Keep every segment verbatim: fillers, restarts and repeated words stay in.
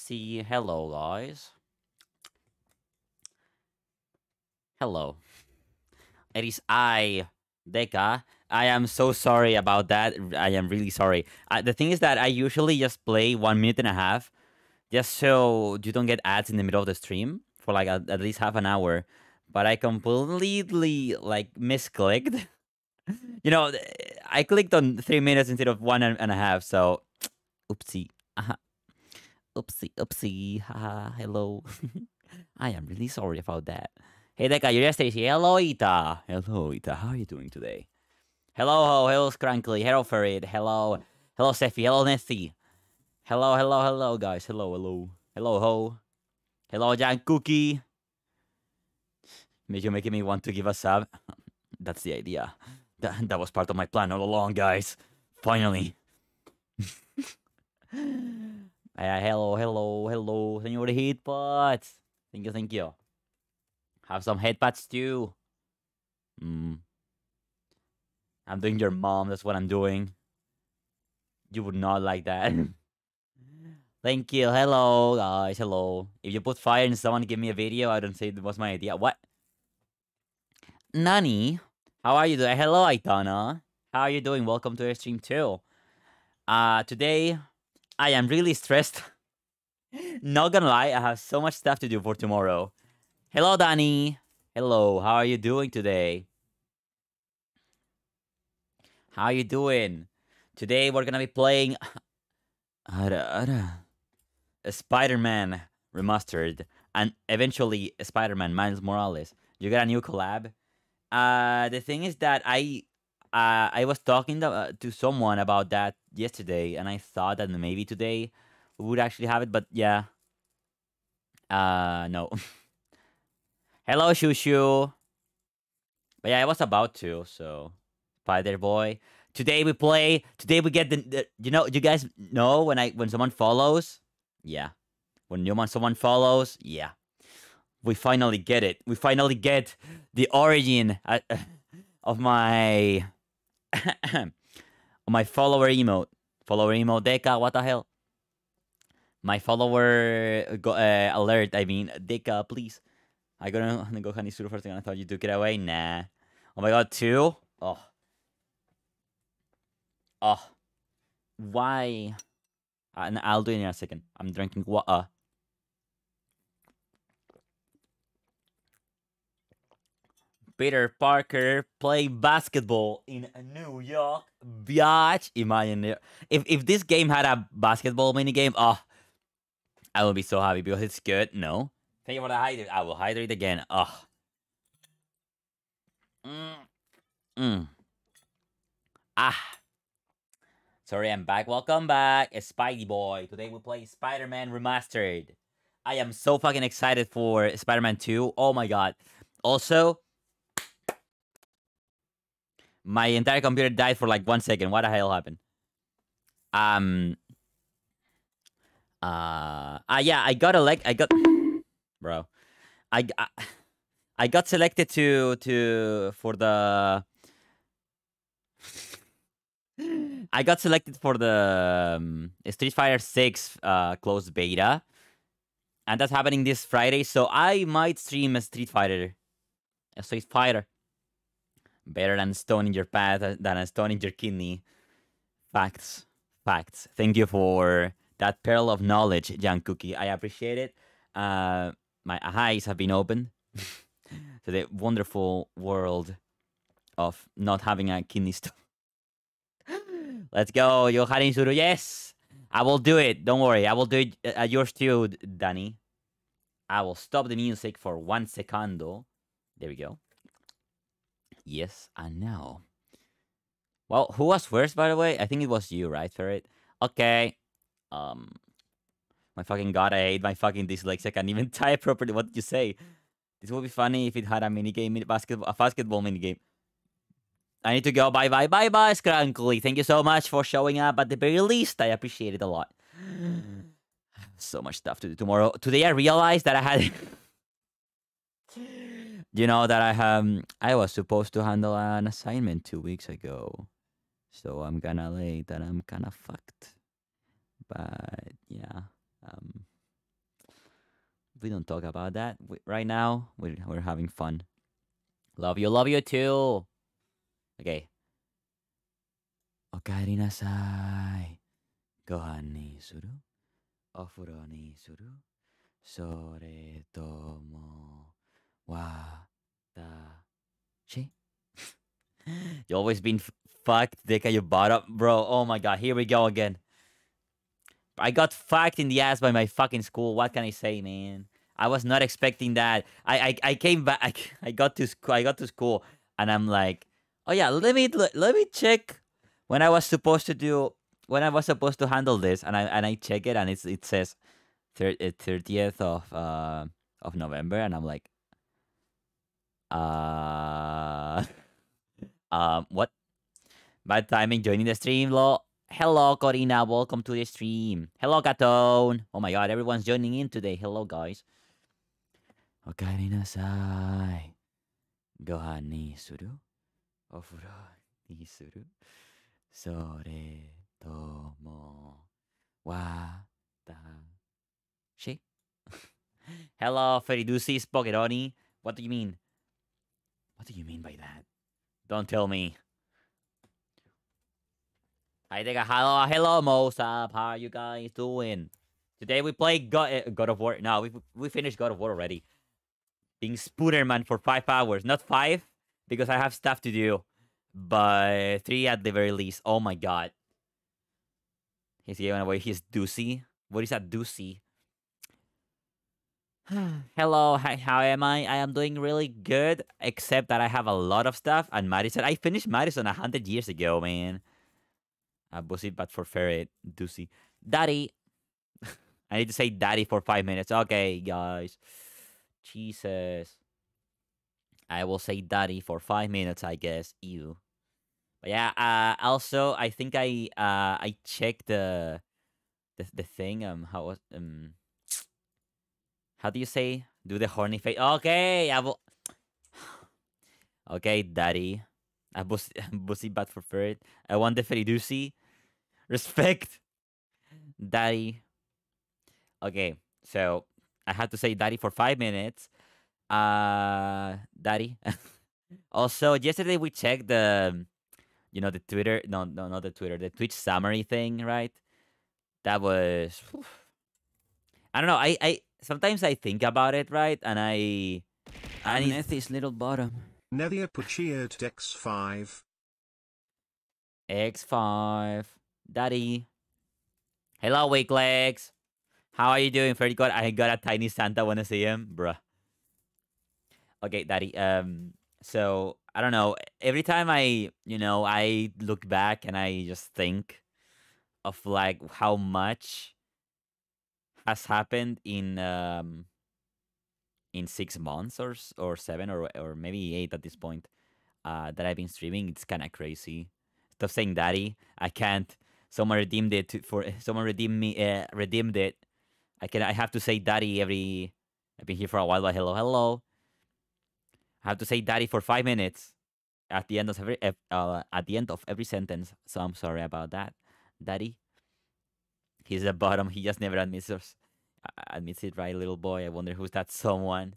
Oopsie. Hello, guys. Hello. It is I, Deka. I am so sorry about that. I am really sorry. Uh, the thing is that I usually just play one minute and a half just so you don't get ads in the middle of the stream for like a, at least half an hour. But I completely like misclicked. You know, I clicked on three minutes instead of one and, and a half. So, oopsie. Uh, oopsie, oopsie. Haha, hello. I am really sorry about that. Hey, Deka, you're yesterday. Hello, Ita. Hello, Ita. How are you doing today? Hello, Ho. Hello, Scrankly. Hello, Farid. Hello. Hello, Sefi. Hello, Nessie. Hello, hello, hello, guys. Hello, hello. Hello, Ho. Hello, Jan Cookie. You're making me want to give a sub. That's the idea. That, that was part of my plan all along, guys. Finally. uh, hello, hello, hello, Senor Heatpots. Thank you, thank you. Have some headpats too. Mm. I'm doing your mom. That's what I'm doing. You would not like that. Thank you. Hello, guys. Hello. If you put fire in someone, give me a video. I don't say it was my idea. What? Nani? How are you doing? Hello, Aitana. How are you doing? Welcome to our stream too. Uh, today, I am really stressed. Not gonna lie, I have so much stuff to do for tomorrow. Hello, Danny. Hello. How are you doing today? How are you doing? Today, we're gonna be playing Spider-Man Remastered, and eventually Spider-Man Miles Morales. You got a new collab. Uh, the thing is that I, uh, I was talking to, uh, to someone about that yesterday, and I thought that maybe today we would actually have it, but yeah. Uh, no. Hello, Shushu. But yeah, I was about to. So, Spider Boy. Today we play. Today we get the, the. You know, you guys know when I when someone follows. Yeah, when you want someone follows. Yeah, we finally get it. We finally get the origin uh, of my of my follower emote. Follower emote Deka. What the hell? My follower go, uh, alert. I mean, Deka, please. I gotta go Hanisuru first thing. I thought you took it away. Nah. Oh my god, two? Oh. Oh. Why? Uh, I'll do it in a second. I'm drinking water. Peter Parker play basketball in New York. Biatch. Imagine if if this game had a basketball mini game. Oh, I would be so happy because it's good. No. Thank you for the hydrate. I will hydrate again. Oh. Mm. Mm. Ah. Sorry, I'm back. Welcome back, Spidey Boy. Today we play Spider-Man Remastered. I am so fucking excited for Spider-Man two. Oh my god. Also, my entire computer died for like one second. What the hell happened? Um. Uh. Uh yeah, I got elect. I got. Bro. I, I. I got selected to to for the. I got selected for the um, Street Fighter six uh, closed beta, and that's happening this Friday. So I might stream a Street Fighter, a Street Fighter, better than stone in your path uh, than a stone in your kidney. Facts, facts. Thank you for that pearl of knowledge, Jan Cookie. I appreciate it. Uh, my eyes have been opened to the wonderful world of not having a kidney stone. Let's go, Yoharin Suru. Yes, I will do it. Don't worry. I will do it at uh, yours too, Danny. I will stop the music for one secondo. There we go. Yes, and now. Well, who was first, by the way? I think it was you, right, Ferret? Okay. Um, my fucking god, I hate my fucking dyslexia. I can't even type properly. What did you say? This would be funny if it had a minigame, mini basketball, a basketball minigame. I need to go. Bye bye. Bye bye, Scrankly. Thank you so much for showing up at the very least. I appreciate it a lot. So much stuff to do tomorrow. Today I realized that I had. You know that I um I was supposed to handle an assignment two weeks ago. So I'm kinda late and I'm kinda fucked. But yeah. Um We don't talk about that we, right now. We're we're having fun. Love you, love you too. Okay. Okaeri nasai. Gohan ni suru. Ofuro ni suru. Sore tomo wa ta shi. You always been f- fucked, dick at your bottom, bro. Oh my god, here we go again. I got fucked in the ass by my fucking school. What can I say, man? I was not expecting that. I I, I came back. I, I got to school. I got to school, and I'm like, oh yeah, let me let, let me check when I was supposed to do when I was supposed to handle this, and I and I check it, and it's it says thirtieth of uh of November, and I'm like, uh, um, what? Bad timing joining the stream, lo. Hello, Corina. Welcome to the stream. Hello, Katon. Oh my god, everyone's joining in today. Hello, guys. Okaeri nasai. Gohan ni suru. Ofuro ni suru. Sore tomo wa ta shi. Hello, Feridusi Spogheroni. What do you mean? What do you mean by that? Don't tell me. Hi, there. Hello, hello, Mosap. How are you guys doing? Today we play God, uh, God of War. No, we we finished God of War already. Being Spooderman for five hours, not five, because I have stuff to do, but three at the very least. Oh my god, he's giving away his doozy. What is that doozy? Hello, hi, how am I? I am doing really good, except that I have a lot of stuff. And Madison, I finished Madison a hundred years ago, man. A bussy, but for ferret, doozy. Daddy, I need to say daddy for five minutes. Okay, guys. Jesus. I will say daddy for five minutes, I guess. Ew. But yeah, uh also I think I uh I checked the the the thing. Um how was um how do you say? Do the horny face. Okay, I will Okay, daddy. A bus bussy bat for ferret. I want the Feridusi. Respect. Daddy. Okay, so I had to say daddy for five minutes. Uh, daddy. Also, yesterday we checked the, you know, the Twitter. No, no, not the Twitter. The Twitch summary thing, right? That was. I don't know. I, I sometimes I think about it, right? And I, and I'm it's Nethys little bottom. Nevia Pucheered X five. X five. Daddy. Hello, weak legs. How are you doing? Very good. I got a tiny Santa. Wanna see him, bruh? Okay, Daddy. Um. So I don't know. Every time I, you know, I look back and I just think of like how much has happened in um in six months or s- or seven or or maybe eight at this point uh that I've been streaming. It's kind of crazy. Stop saying daddy. I can't. Someone redeemed it to, for someone redeemed me uh, redeemed it. I can I have to say daddy every. I've been here for a while, but hello, hello. I have to say daddy for five minutes at the end of every ep- uh, at the end of every sentence. So I'm sorry about that, daddy. He's the bottom. He just never admits us, uh, admits it, right, little boy? I wonder who's that someone.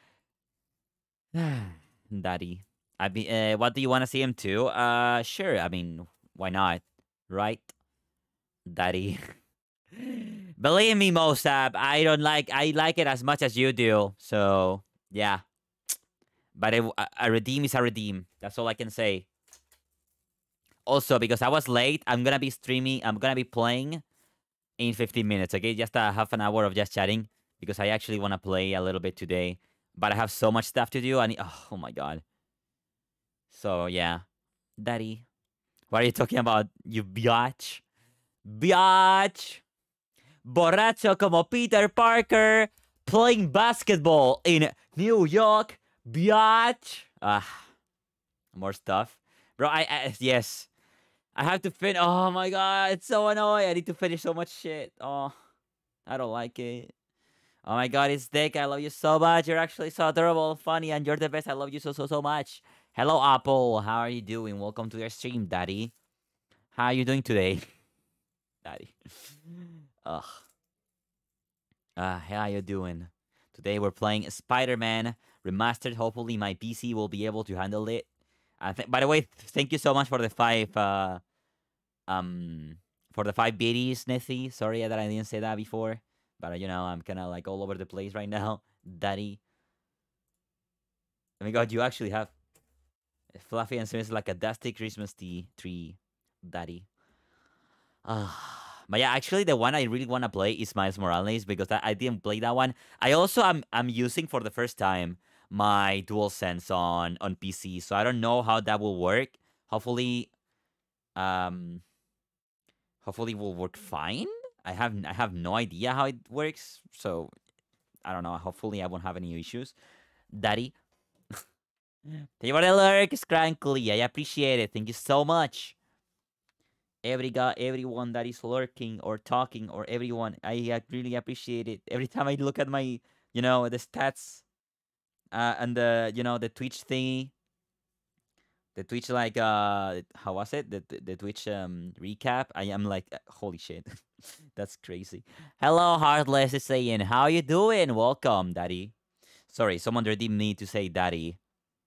Daddy. I mean, uh, what do you want to see him to? Uh, sure. I mean, why not? Right, Daddy. Believe me, Mosab, I don't like. I like it as much as you do. So yeah, but a, a redeem is a redeem. That's all I can say. Also, because I was late, I'm gonna be streaming. I'm gonna be playing in fifteen minutes. Okay, just a half an hour of just chatting because I actually want to play a little bit today. But I have so much stuff to do. I need, oh, oh my god. So yeah, Daddy, what are you talking about? You biatch, biatch, borracho como Peter Parker playing basketball in New York, biatch. Ah, more stuff, bro. I, I yes. I have to finish. Oh my god, it's so annoying. I need to finish so much shit. Oh, I don't like it. Oh my god, it's Dick. I love you so much. You're actually so adorable and funny, and you're the best. I love you so, so, so much. Hello, Apple. How are you doing? Welcome to your stream, Daddy. How are you doing today? Daddy. Ugh. Uh, how are you doing? Today we're playing Spider-Man Remastered. Hopefully my P C will be able to handle it. Uh, th by the way, th thank you so much for the five uh um for the five biddies, Nithy. Sorry that I didn't say that before, but uh, you know I'm kind of like all over the place right now, Daddy. Oh my God, you actually have Fluffy and Sims like a dusty Christmas tea tree, Daddy. Ah. But yeah, actually, the one I really want to play is Miles Morales because I, I didn't play that one. I also am I'm using for the first time my DualSense on on P C, so I don't know how that will work. Hopefully, um, hopefully it will work fine. I have I have no idea how it works, so I don't know. Hopefully, I won't have any issues. Daddy, thank you for the lurk, Scrankly. I appreciate it. Thank you so much. Every guy, everyone that is lurking or talking or everyone, I uh, really appreciate it. Every time I look at my, you know, the stats, uh, and the, you know, the Twitch thingy, the Twitch like, uh, how was it? The the, the Twitch um recap. I am like, uh, holy shit, that's crazy. Hello, Heartless is saying, how you doing? Welcome, Daddy. Sorry, someone redeemed me to say Daddy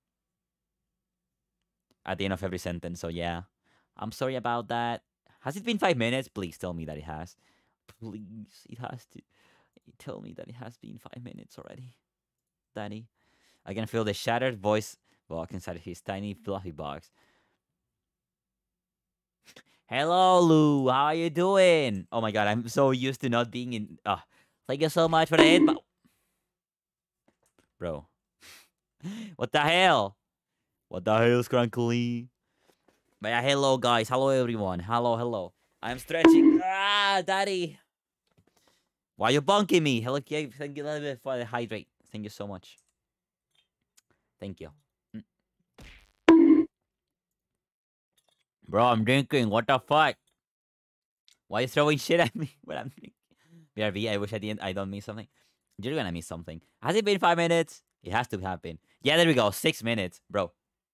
at the end of every sentence. So yeah, I'm sorry about that. Has it been five minutes? Please tell me that it has. Please, it has to. Tell me that it has been five minutes already. Daddy. I can feel the shattered voice box inside his tiny fluffy box. Hello, Lou. How are you doing? Oh my God, I'm so used to not being in. Oh, thank you so much for the hit. Bro. What the hell? What the hell, Scrankly? But yeah, hello guys, hello everyone, hello, hello. I'm stretching. Ah, Daddy. Why you bunking me? Hello, thank you a little bit for the hydrate. Thank you so much. Thank you. Mm. Bro, I'm drinking. What the fuck? Why you throwing shit at me when I'm drinking? B R B, I wish I didn't. I don't miss something. You're gonna miss something. Has it been five minutes? It has to have been. Yeah, there we go. Six minutes, bro.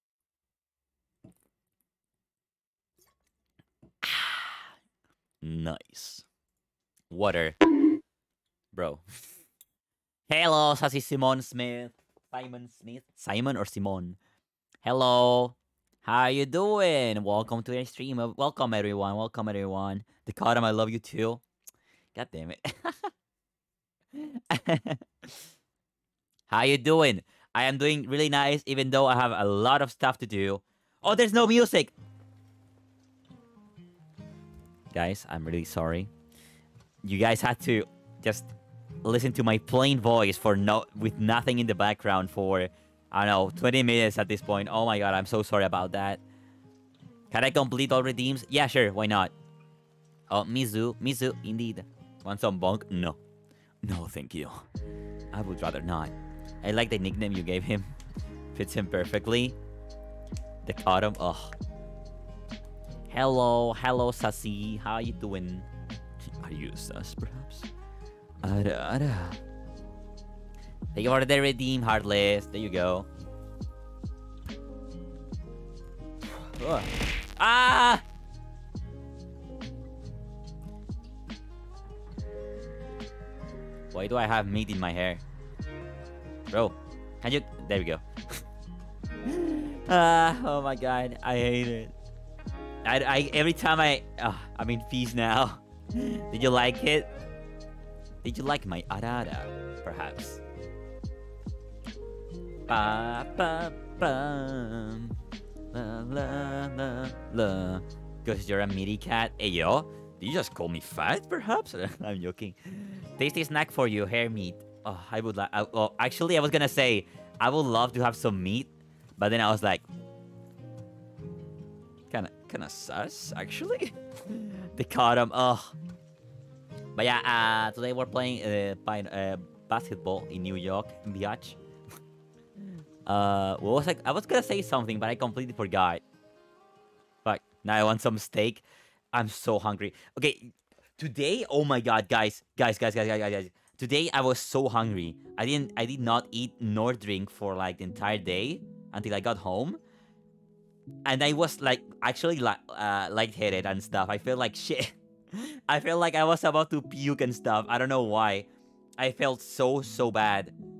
Nice. Water. Bro. Hello, Sassy Simon Smith. Simon Smith. Simon or Simon? Hello. How you doing? Welcome to your stream. Welcome everyone. Welcome everyone. The Dakota, I love you too. God damn it. How you doing? I am doing really nice, even though I have a lot of stuff to do. Oh, there's no music. Guys, I'm really sorry. You guys had to just listen to my plain voice for no with nothing in the background for, I don't know, twenty minutes at this point. Oh my God, I'm so sorry about that. Can I complete all redeems? Yeah, sure. Why not? Oh, Mizu. Mizu, indeed. Want some bunk? No. No, thank you. I would rather not. I like the nickname you gave him. Fits him perfectly. The Cottom. Ugh. Hello. Hello, Sassy. How you doing? Are you sus, perhaps? Ara, ara. Thank you for the redeem, Heartless. There you go. Ugh. Ah! Why do I have meat in my hair? Bro, can you... There we go. Ah, oh my God. I hate it. I, I, every time I... Oh, I'm in peace now. Did you like it? Did you like my arara, perhaps? Ba, ba, ba. La, la, la, la. Because you're a meaty cat. Hey, yo. Did you just call me fat, perhaps? I'm joking. Tasty snack for you, hair meat. Oh, I would like... Well, actually, I was gonna say, I would love to have some meat. But then I was like... Kinda, kinda sus, actually. The Cottom, ugh. But yeah, uh, today we're playing uh, by, uh, basketball in New York, in Biatch. Uh, what was I? I was gonna say something, but I completely forgot. Fuck. Now I want some steak. I'm so hungry. Okay, today. Oh my God, guys, guys, guys, guys, guys, guys, guys. Today I was so hungry. I didn't. I did not eat nor drink for like the entire day until I got home, and I was like actually like uh, lightheaded and stuff. I felt like shit. I felt like I was about to puke and stuff. I don't know why. I felt so so bad.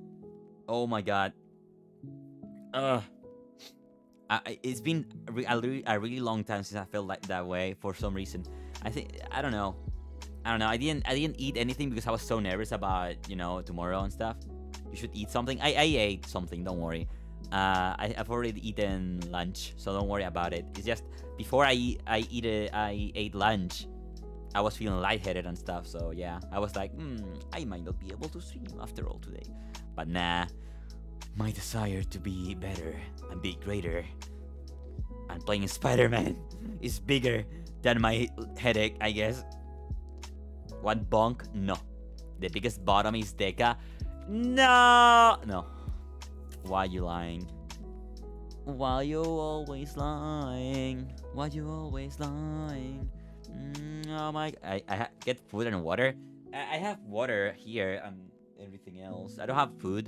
Oh my god. Ugh. I, I- it's been re- a, re- a really long time since I felt like that way for some reason. I think I don't know. I don't know. I didn't I didn't eat anything because I was so nervous about, you know, tomorrow and stuff. You should eat something. I, I ate something. Don't worry. Uh, I, I've already eaten lunch, so don't worry about it. It's just before I eat, I eat a, I ate lunch. I was feeling lightheaded and stuff. So yeah, I was like, hmm, I might not be able to stream after all today. But nah, my desire to be better and be greater and playing Spider-Man is bigger than my headache, I guess. What bonk? No. The biggest bottom is Deca. No! No. Why you lying? Why you always lying? Why you always lying? Mm, oh my... I, I ha get food and water? I, I have water here and everything else. I don't have food.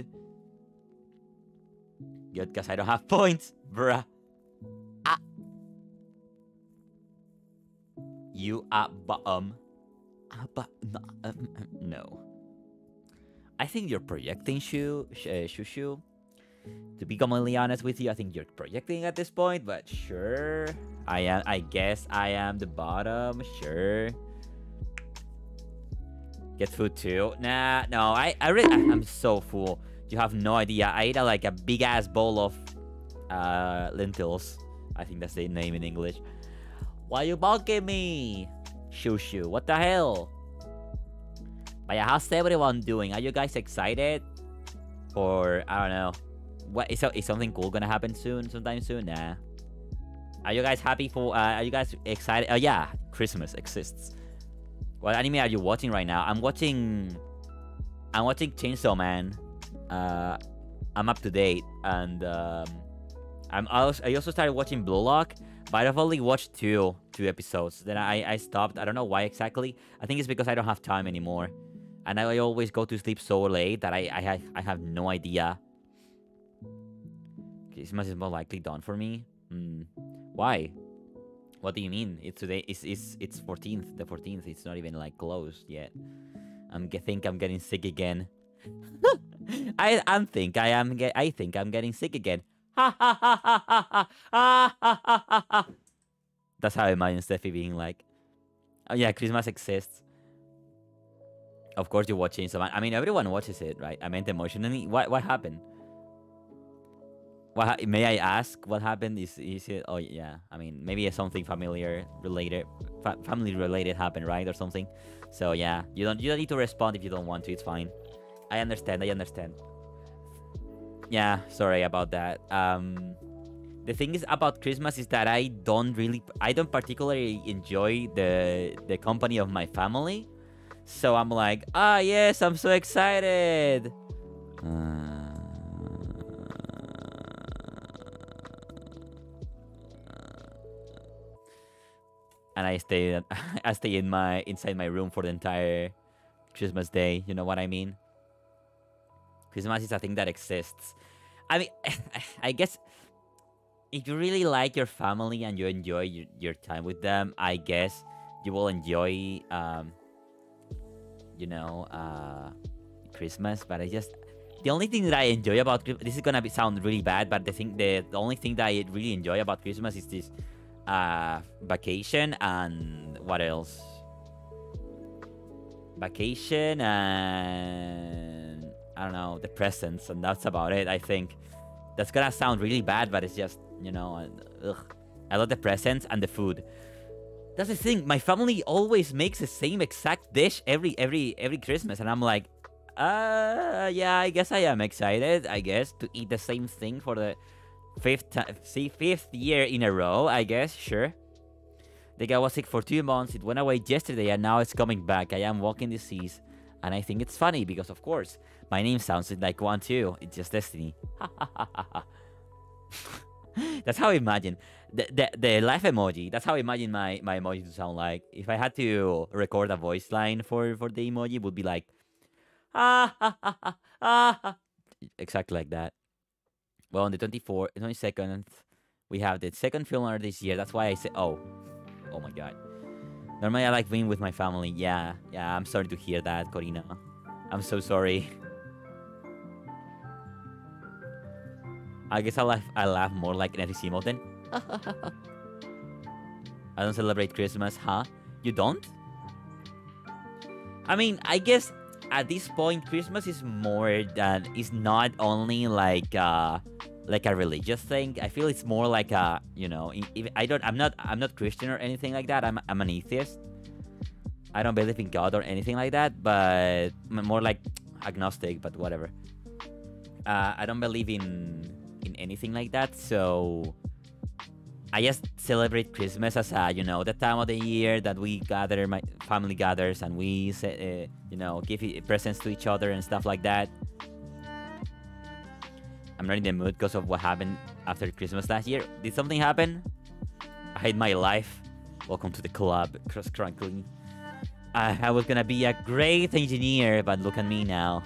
Good, because I don't have points, bruh. Ah. You are bottom. Ah, but no, um, um, no. I think you're projecting, Shu, sh uh, Shushu. To be completely honest with you, I think you're projecting at this point. But sure, I am. I guess I am the bottom. Sure. Get food too. Nah, no. I, I really, I'm so full. You have no idea. I ate a, like a big ass bowl of uh, lentils. I think that's the name in English. Why you bonking me? Shoo shoo. What the hell? But yeah, how's everyone doing? Are you guys excited? Or, I don't know. What is, is something cool gonna happen soon? Sometime soon? Nah. Are you guys happy for, uh, are you guys excited? Oh uh, yeah, Christmas exists. What anime are you watching right now? I'm watching, I'm watching Chainsaw Man. Uh, I'm up to date. And, um, I'm also, I also started watching Blue Lock. But I've only watched two two episodes. Then I, I stopped. I don't know why exactly. I think it's because I don't have time anymore. And I always go to sleep so late that I, I, I have no idea. Christmas is more likely done for me. Hmm. Why? What do you mean? It's today. It's it's it's fourteenth. The fourteenth. It's not even like closed yet. I'm I think I'm getting sick again. I I think I am. Get, I think I'm getting sick again. Ha ha ha ha ha ha ha ha ha ha. That's how I imagine Steffi being like. Oh yeah, Christmas exists. Of course, you're watching so I mean, everyone watches it, right? I meant emotionally. What what happened? What ha may I ask? What happened? Is is it? Oh yeah. I mean, maybe something familiar related, fa family related happened, right, or something. So yeah, you don't you don't need to respond if you don't want to. It's fine. I understand. I understand. Yeah, sorry about that. Um, the thing is about Christmas is that I don't really, I don't particularly enjoy the the company of my family. So I'm like, ah, yes, I'm so excited. Uh, and I stay, I stay in my inside my room for the entire Christmas day. You know what I mean? Christmas is a thing that exists. I mean, I guess if you really like your family and you enjoy your, your time with them, I guess you will enjoy, um, you know, uh, Christmas. But I just, the only thing that I enjoy about this is gonna be sound really bad, but the thing, the, the only thing that I really enjoy about Christmas is this uh, vacation and what else? Vacation and I don't know, the presents, and that's about it. I think that's gonna sound really bad, but it's just, you know, ugh. I love the presents and the food. That's the thing. My family always makes the same exact dish every every every Christmas, and I'm like, uh, yeah, I guess I am excited. I guess to eat the same thing for the fifth see fifth year in a row. I guess, sure. The guy was sick for two months. It went away yesterday, and now it's coming back. I am walking the seas, and I think it's funny because, of course, my name sounds like one too. It's just destiny. That's how I imagine the, the the laugh emoji. That's how I imagine my my emoji to sound like. If I had to record a voice line for for the emoji, it would be like, ah ha ha ha ah, exactly like that. Well, on the twenty-fourth, twenty-second, we have the second film this year. That's why I say, oh, oh my god. Normally, I like being with my family. Yeah, yeah. I'm sorry to hear that, Corina. I'm so sorry. I guess I laugh, I laugh more like Nerissimo then. I don't celebrate Christmas, huh? You don't? I mean, I guess at this point, Christmas is more than, is not only like uh like a religious thing. I feel it's more like a, you know, if I don't, I'm not, I'm not Christian or anything like that. I'm, I'm an atheist. I don't believe in God or anything like that, but I'm more like agnostic, but whatever. Uh, I don't believe in in anything like that, so I just celebrate Christmas as a, you know, the time of the year that we gather, my family gathers, and we, uh, you know, give presents to each other and stuff like that. I'm not in the mood because of what happened after Christmas last year. Did something happen? I hate my life. Welcome to the club, Cross Crunkling. Uh, I was gonna be a great engineer, but look at me now.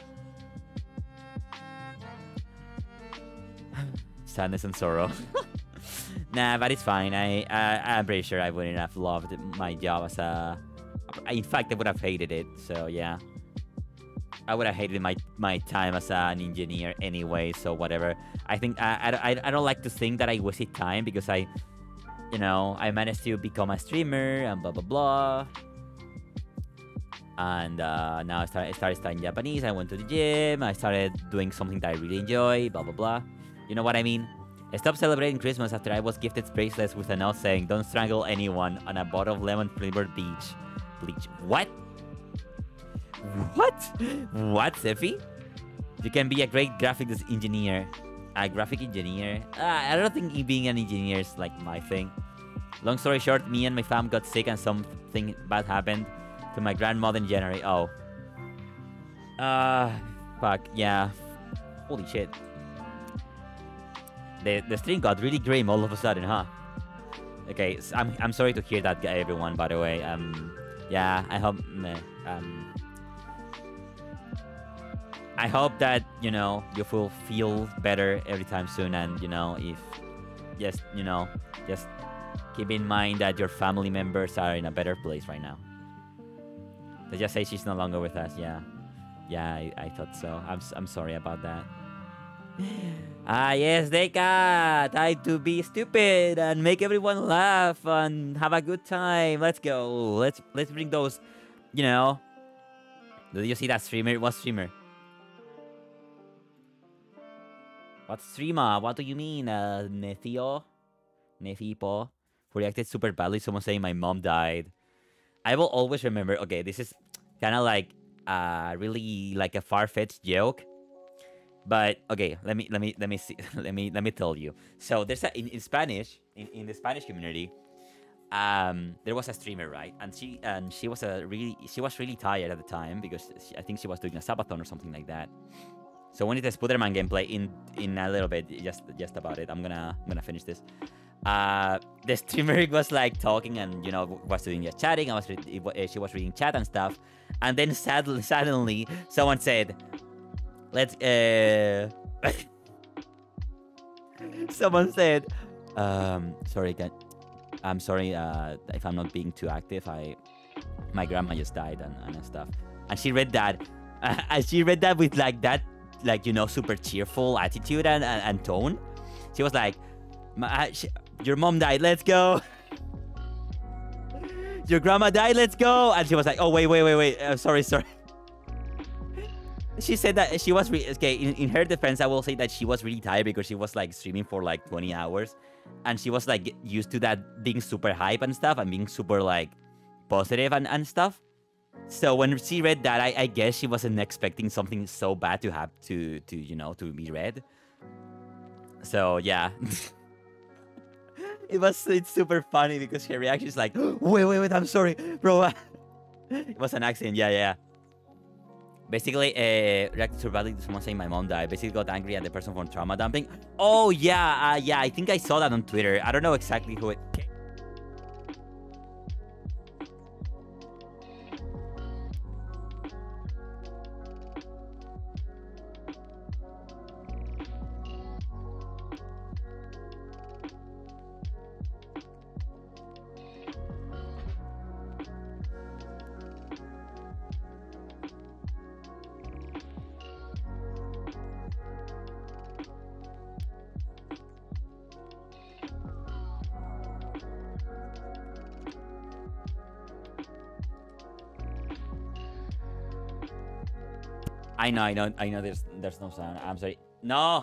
Sadness and sorrow. Nah, but it's fine. I, I I'm pretty sure I wouldn't have loved my job as a. In fact, I would have hated it. So yeah, I would have hated my my time as an engineer anyway. So whatever. I think I I, I don't like to think that I wasted time because I, you know, I managed to become a streamer and blah blah blah. And uh, now I started, I started studying Japanese. I went to the gym. I started doing something that I really enjoy. Blah blah blah. You know what I mean? I stopped celebrating Christmas after I was gifted bracelets with a note saying, "Don't strangle anyone," on a bottle of lemon-flavored bleach. Bleach. What? What? What, Seffi? You can be a great graphics engineer. A graphic engineer? Uh, I don't think being an engineer is like my thing. Long story short, me and my fam got sick and something bad happened to my grandmother in January. Oh. Uh, fuck, yeah. Holy shit. The, the stream got really grim all of a sudden, huh? Okay, so I'm, I'm sorry to hear that, everyone, by the way. Um, yeah, I hope... Um, I hope that, you know, you will feel better every time soon. And, you know, if... Just, you know, just keep in mind that your family members are in a better place right now. They just say she's no longer with us, yeah. Yeah, I, I thought so. I'm, I'm sorry about that. Ah, yes, Deka! Time to be stupid and make everyone laugh and have a good time. Let's go. Let's let's bring those, you know. Did you see that streamer? What streamer? What streamer? What do you mean, uh, Nethio? Nethipo? Who reacted super badly. Someone saying my mom died. I will always remember. Okay, this is kind of like uh really like a far-fetched joke. But okay, let me let me let me see let me let me tell you. So there's a in, in Spanish in, in the Spanish community, um, there was a streamer, right? And she and she was a really she was really tired at the time because she, I think she was doing a sabathon or something like that. So we need a Spider-Man gameplay in in a little bit, just just about it. I'm gonna I'm gonna finish this. Uh, the streamer was like talking and you know was doing just chatting. I was she was reading chat and stuff, and then sadly suddenly someone said, let's uh someone said um sorry can I'm sorry uh if I'm not being too active. I my grandma just died and, and stuff, and she read that uh, and she read that with like that like you know super cheerful attitude and, and, and tone. She was like, my, she, your mom died, let's go. Your grandma died, let's go. And she was like, oh wait wait wait wait uh, sorry sorry She said that she was re okay. In, in her defense, I will say that she was really tired because she was like streaming for like twenty hours, and she was like used to that being super hype and stuff, and being super like positive and, and stuff. So when she read that, I, I guess she wasn't expecting something so bad to have to to you know to be read. So yeah, it was it's super funny because her reaction is like, wait wait wait, I'm sorry, bro. It was an accident. Yeah yeah. Basically, uh, reacted to badly to someone saying my mom died. Basically got angry at the person for trauma dumping. Oh, yeah, uh, yeah, I think I saw that on Twitter. I don't know exactly who it... I know, I know, I know. There's, there's no sound. I'm sorry. No.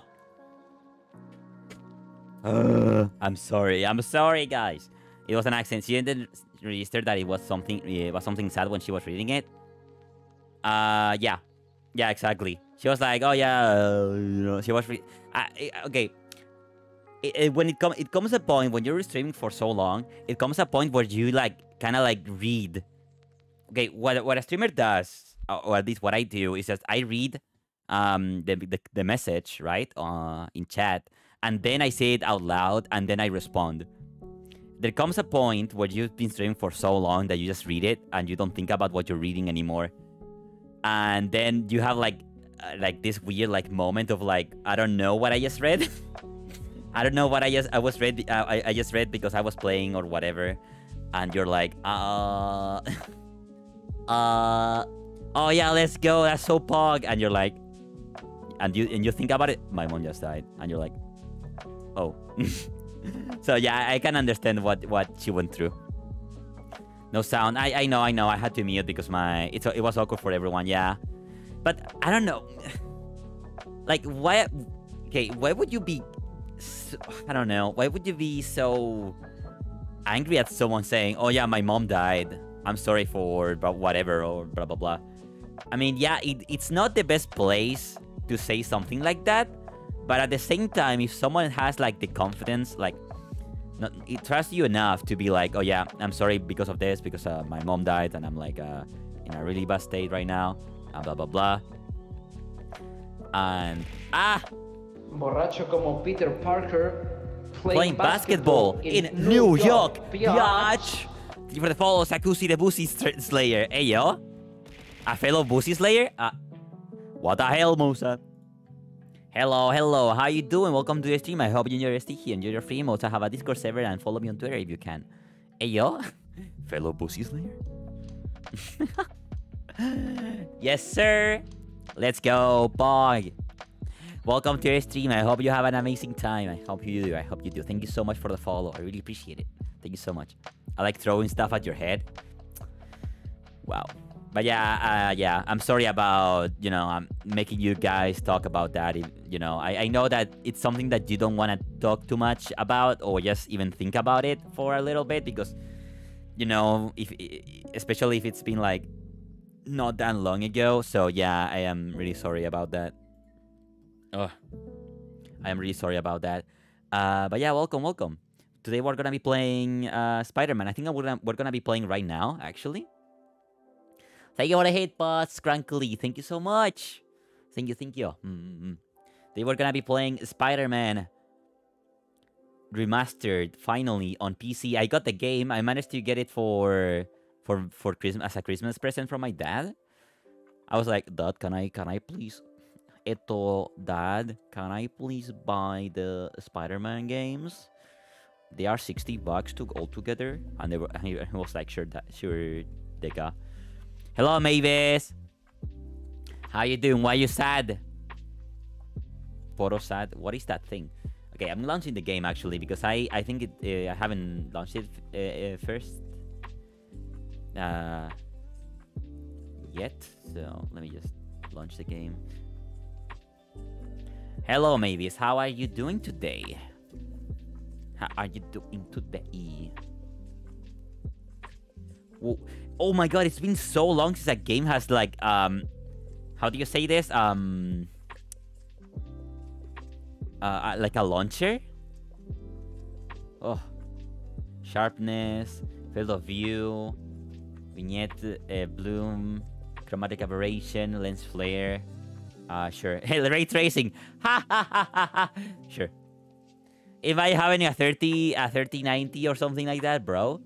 Uh, I'm sorry. I'm sorry, guys. It was an accident. She didn't register that it was something. It was something sad when she was reading it. Uh, yeah, yeah, exactly. She was like, "Oh yeah," uh, you know. She was. Re I, okay. It, it, when it comes, it comes a point when you're streaming for so long. It comes a point where you like kind of like read. Okay, what what a streamer does, or at least what I do, is that I read um the the, the message right uh in chat, and then I say it out loud, and then I respond. There comes a point where you've been streaming for so long that you just read it and you don't think about what you're reading anymore, and then you have like uh, like this weird like moment of like, I don't know what I just read. I don't know what I just I was read uh, I I just read because I was playing or whatever, and you're like, uh, uh, oh yeah, let's go. That's so pog, and you're like, and you and you think about it. My mom just died, and you're like, oh. So yeah, I can understand what what she went through. No sound. I I know I know. I had to mute because my it's it was awkward for everyone. Yeah, but I don't know. Like why? Okay, why would you be? So, I don't know. Why would you be so angry at someone saying, "Oh yeah, my mom died. I'm sorry for whatever," or blah blah blah. I mean, yeah, it, it's not the best place to say something like that. But at the same time, if someone has like the confidence, like, not, it trusts you enough to be like, oh yeah, I'm sorry because of this, because uh, my mom died and I'm like uh, in a really bad state right now, and blah blah blah. And ah, borracho como Peter Parker playing, playing basketball, basketball in, in New York, biatch. Thank you for the follow, Sakusi the Bussy Slayer. Hey yo, a fellow Bussy Slayer. Uh, what the hell, Musa? Hello, hello, how you doing? Welcome to the stream. I hope you enjoy your stay here, enjoy your stream. Also have a Discord server and follow me on Twitter if you can. Hey yo, fellow Bussy Slayer. Yes sir. Let's go, Bog. Welcome to your stream. I hope you have an amazing time. I hope you do. I hope you do. Thank you so much for the follow. I really appreciate it. Thank you so much. I like throwing stuff at your head. Wow. But yeah, uh, yeah, I'm sorry about, you know, I'm making you guys talk about that. You know, I, I know that it's something that you don't want to talk too much about or just even think about it for a little bit because, you know, if especially if it's been like not that long ago. So yeah, I am really sorry about that. Oh, I am really sorry about that. Uh, but yeah, welcome, welcome. Today we're gonna be playing uh, Spider-Man. I think we're gonna, we're gonna be playing right now, actually. Thank you for the hate bots, Crankly. Thank you so much. Thank you, thank you. Mm-hmm. They were gonna be playing Spider-Man Remastered finally on P C. I got the game. I managed to get it for for for Christmas as a Christmas present from my dad. I was like, Dad, can I can I please, Eto, Dad, can I please buy the Spider-Man games? They are sixty bucks to all together, and they were. He was like, sure, that sure, Deka. Hello, Mavis. How you doing? Why you sad? Photo sad. What is that thing? Okay, I'm launching the game actually because I I think it uh, I haven't launched it uh, uh, first uh, yet. So let me just launch the game. Hello, Mavis. How are you doing today? How are you doing today? Whoa. Oh my god, it's been so long since a game has like um how do you say this? Um uh like a launcher? Oh. Sharpness, field of view, vignette, uh, bloom, chromatic aberration, lens flare. Uh sure. Hey, ray tracing. Ha ha ha ha ha. Sure. If I having a thirty a thirty ninety or something like that, bro.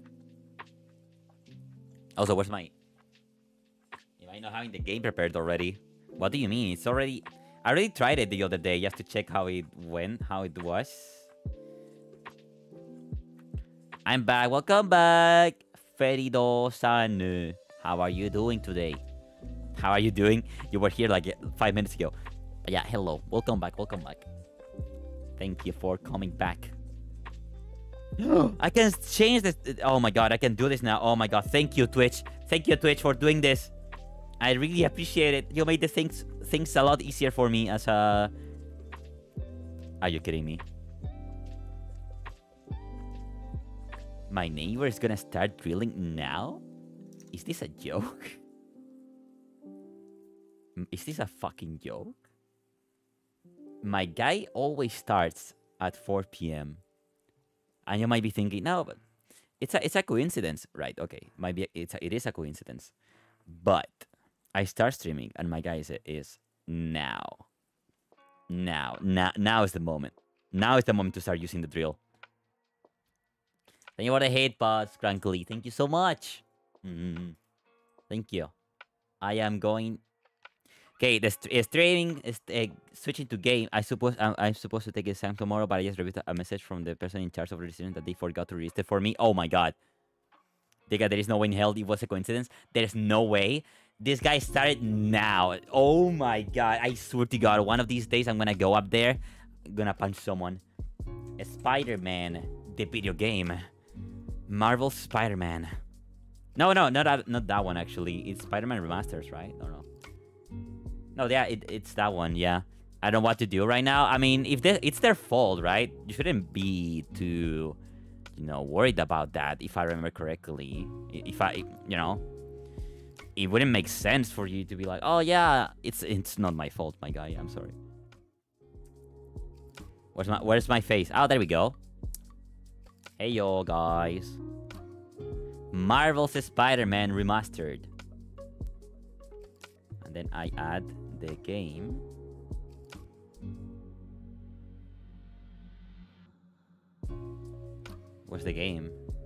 Also, where's my... If I not having the game prepared already. What do you mean? It's already... I already tried it the other day just to check how it went, how it was. I'm back. Welcome back, Ferido-san. How are you doing today? How are you doing? You were here like five minutes ago. Yeah, hello. Welcome back. Welcome back. Thank you for coming back. I can change this. Oh my god, I can do this now. Oh my god, thank you, Twitch. Thank you, Twitch, for doing this. I really appreciate it. You made the things things a lot easier for me as a... Are you kidding me? My neighbor is gonna start drilling now? Is this a joke? Is this a fucking joke? My guy always starts at four p m And you might be thinking, no, but it's a it's a coincidence, right? Okay, might be it's a, it is a coincidence, but I start streaming and my guy is, is now, now, now, now is the moment. Now is the moment to start using the drill. Thank you for the hate bots, Crankly. Thank you so much. Mm, thank you. I am going. Okay, the st uh, streaming is uh, switching to game. I suppose I'm, I'm supposed to take a exam tomorrow, but I just received a message from the person in charge of registration that they forgot to register for me. Oh my god. Digga, there is no way in hell it was a coincidence. There's no way. This guy started now. Oh my god. I swear to god, one of these days I'm gonna go up there. I'm gonna punch someone. Spider-Man, the video game. Marvel Spider-Man. No, no, not that, not that one actually. It's Spider-Man Remasters, right? No, no. No, yeah, it, it's that one, yeah. I don't know what to do right now. I mean, if they, it's their fault, right? You shouldn't be too, you know, worried about that, if I remember correctly. If I, you know, it wouldn't make sense for you to be like, oh, yeah, it's it's not my fault, my guy. I'm sorry. Where's my, where's my face? Oh, there we go. Hey, yo, guys. Marvel's Spider-Man Remastered. And then I add the game. Where's the game?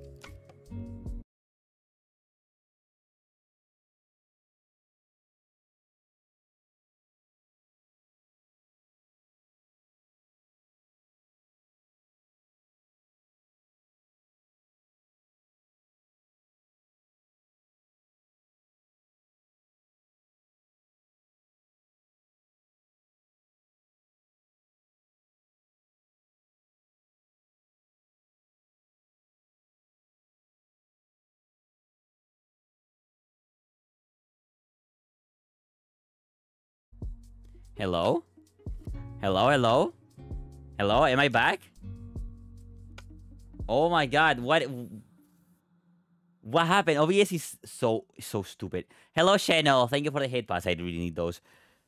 Hello? Hello, hello? Hello, am I back? Oh my god, what... What happened? O B S is so, so stupid. Hello, Channel. Thank you for the hate pass. I really need those.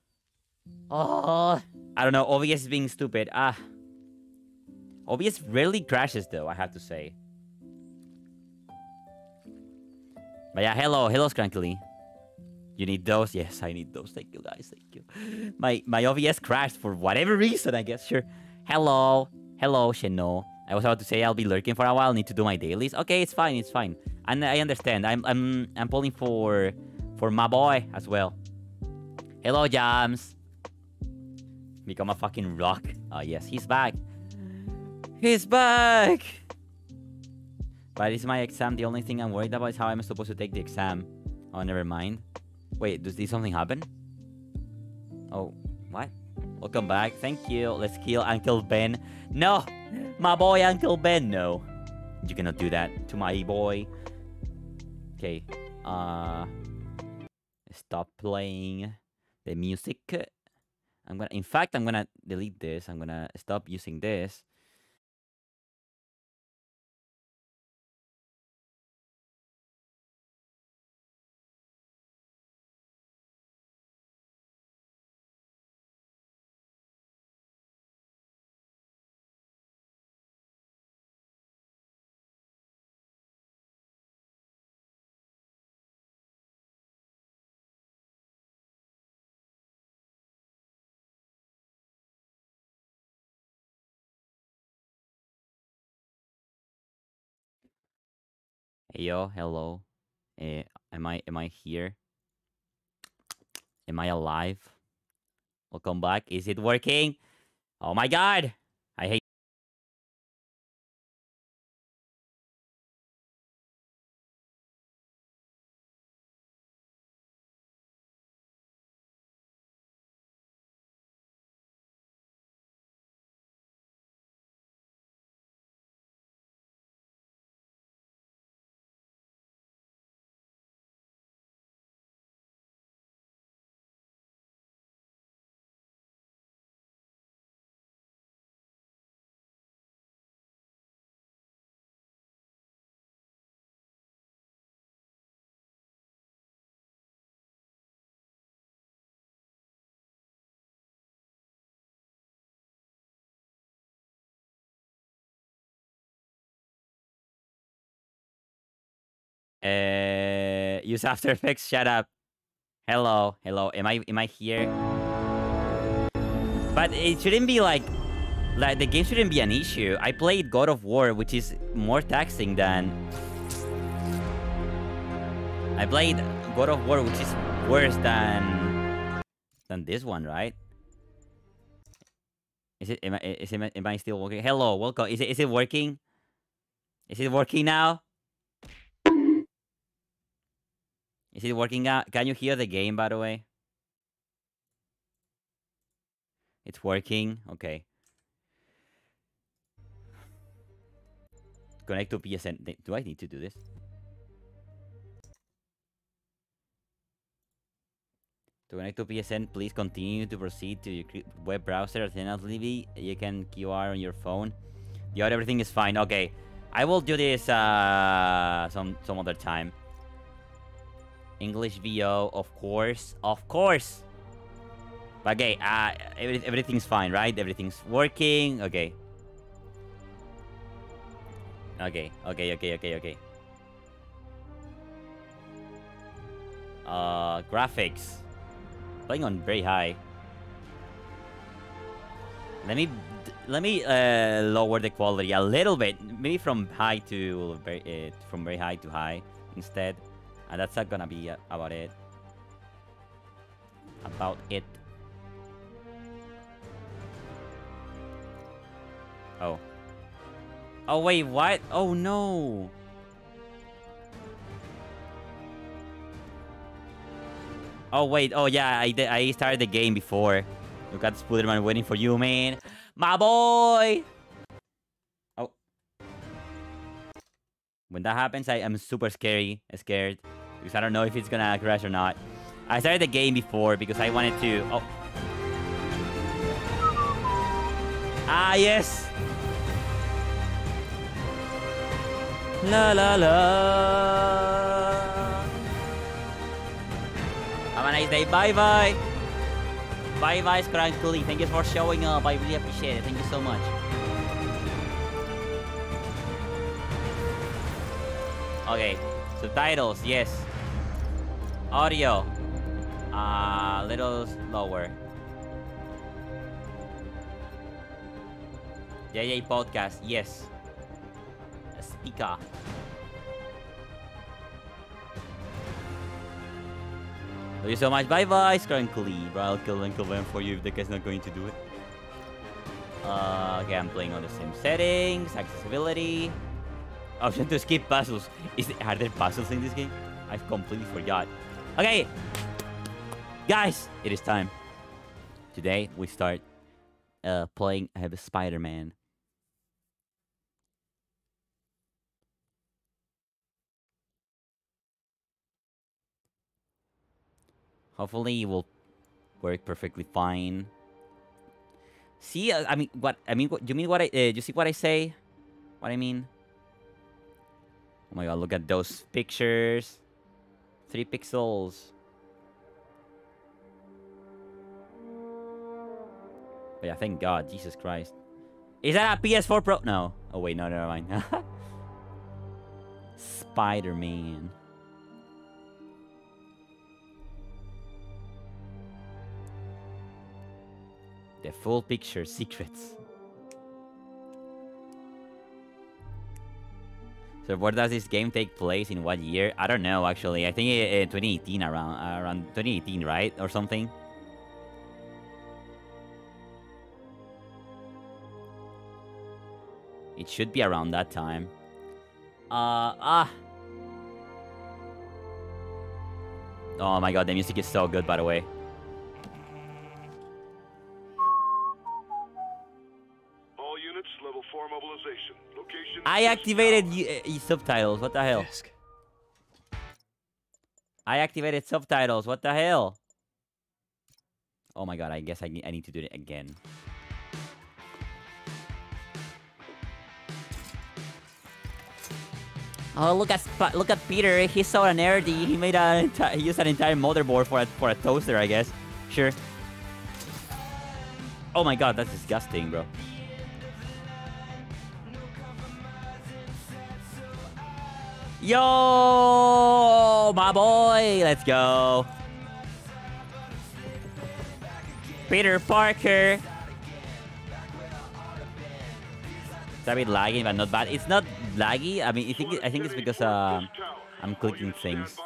Oh, I don't know. O B S is being stupid. Ah. O B S rarely crashes, though, I have to say. But yeah, hello. Hello, Scrankly. You need those? Yes, I need those. Thank you, guys. Thank you. My my O B S crashed for whatever reason, I guess. Sure. Hello. Hello, Sheno. I was about to say I'll be lurking for a while. Need to do my dailies. Okay, it's fine. It's fine. And I understand. I'm I'm I'm pulling for for my boy as well. Hello, Jams. Become a fucking rock. Oh yes, he's back. He's back. But is my exam the only thing I'm worried about? Is how I'm supposed to take the exam? Oh, never mind. Wait, does this something happen? Oh, what? Welcome back. Thank you. Let's kill Uncle Ben. No! My boy Uncle Ben. No. You cannot do that to my boy. Okay. Uh... Stop playing the music. I'm gonna... In fact, I'm gonna delete this. I'm gonna stop using this. Hey, yo, hello. Uh, am I am I here? Am I alive? Welcome back. Is it working? Oh my god! I hate Uh, use After Effects. Shut up. Hello, hello. Am I am I here? But it shouldn't be like like the game shouldn't be an issue. I played God of War, which is more taxing than I played God of War, which is worse than than this one, right? Is it? Am I? Is it? Am I still working? Hello, welcome. Is it? Is it working? Is it working now? Is it working out? Can you hear the game, by the way? It's working. Okay. Connect to P S N. Do I need to do this? To connect to P S N, please continue to proceed to your web browser. Alternatively, you can Q R on your phone. The other everything is fine. Okay, I will do this uh, some some other time. English V O, of course, of course. Okay, uh, every, everything's fine, right? Everything's working. Okay. Okay, okay, okay, okay, okay. Uh, graphics. Playing on very high. Let me let me uh, lower the quality a little bit, maybe from high to very uh, from very high to high instead, and that's not gonna be uh, about it. About it. Oh. Oh wait, what? Oh no. Oh wait, oh yeah, I did, I started the game before. You got Spooderman waiting for you, man. My boy! Oh. When that happens, I am super scary, scared. Because I don't know if it's gonna crash or not. I started the game before because I wanted to... Oh. Ah, yes! La la la. Have a nice day. Bye bye. Bye bye, Scrankly. Thank you for showing up. I really appreciate it. Thank you so much. Okay. Subtitles, yes. Audio. A uh, little slower. J J Podcast, yes. A speaker. Thank you so much. Bye bye, Scrankly. Bro, I'll kill Uncle Ben for you if the guy's not going to do it. Uh, okay, I'm playing on the same settings. Accessibility. Option to skip puzzles. Is there, are there puzzles in this game? I completely forgot. Okay. Guys, it is time. Today, we start uh, playing uh, Spider-Man. Hopefully, it will work perfectly fine. See, uh, I mean, what I mean, what, you mean what I? Uh, you see what I say? What I mean? Oh my god! Look at those pictures. Three pixels. But yeah, thank God. Jesus Christ. Is that a P S four Pro? No. Oh wait, no, never mind. Spider-Man. The full picture secrets. So where does this game take place? In what year? I don't know actually. I think uh, twenty eighteen around uh, around twenty eighteen, right? Or something. It should be around that time. Uh ah. Oh my god, the music is so good, by the way. I activated uh, subtitles. What the hell? Desk. I activated subtitles. What the hell? Oh my god! I guess I need, I need to do it again. Oh look at look at Peter. He's so nerdy. He made a he used an entire motherboard for a for a toaster. I guess. Sure. Oh my god! That's disgusting, bro. Yo, my boy. Let's go. Peter Parker. It's a bit laggy, but not bad. It's not laggy. I mean, I think I think it's because uh, I'm clicking things.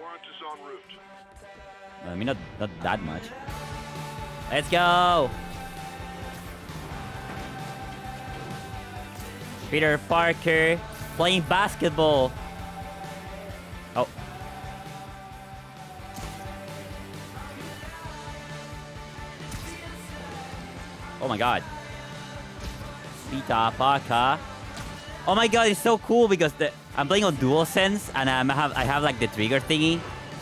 I mean, not not that much. Let's go. Peter Parker playing basketball. Oh. Oh my god. Peter Parker. Oh my god, it's so cool because the I'm playing on DualSense and I'm have I have like the trigger thingy.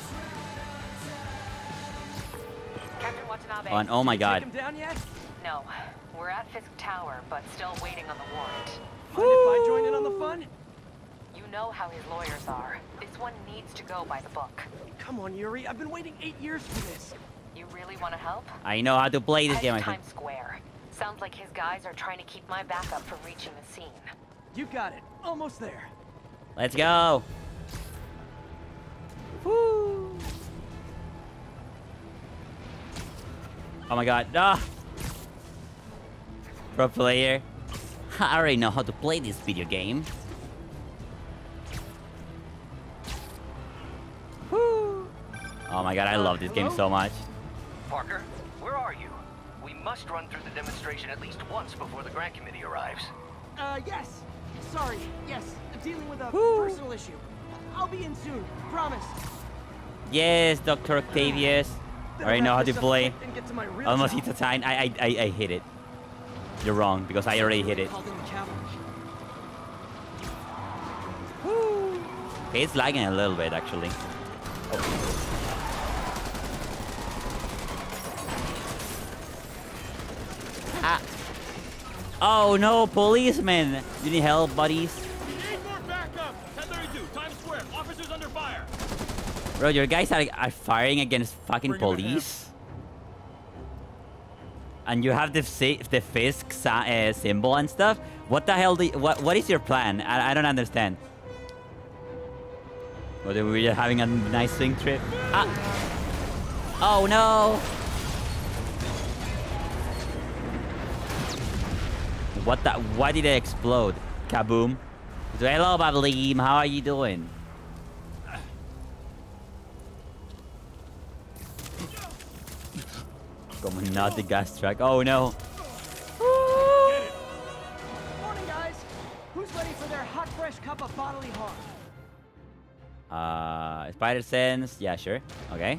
Captain Watanabe. Oh, and oh my god. Take him down yet? No, we're at Fisk Tower, but still waiting on the warrant. Mind if I join in on the fun? You know how his lawyers are. This one needs to go by the book. Come on, Yuri. I've been waiting eight years for this. You really want to help? I know how to play this Head game, to I think. Times Square. Sounds like his guys are trying to keep my backup from reaching the scene. You got it. Almost there. Let's go. Woo. Oh my god. Ah. Pro player. I already know how to play this video game. Woo. Oh my god, I love this game so much. Parker, where are you? We must run through the demonstration at least once before the grant committee arrives. Uh, yes. Sorry. Yes. Dealing with a Woo. personal issue. I'll be in soon. Promise. Yes, Doctor Octavius. I already know how to play. And get to my real Almost job. hit the time. I, I, I, I hit it. You're wrong because I already hit it. Called in the cavalry. Okay, it's lagging a little bit actually. Ah. Oh no, policeman! You need help, buddies? Need more backup! ten thirty-two, Times Square. Officers under fire. Bro, your guys are, are firing against fucking Bring 'em in police? And you have the fi- the Fisk uh, symbol and stuff? What the hell do you, what, what is your plan? I, I don't understand. What, are we just having a nice swing trip? Ah! Oh no! What the? Why did it explode? Kaboom! So, hello, Babaleem. How are you doing? Coming not the gas truck. Oh no! Morning, guys. Who's ready for their hot, fresh cup of bodily harm? Uh, spider sense. Yeah, sure. Okay.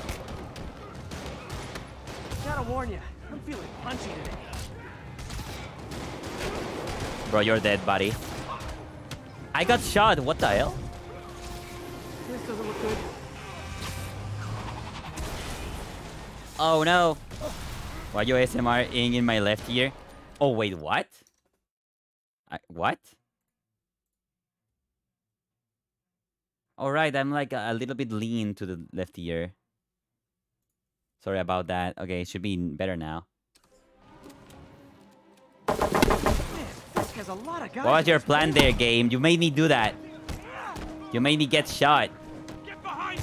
Gotta warn you, I'm feeling punchy today. Bro, you're dead, buddy. I got shot. What the hell? This doesn't look good. Oh no! Why you ASMRing in my left ear? Oh wait, what? I, what? All right, I'm like a, a little bit lean to the left ear. Sorry about that. Okay, it should be better now. Man, Fisk has a lot of guys. What was in your this plan place. there, game? You made me do that. You made me get shot. Get behind!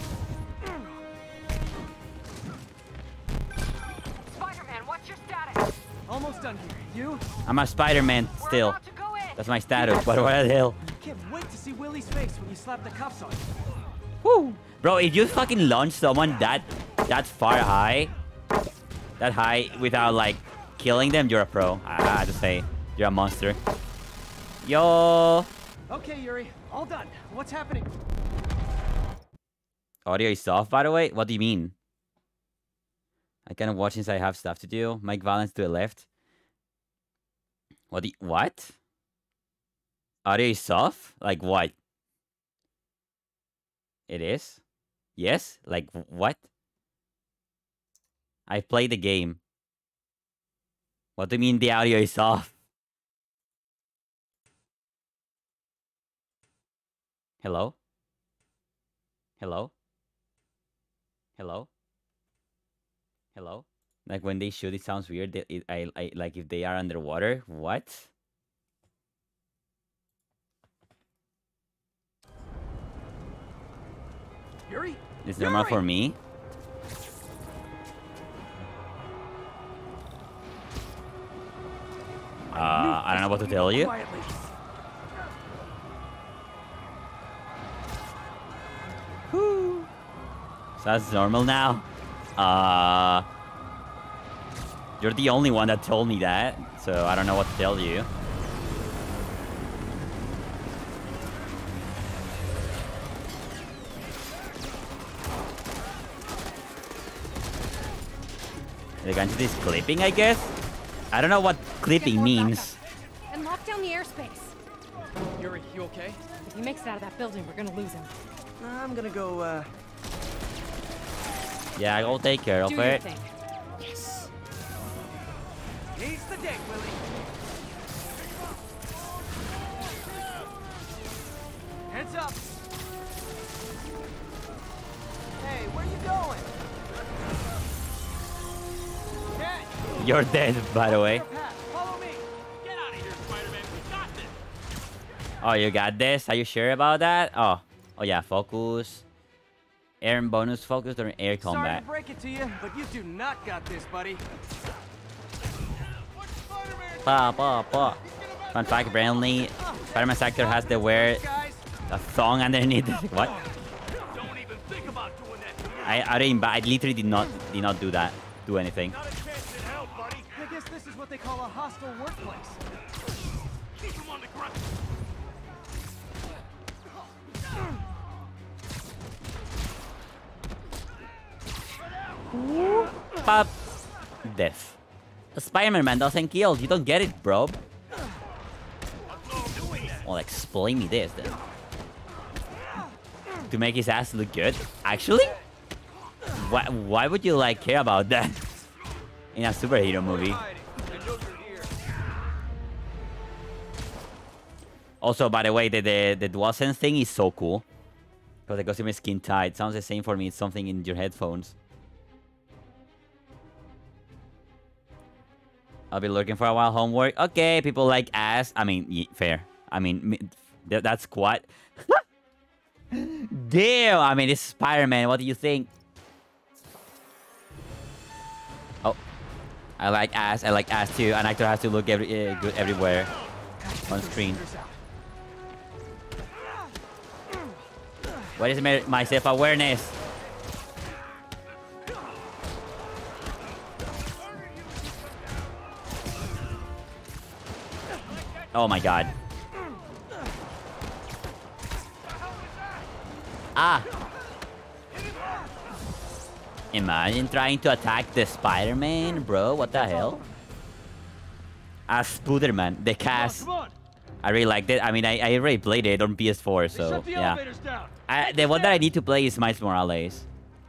Spider-Man, what's your status? Almost done here. You? I'm a Spider-Man We're still. about to go in. That's my status. But what the hell? Can't wait to see Willie's face when you slap the cuffs on him. Woo! Bro, if you fucking launch someone that that far high, that high without like killing them, you're a pro. I, I have to say, you're a monster. Yo, Okay, Yuri. All done. What's happening? audio is off, by the way. What do you mean? I cannot watch since I have stuff to do. Mike Valence to the left. What? The, what? Audio is off? Like what? It is? Yes? Like what? I played the game. What do you mean the audio is off? Hello? Hello? Hello? Hello? Like when they shoot, it sounds weird. They- It, I, I, like if they are underwater. What? Yuri? It's normal Yuri! for me. Uh, I don't know what to tell you. Quietly. So that's normal now. Uh, you're the only one that told me that, so I don't know what to tell you. The gunshot is clipping, I guess? I don't know what clipping means. And lock down the airspace. Yuri, you okay? If he makes it out of that building, we're gonna lose him. I'm gonna go, uh... Yeah, I'll take care of Do your it. thing. Yes! He's the dick, Willie! Heads up! Hey, where you going? Hey! You're dead, by the way. Follow me! Get out of here, Spider-Man. We got this. Oh, you got this? Are you sure about that? Oh, oh yeah, focus. Air and bonus focus during air Sorry combat. to break it to you, but you do not got this, buddy. Pa, pa, pa. Fun fact, apparently, Spider-Man Sector has to wear Guys, a thong underneath. What? Don't even think about doing that. I, I didn't, I literally did not, did not do that. Do anything. Not a chance in hell, buddy. I guess this is what they call a hostile workplace. Keep him on the ground. Pop. Death. The Spider-Man man doesn't kill. You don't get it, bro. Well, explain me this then. To make his ass look good? Actually? Why, why would you like care about that in a superhero movie? Also, by the way, the the, the DualSense thing is so cool. Because it goes to my skin tight. Sounds the same for me. It's something in your headphones. I'll be looking for a while. Homework. Okay, people like ass. I mean, y fair. I mean, me, th that's what. Damn. I mean, it's Spider-Man. What do you think? Oh, I like ass. I like ass too. An actor has to look every uh, good everywhere on screen. What is my, my self-awareness? Oh my god. Ah. Imagine trying to attack the Spider-Man, bro. What the hell? As Spider-Man, the cast. Come on. I really liked it. I mean, I, I already played it on P S four, so Shut the yeah. elevators down. I, the one that I need to play is Miles Morales.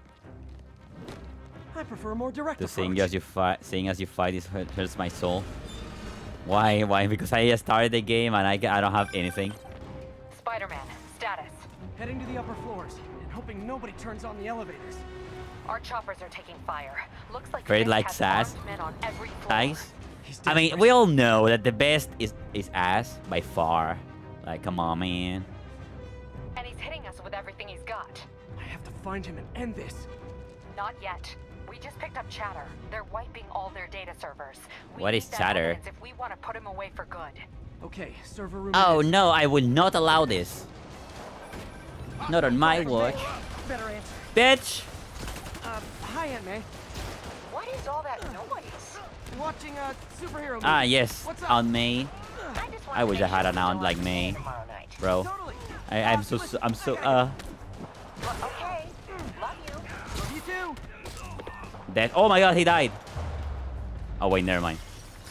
I prefer a more direct To sing approach. as you fight, sing as you fight, is hurt, hurts my soul. Why? Why? Because I just started the game and I, I don't have anything. Spider-Man, status. Heading to the upper floors and hoping nobody turns on the elevators. Our choppers are taking fire. Looks like Very Fisk like has sass. armed men on every floor. Guys, He's I mean, we all know that the best is is ass by far. Like, come on, man. And he's hitting us with everything he's got. I have to find him and end this. Not yet. We just picked up Chatter. They're wiping all their data servers. We What need is that Chatter? evidence if we want to put him away for good. Okay, server room. Oh it is. no, I will not allow this. Not on my watch. Better answer. Bitch! Uh, hi, Aunt May. What is all that noise? Watching a superhero movie. Ah, yes. What's up? On May. I, just I wish I had an aunt like me. Tomorrow night. Bro. Totally. I, I'm so, so, I'm so, uh... Well, okay. Love you. Love you too. Dead. Oh my god, he died. Oh wait, never mind.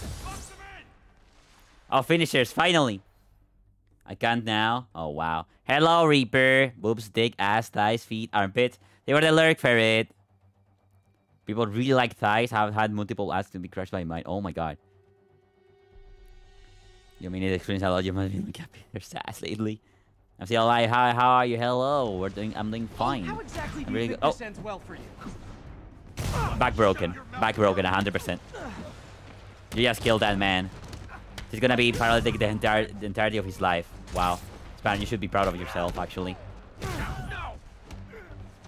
Oh, finishers, finally. I can't now. Oh wow. Hello, Reaper. Boobs, dick, ass, thighs, feet, armpits. They were the lurk ferret. People really like thighs. Have had multiple ads to be crushed by mine. Oh my god. You mean it explains how you must be looking at Peter's ass lately. I'm still alive. Hi, how are you? Hello. We're doing. I'm doing fine. How exactly do I'm you really think go- this ends well for you? Back broken. Back broken, one hundred percent. You just killed that man. He's gonna be paralytic the entire the entirety of his life. Wow. Span, you should be proud of yourself, actually.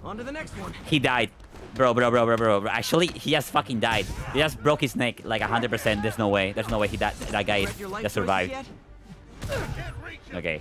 On to the next one. He died. Bro, bro, bro, bro, bro, bro. Actually, he just fucking died. He just broke his neck like one hundred percent. There's no way. There's no way he that that guy Regret your life just choices survived. yet? Okay.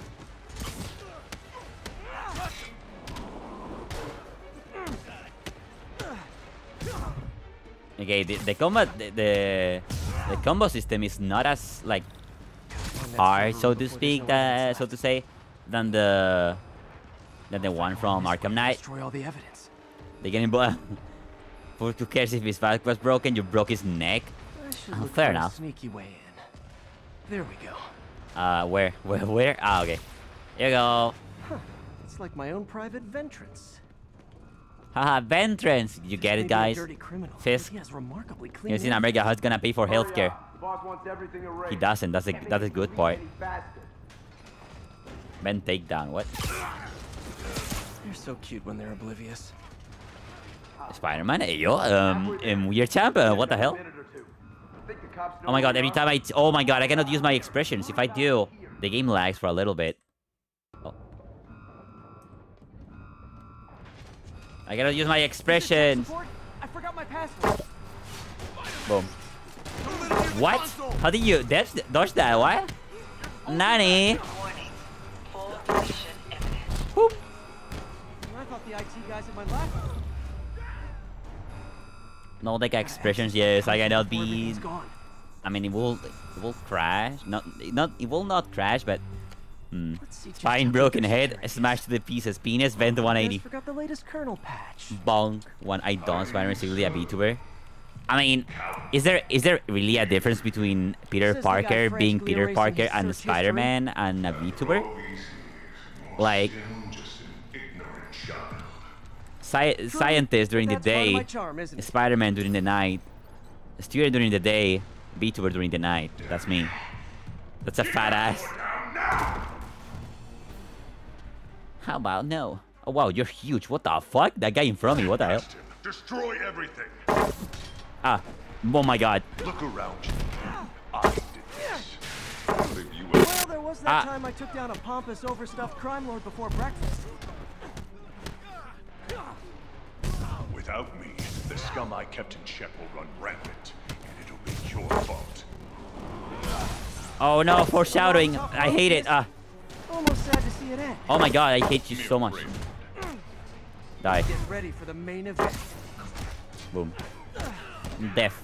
Okay, the, the combat, the, the the combo system is not as like hard, so to speak, uh, so to say, than the than the one from Arkham Knight. Destroy all the evidence. They getting blood. For who cares if his back was broken? You broke his neck. I should Oh, look fair for a enough. Sneaky way in. There we go. Uh, where, where, where? Ah, okay. Here you go. Huh. It's like my own private ventrance. Haha, Ventrance. Did you get it, Maybe a guys? dirty criminal, but Fisk. He has remarkably clean You see in hands. America, how's gonna pay for healthcare? He doesn't. That's a that's a good part. Ben takedown. What? They're so cute when they're oblivious. Spider-Man? Hey, yo, um, um, weird champ. Uh, what the hell? Oh my god! Every time I, t oh my god, I cannot use my expressions. If I do, the game lags for a little bit. Oh. I cannot use my expressions. Support? I forgot my password. Boom. What? How did you dodge, dodge that? What? Nani? Whoop. I thought the I T guys at my lab. No, like expressions. Yes, I cannot be. Everything's gone. I mean, it will, it will crash. Not, not, it will not crash, but. Hmm. Let's see just Spine how broken good head, this is. smashed to the pieces. Penis, vent to one eighty. Guys forgot the latest kernel patch. Bonk. One I don't. Spider-Man secretly a VTuber. I mean, is there is there really a difference between Peter Says the guy Parker being frantically Peter erasing Parker his and search Spider-Man and a VTuber? Like, sci scientist during the That's part of day, my charm, isn't it? Spider-Man during the night, student during the day, VTuber during the night. That's me. That's a fat ass. How about no? Oh wow, you're huge. What the fuck? That guy in front of me. What the hell? Destroy everything. Ah, oh my god. Look around you. I did this. Leave you Well, there was that Ah. time I took down a pompous, overstuffed crime lord before breakfast. Without me, the scum I kept in check will run rampant, and it'll be your fault. Oh no, foreshadowing. I hate it. Ah. Almost sad to see it end. Oh my god, I hate you so much. Die. Get ready for the main event. Boom. Death.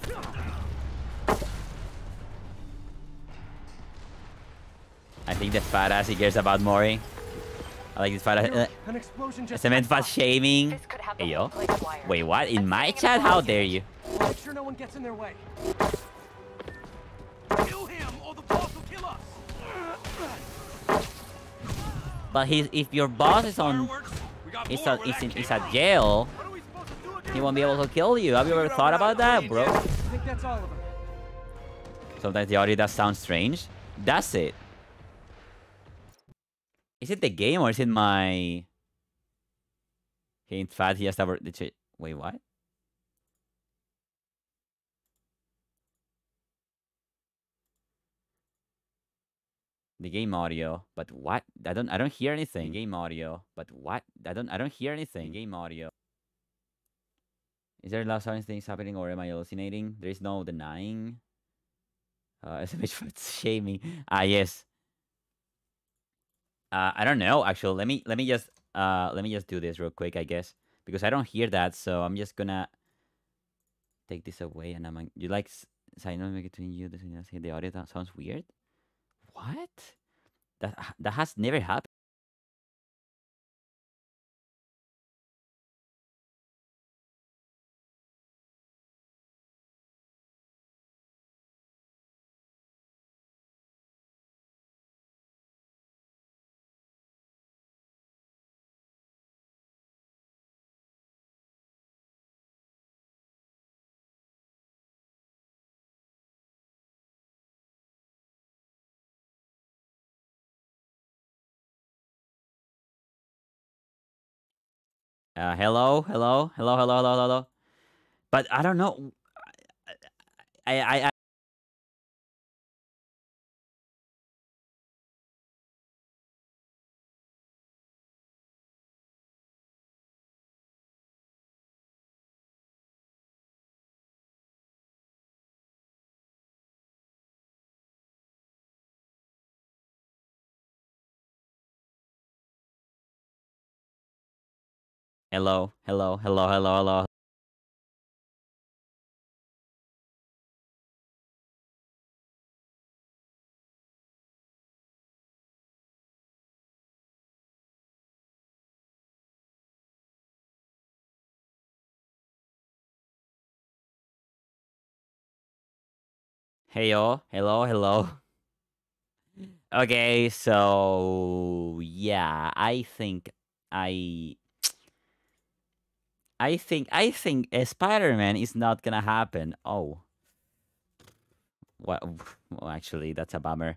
I think the fat ass he cares about Mori. I like this fat ass. Uh, An explosion just cement went fat by. shaming. This could have the Hey whole yo. place wired. Wait, what? In I'm my sending a chat? How call. dare you? Make sure no one gets in their way. Kill him, or the boss will kill us. But he's, if your boss is on, Fireworks? We got is more a, where is that in, came is at from. jail, What are we supposed to do again? he won't be able to kill you. Have you ever thought about that, bro? I think that's all of them. Sometimes the audio does sound strange. That's it. Is it the game or is it my... He ain't fat, he has to... Did she... Wait, what? The game audio, but what? I don't I don't hear anything. Game audio, but what? I don't I don't hear anything. Game audio. Is there lots of things happening or am I hallucinating? There is no denying. Uh, S M H for shaming. Ah, yes. Uh, I don't know. Actually, let me let me just uh let me just do this real quick, I guess, because I don't hear that. So I'm just gonna take this away, and I'm you like sign on between you. The audio that sounds weird. What? That that has never happened. Uh, hello, hello, hello, hello, hello, hello. But I don't know. I, I, I Hello, hello, hello, hello, hello. Hey yo, hello, hello. Okay, so yeah, I think I I think I think a Spider-Man is not gonna happen. Oh. Well, well actually that's a bummer.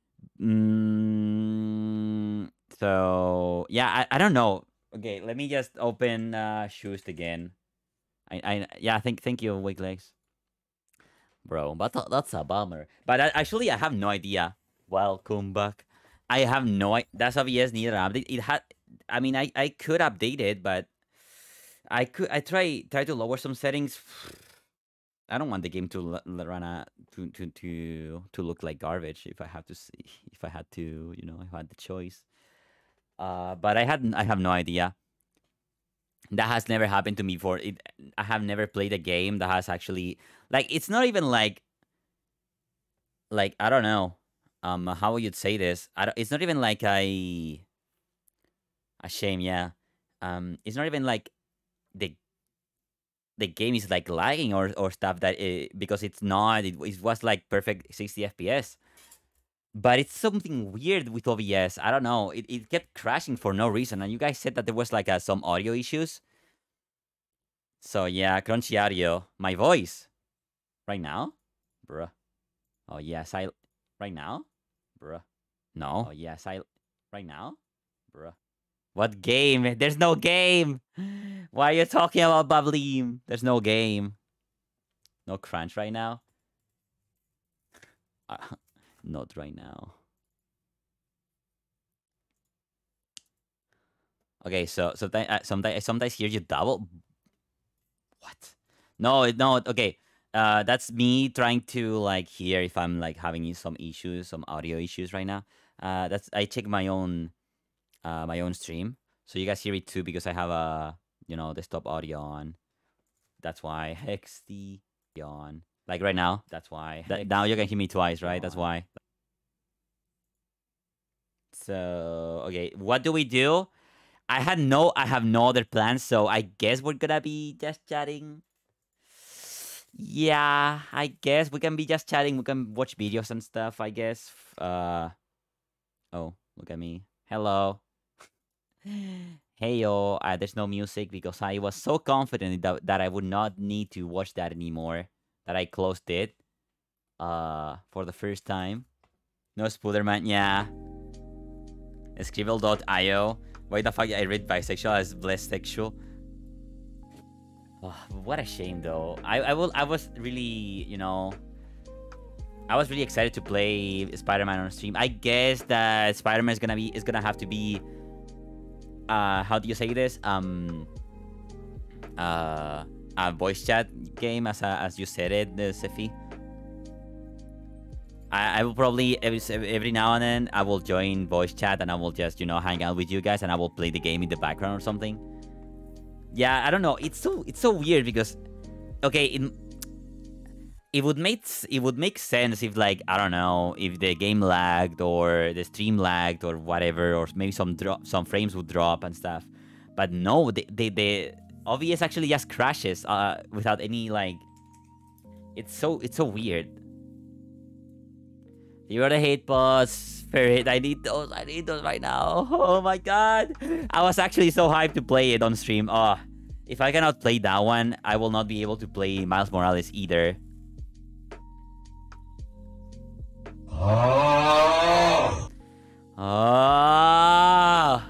Mm, so yeah, I, I don't know. Okay, let me just open uh shoes again. I I yeah, thank thank you, Weak Legs. Bro, but tha- that's a bummer. But I, actually, I have no idea. Welcome back. I have no idea. That's obvious. Neither update. It had. I mean, I, I could update it, but I could. I try try to lower some settings. I don't want the game to l- l- run a to to to to look like garbage. If I have to see, if I had to, you know, if I had the choice. Uh, but I had I have no idea. That has never happened to me before. It I have never played a game that has actually like it's not even like like I don't know um how would you say this? I don't, it's not even like I a shame, yeah. Um, it's not even like the the game is like lagging or or stuff that it, because it's not. It, it was like perfect sixty F P S. But it's something weird with O B S. I don't know. It, it kept crashing for no reason. And you guys said that there was like uh, some audio issues. So yeah, crunchy audio. My voice. Right now? Bruh. Oh yes, I... Right now? Bruh. No. Oh yes, I... Right now? Bruh. What game? There's no game! Why are you talking about Bablim? There's no game. No crunch right now? Uh, not right now. Okay, so sometimes uh, sometimes I sometimes hear you double. What? No, it- no. Okay, uh, that's me trying to like hear if I'm like having some issues, some audio issues right now. Uh, that's I check my own, uh, my own stream, so you guys hear it too because I have a you know desktop audio on. That's why Hex the on like right now. That's why that, now you can hear me twice, right? That's why. So okay, what do we do? I had no, I have no other plans, so I guess we're gonna be just chatting. Yeah, I guess we can be just chatting. We can watch videos and stuff. I guess. Uh, oh, look at me. Hello. Hey yo, uh, there's no music because I was so confident that that I would not need to watch that anymore. That I closed it. Uh, for the first time. No Spooderman, yeah. Scribble dot i o. Why the fuck I read bisexual as blessed sexual? Oh, what a shame though. I I will I was really, you know, I was really excited to play Spider-Man on stream. I guess that Spider-Man is gonna be is gonna have to be uh how do you say this? Um uh a voice chat game as a, as you said it, the Sefi. I, I will probably every every now and then I will join voice chat and I will just you know hang out with you guys and I will play the game in the background or something. Yeah, I don't know. It's so it's so weird because okay, it it would make it would make sense if like I don't know if the game lagged or the stream lagged or whatever or maybe some drop some frames would drop and stuff. But no, the the, the O B S actually just crashes uh without any like. It's so it's so weird. You're the hate boss, Spirit. I need those. I need those right now. Oh my god. I was actually so hyped to play it on stream. Oh, if I cannot play that one, I will not be able to play Miles Morales either. Oh. Oh.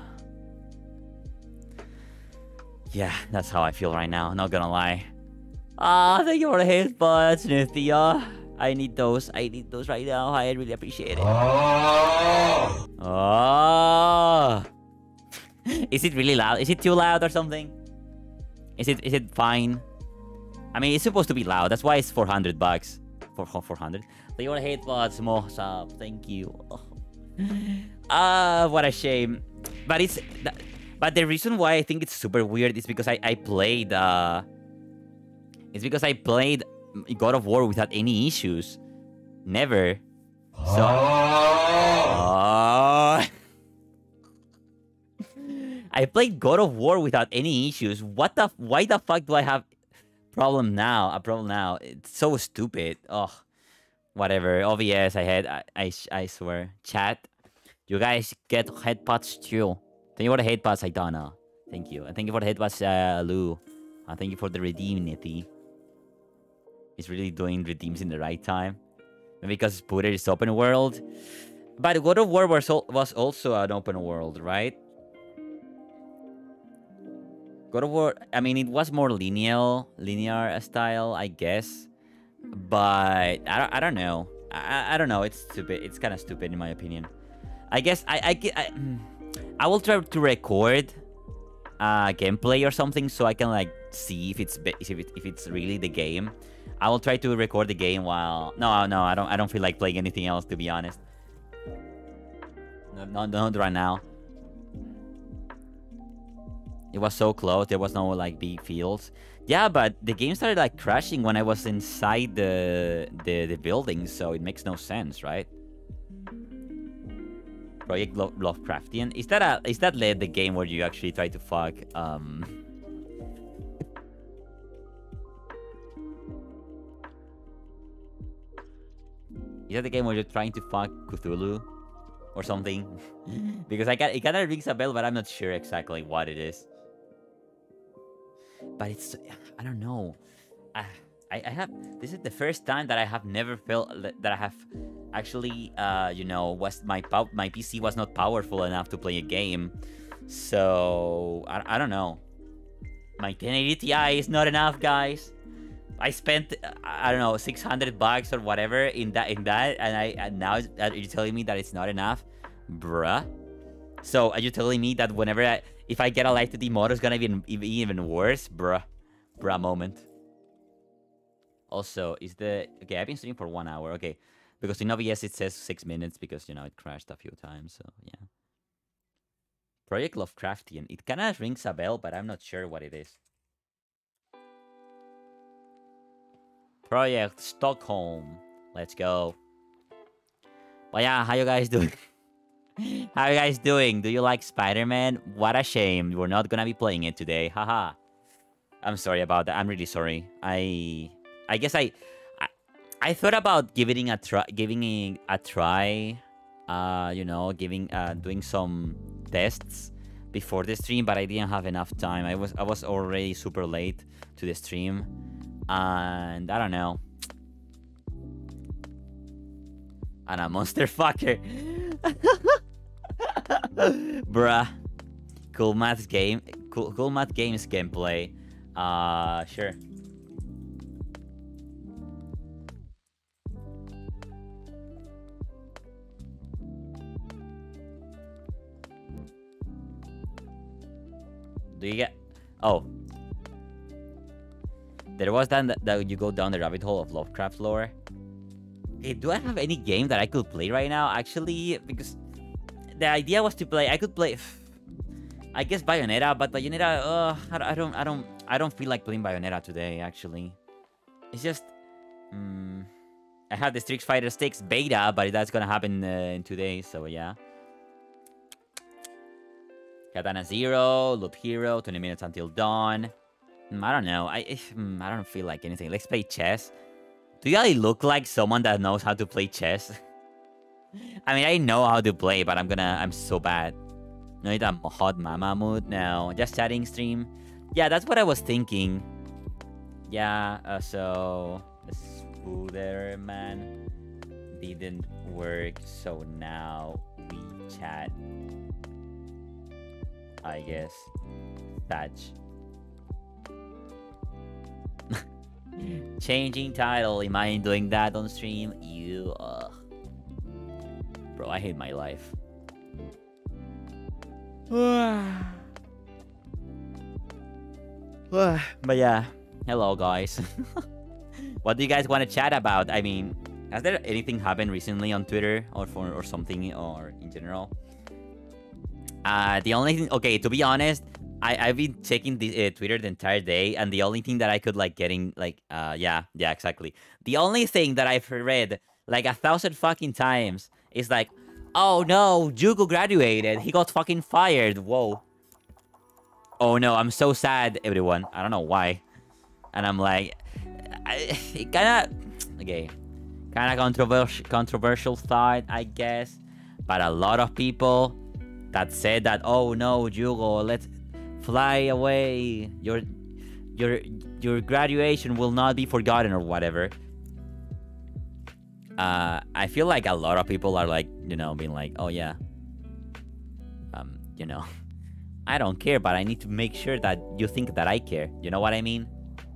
Yeah, that's how I feel right now. Not gonna lie. Ah, oh, thank you for the hate boss, Nithya. I need those. I need those right now. I really appreciate it. Oh. Oh. Is it really loud? Is it too loud or something? Is it is it fine? I mean, it's supposed to be loud. That's why it's four hundred bucks. For four hundred. They want to hate bots, Mohsab. Thank you. Ah, oh. uh, what a shame. But it's But the reason why I think it's super weird is because I, I played, uh... It's because I played God of War without any issues. Never. So... Oh... I played God of War without any issues. What the... Why the fuck do I have problem now? A problem now? It's so stupid. Ugh. Whatever. O B S, I had... I, I, I swear. Chat. You guys get headbuds too. Thank you for the headbuds, Aitana. Thank you. And thank you for the headbuds, uh, Lou. Uh, thank you for the redeem, Nitty. He's really doing redeems in the right time. Maybe because Spooter is open world. But God of War was, was also an open world, right? God of War, I mean, it was more linear, linear style, I guess. But I don't, I don't know. I, I don't know. It's stupid. It's kind of stupid in my opinion. I guess I, I, I, I will try to record uh, gameplay or something so I can like see if it's if it, if it's really the game. I will try to record the game while no no I don't I don't feel like playing anything else, to be honest. No, no, not right now. It was so close. There was no like big fields. Yeah, but the game started like crashing when I was inside the the, the building, so it makes no sense, right? Project Lo Lovecraftian. Is that a is that the game where you actually try to fuck um Is that the game where you're trying to fuck Cthulhu or something? Because I got it kind of rings a bell, but I'm not sure exactly what it is. But it's I don't know. I I, I have this is the first time that I have never felt that I have actually uh you know was my my P C was not powerful enough to play a game. So I I don't know. My ten eighty Ti is not enough, guys. I spent I don't know six hundred bucks or whatever in that in that, and I and now you're telling me that it's not enough, bruh. So are you telling me that whenever I, if I get a light to the motor, it's gonna be even even worse, bruh, bruh moment. Also, is the okay? I've been streaming for one hour. Okay, because in O B S it says six minutes because you know it crashed a few times. So yeah. Project Lovecraftian. It kind of rings a bell, but I'm not sure what it is. Project Stockholm. Let's go. But yeah, how you guys doing? How you guys doing? Do you like Spider-Man? What a shame. We're not gonna be playing it today. Haha. I'm sorry about that. I'm really sorry. I I guess I I, I thought about giving a try giving it a try. Uh, you know, giving uh doing some tests before the stream, but I didn't have enough time. I was I was already super late to the stream. And I don't know. And a monster fucker. Bruh. Cool Maths game. Cool, cool Math Games gameplay. Uh, sure. Do you get... Oh. There was that, that you go down the rabbit hole of Lovecraft lore. Hey, do I have any game that I could play right now? Actually, because the idea was to play... I could play... I guess Bayonetta, but Bayonetta... Uh, I don't... I don't... I don't feel like playing Bayonetta today, actually. It's just... Um, I have the Street Fighter six beta, but that's gonna happen uh, in two days, so yeah. Katana Zero, Loop Hero, twenty minutes until dawn. I don't know. I I don't feel like anything. Let's play chess. Do I look like someone that knows how to play chess? I mean, I know how to play, but I'm gonna... I'm so bad. No, it's a hot mama mood. No, just chatting stream. Yeah, that's what I was thinking. Yeah, uh, so... Spooder man didn't work, so now we chat. I guess. Thatch. Changing title. Am I doing that on stream? You, uh... Bro, I hate my life. But yeah, hello guys. What do you guys want to chat about? I mean, has there anything happened recently on Twitter or for or something or in general? Uh, the only thing, okay, to be honest, I I've been checking the uh, Twitter the entire day, and the only thing that I could like getting like uh yeah yeah exactly. The only thing that I've read like a thousand fucking times is like, oh no, Jugo graduated. He got fucking fired. Whoa. Oh no, I'm so sad, everyone. I don't know why. And I'm like, I, it kind of okay, kind of controversial controversial thought, I guess. But a lot of people that said that, oh no, Jugo, let's fly away. Your your your graduation will not be forgotten or whatever. Uh, I feel like a lot of people are like, you know, being like, oh yeah, um, you know, I don't care, but I need to make sure that you think that I care. You know what I mean?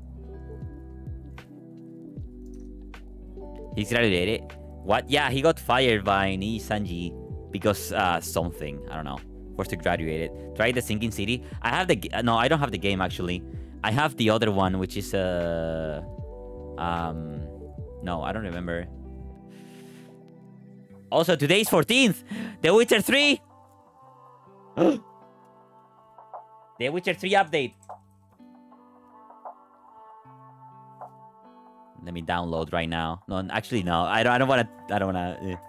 He's graduated. What? Yeah, he got fired by Nii Sanji because uh something. I don't know. Forced to graduate it. Try the Sinking City. I have the no. I don't have the game actually. I have the other one, which is uh um no, I don't remember. Also, today's fourteenth. The Witcher three. The Witcher three update. Let me download right now. No, actually, no. I don't. I don't want to. I don't want to.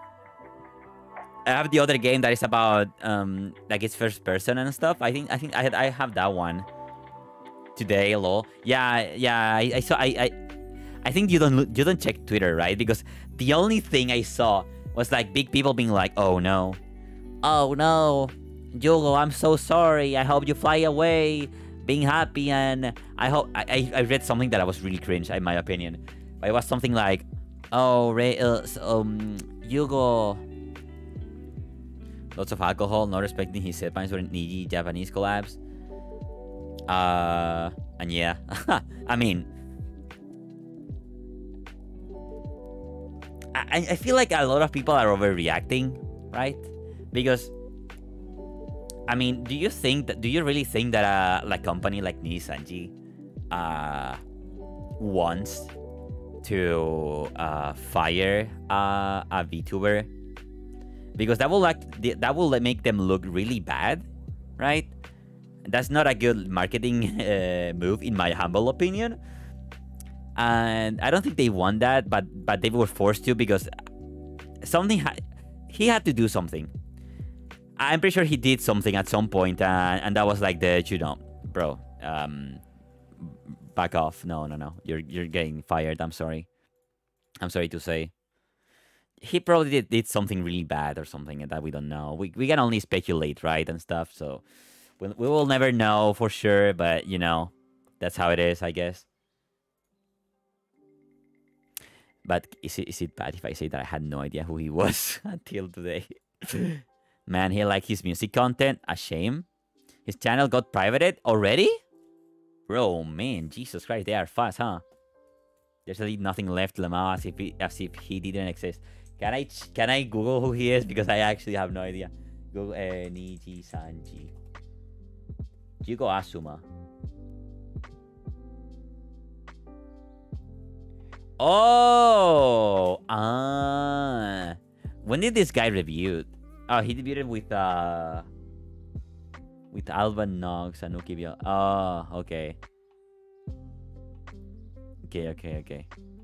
I have the other game that is about um like it's first person and stuff. I think. I think I had. I have that one. Today, lol. Yeah, yeah. I, I saw. I, I. I think you don't. You don't check Twitter, right? Because the only thing I saw was like big people being like, "Oh no, oh no, Jugo, I'm so sorry. I hope you fly away." Being happy, and I hope I, I read something that I was really cringe in my opinion, but it was something like, oh Ray, uh, um Jugo, lots of alcohol, not respecting his headphones for needy Japanese collabs, uh and yeah. I mean, I, I feel like a lot of people are overreacting, right? Because I mean, do you think that? Do you really think that a like company like Nii Sanji, uh, wants to uh fire uh, a VTuber? Because that will like that will make them look really bad, right? That's not a good marketing uh, move, in my humble opinion. And I don't think they want that, but but they were forced to because something ha he had to do something. I'm pretty sure he did something at some point, uh, and that was like the, you know, bro, um, back off. No, no, no. You're you're getting fired. I'm sorry. I'm sorry to say. He probably did, did something really bad or something that we don't know. We we can only speculate, right, and stuff. So we we will never know for sure. But you know, that's how it is, I guess. But is it is it bad if I say that I had no idea who he was until today? Man, he liked his music content. A shame. His channel got privated already? Bro, man, Jesus Christ, they are fast, huh? There's really nothing left, Lamau, as if he, as if he didn't exist. Can I can I Google who he is? Because I actually have no idea. Google uh, Nii Sanji. Jugo Asuma. Oh, ah. When did this guy review? Oh, he debuted with uh with Alba Nox and Ukibio. Oh, okay. Okay, okay, okay.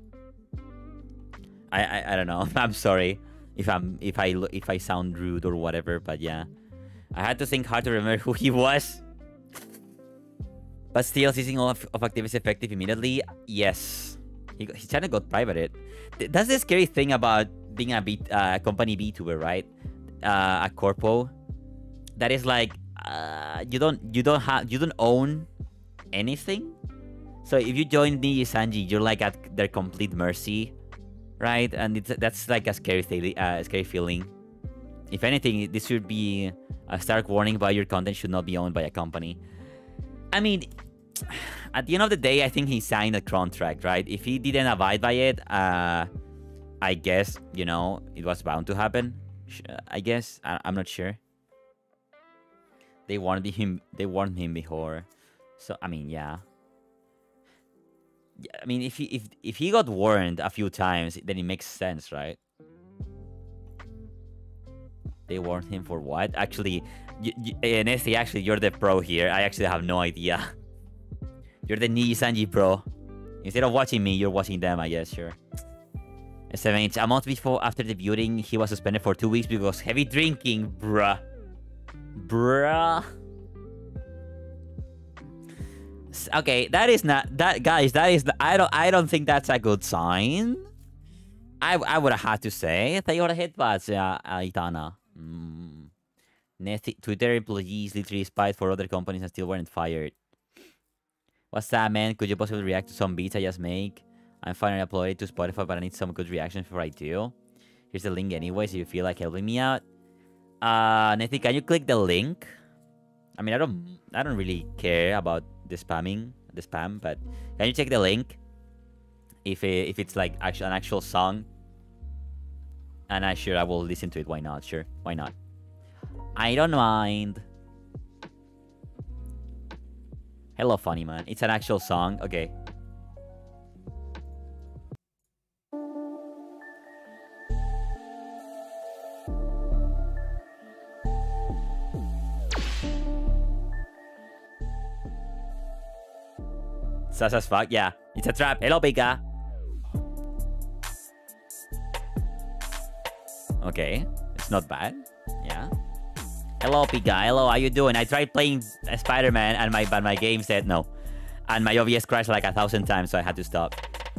I, I I don't know. I'm sorry if I'm if I if I sound rude or whatever, but yeah, I had to think hard to remember who he was. But still, ceasing all of, of activities effective immediately. Yes, he his channel got privated. That's the scary thing about being a B, uh, company VTuber, right? Uh, a corpo that is like uh, you don't you don't have you don't own anything. So if you join Nii Sanji, you're like at their complete mercy, right? And it's, that's like a scary thing, uh, scary feeling. If anything, this should be a stark warning about your content should not be owned by a company. I mean, at the end of the day, I think he signed a contract, right? If he didn't abide by it, uh, I guess, you know, it was bound to happen. I guess. I I'm not sure. They warned him. They warned him before. So I mean, yeah. Yeah, I mean, if he if if he got warned a few times, then it makes sense, right? They warned him for what? Actually, y y Nessie, actually, you're the pro here. I actually have no idea. You're the Nii Sanji pro. Instead of watching me, you're watching them, I guess, sure. seven H. A month before, after debuting, he was suspended for two weeks because heavy drinking, bruh. Bruh. Okay, that is not that, guys. That is the, I don't I don't think that's a good sign. I I would have had to say. Thank you for the headbutts, uh, Itana. Mm. Nessie, Twitter employees literally spied for other companies and still weren't fired. What's that, man? Could you possibly react to some beats I just make? I'm finally uploaded to Spotify, but I need some good reactions before I do. Here's the link anyway, so you feel like helping me out. Uh, Nessie, can you click the link? I mean, I don't, I don't really care about the spamming, the spam, but can you check the link? If it, if it's like actual, an actual song, and I sure I will listen to it. Why not? Sure, why not? I don't mind. Hello, funny man. It's an actual song. Okay. Sus as fuck. Yeah, it's a trap. Hello, Pika. Okay, it's not bad. Yeah. Hello, Pika. Hello, how you doing? I tried playing Spider-Man and my but my game said no, and my O B S crashed like a thousand times, so I had to stop.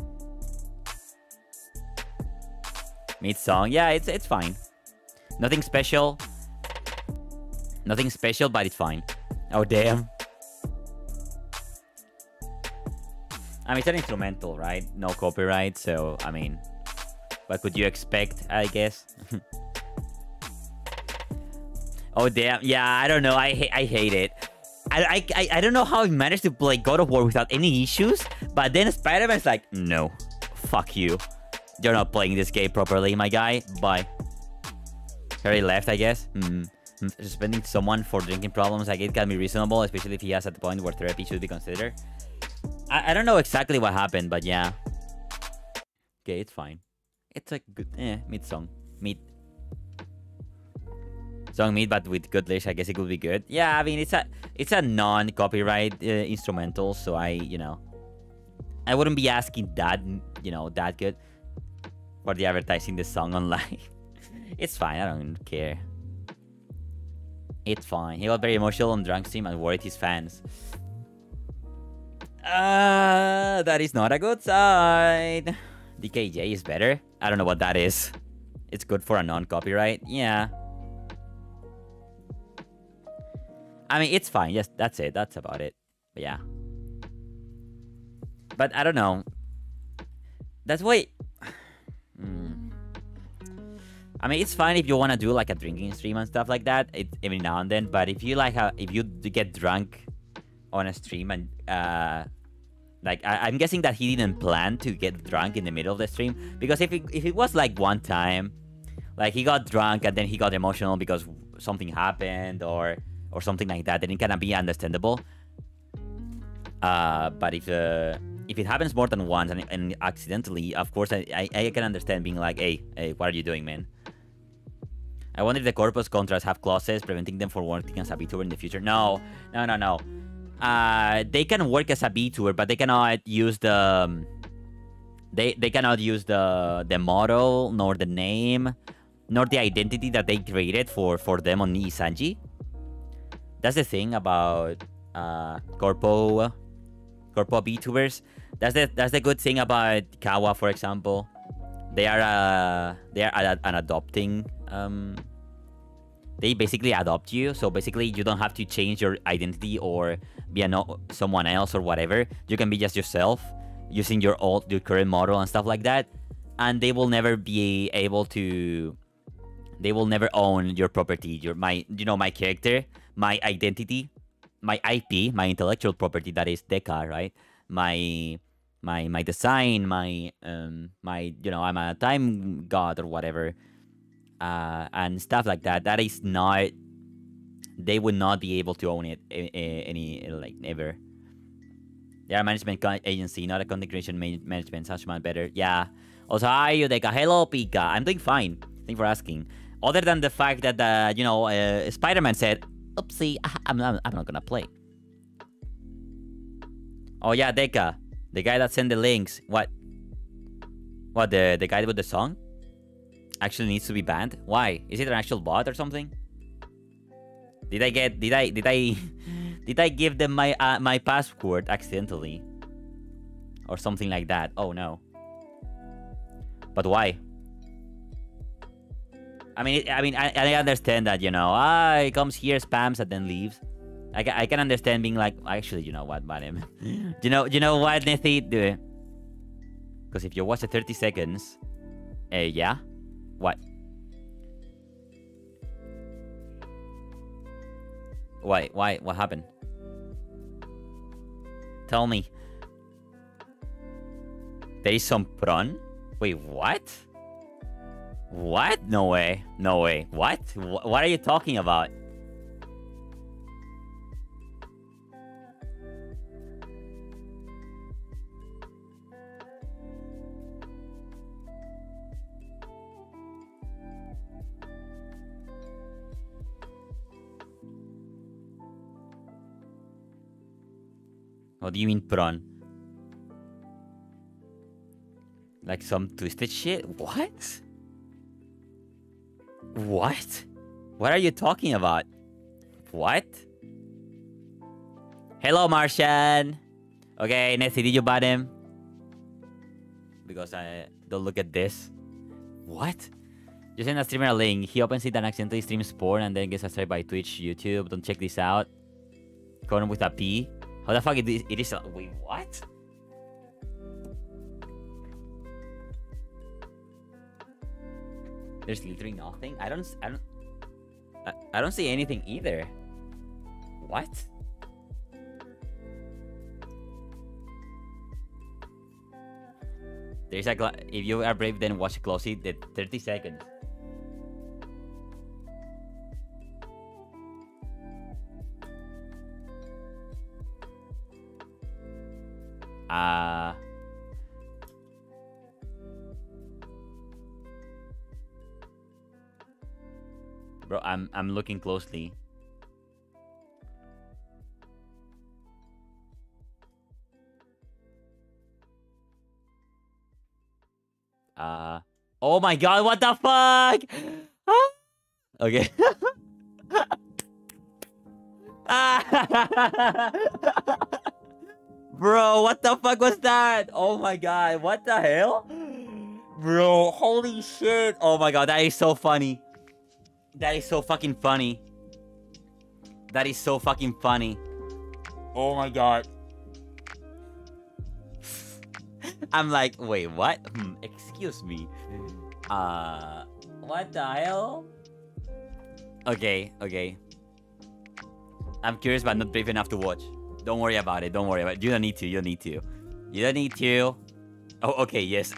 Mid song, yeah, it's it's fine. Nothing special. Nothing special, but it's fine. Oh damn. I mean, it's an instrumental, right? No copyright, so, I mean... What could you expect, I guess? Oh, damn. Yeah, I don't know. I, ha I hate it. I, I, I don't know how I managed to play God of War without any issues, but then Spider-Man's like, no. Fuck you. You're not playing this game properly, my guy. Bye. Harry left, I guess. Hmm. Suspending someone for drinking problems, like, it can be reasonable, especially if he has at the point where therapy should be considered. I, I don't know exactly what happened, but yeah. Okay, it's fine. It's a good, eh, mid song. Mid. Song mid, but with good lyrics, I guess it could be good. Yeah, I mean, it's a it's a non-copyright uh, instrumental, so I, you know. I wouldn't be asking that, you know, that good for the advertising the song online. It's fine, I don't care. It's fine. He got very emotional on drunk stream and worried his fans. Uh, that is not a good sign. D K J is better. I don't know what that is. It's good for a non-copyright. Yeah. I mean, it's fine. Yes, that's it. That's about it. But yeah. But I don't know. That's why... Mm. I mean, it's fine if you want to do like a drinking stream and stuff like that. It, every now and then. But if you like, a, if you get drunk on a stream and... Uh, Like, I I'm guessing that he didn't plan to get drunk in the middle of the stream. Because if it, if it was like one time, like he got drunk and then he got emotional because something happened or or something like that, then it can be understandable. Uh, but if uh, if it happens more than once and, and accidentally, of course, I, I, I can understand being like, hey, hey, what are you doing, man? I wonder if the corpus contracts have clauses preventing them from working as a VTuber in the future. No, no, no, no. Uh, they can work as a VTuber, but they cannot use the... Um, they, they cannot use the the model, nor the name, nor the identity that they created for, for them on Nii Sanji. That's the thing about uh, Corpo... Corpo VTubers. That's the, that's the good thing about Kawa, for example. They are, uh, they are ad an adopting... Um, They basically adopt you, so basically you don't have to change your identity or be a no someone else or whatever. You can be just yourself, using your old, your current model and stuff like that. And they will never be able to... They will never own your property, your my you know my character, my identity, my I P, my intellectual property. That is Deca, right? My my my design, my um my you know I'm a time god or whatever. Uh, and stuff like that. That is not... They would not be able to own it any, like, ever. They are a management agency, not a content creation management. Such man better. Yeah. Also, hi, Udeka. Hello, Pika. I'm doing fine. Thank you for asking. Other than the fact that, uh, you know, uh, Spider-Man said, oopsie, I'm not, I'm not gonna play. Oh yeah, Deka. The guy that sent the links. What? What, the, the guy with the song? Actually needs to be banned? Why? Is it an actual bot or something? Did I get, did I, did I, did I give them my, uh, my password accidentally? Or something like that? Oh no. But why? I mean, I mean, I, I understand that, you know, ah, he comes here, spams, and then leaves. I, I can understand being like, actually, you know what, man? you know, you know what, Nethy? Because if you watch the thirty seconds, uh, yeah, what? Why? Why? What happened? Tell me. There is some prawn? Wait, what? What? No way. No way. What? Wh what are you talking about? What do you mean prawn? Like some twisted shit? What? What? What are you talking about? What? Hello, Martian. Okay, Nessie, did you ban him? Because I don't look at this. What? You send a streamer a link. He opens it and accidentally streams porn and then gets started by Twitch, YouTube. Don't check this out. Corner with a P. How the fuck it is? It is a, wait, what? There's literally nothing. I don't. I don't. I, I don't see anything either. What? There's a. If you are brave, then watch it closely. The thirty seconds. Uh. Bro, I'm I'm looking closely. Uh oh my god, what the fuck? Okay. Bro, what the fuck was that? Oh my god, what the hell? Bro, holy shit. Oh my god, that is so funny. That is so fucking funny. That is so fucking funny. Oh my god. I'm like, wait, what? Hmm, excuse me. Uh, what the hell? Okay, okay. I'm curious, but not brave enough to watch. Don't worry about it. Don't worry about it. You don't need to. You don't need to. You don't need to. Oh, okay, yes.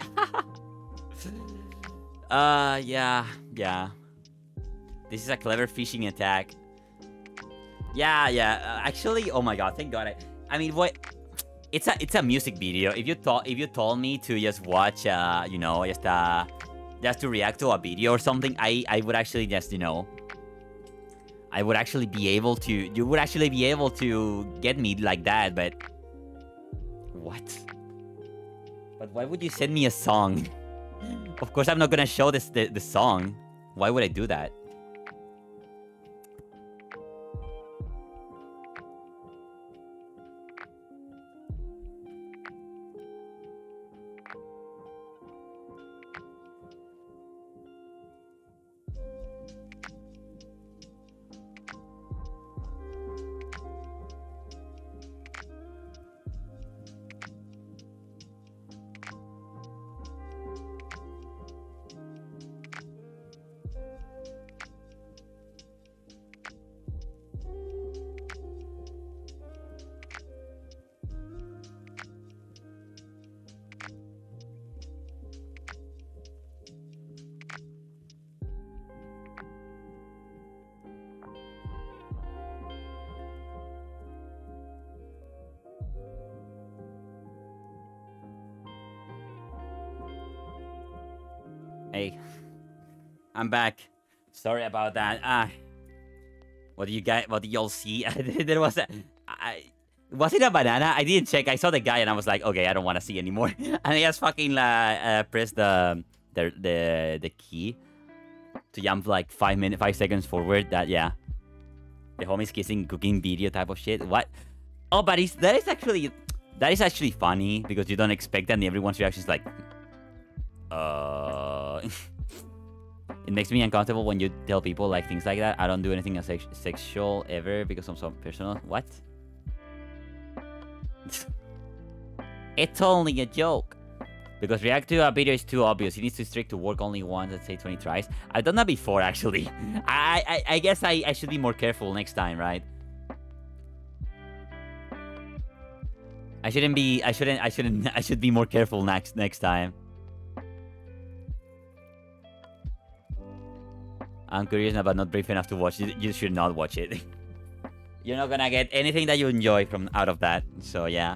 uh, yeah, yeah. This is a clever phishing attack. Yeah, yeah. Uh, actually, oh my god, thank god. I, I mean, what? It's a it's a music video. If you thought if you told me to just watch, uh, you know, just uh, just to react to a video or something, I I would actually just, you know, I would actually be able to. You would actually be able to get me like that, but what? But why would you send me a song? Of course, I'm not gonna show this the, the song. Why would I do that? Hey, I'm back. Sorry about that. Ah, what do you guys? What did y'all see? There was a. I, was it a banana? I didn't check. I saw the guy and I was like, okay, I don't want to see anymore. And I just fucking uh, uh, pressed the the the the key to jump like five minutes, five seconds forward. That yeah, the homies kissing cooking video type of shit. What? Oh, but it's, that is actually that is actually funny because you don't expect that, and everyone's reaction is like, uh. It makes me uncomfortable when you tell people like things like that. I don't do anything sex sexual ever because I'm so personal. What? It's only a joke. Because react to a video is too obvious. He needs to strict to work only once, let's say twenty tries. I've done that before, actually. I I, I guess I, I should be more careful next time, right? I shouldn't be. I shouldn't. I shouldn't. I should be more careful next next time. I'm curious but not brave enough to watch it. You should not watch it. You're not gonna get anything that you enjoy from out of that. So yeah.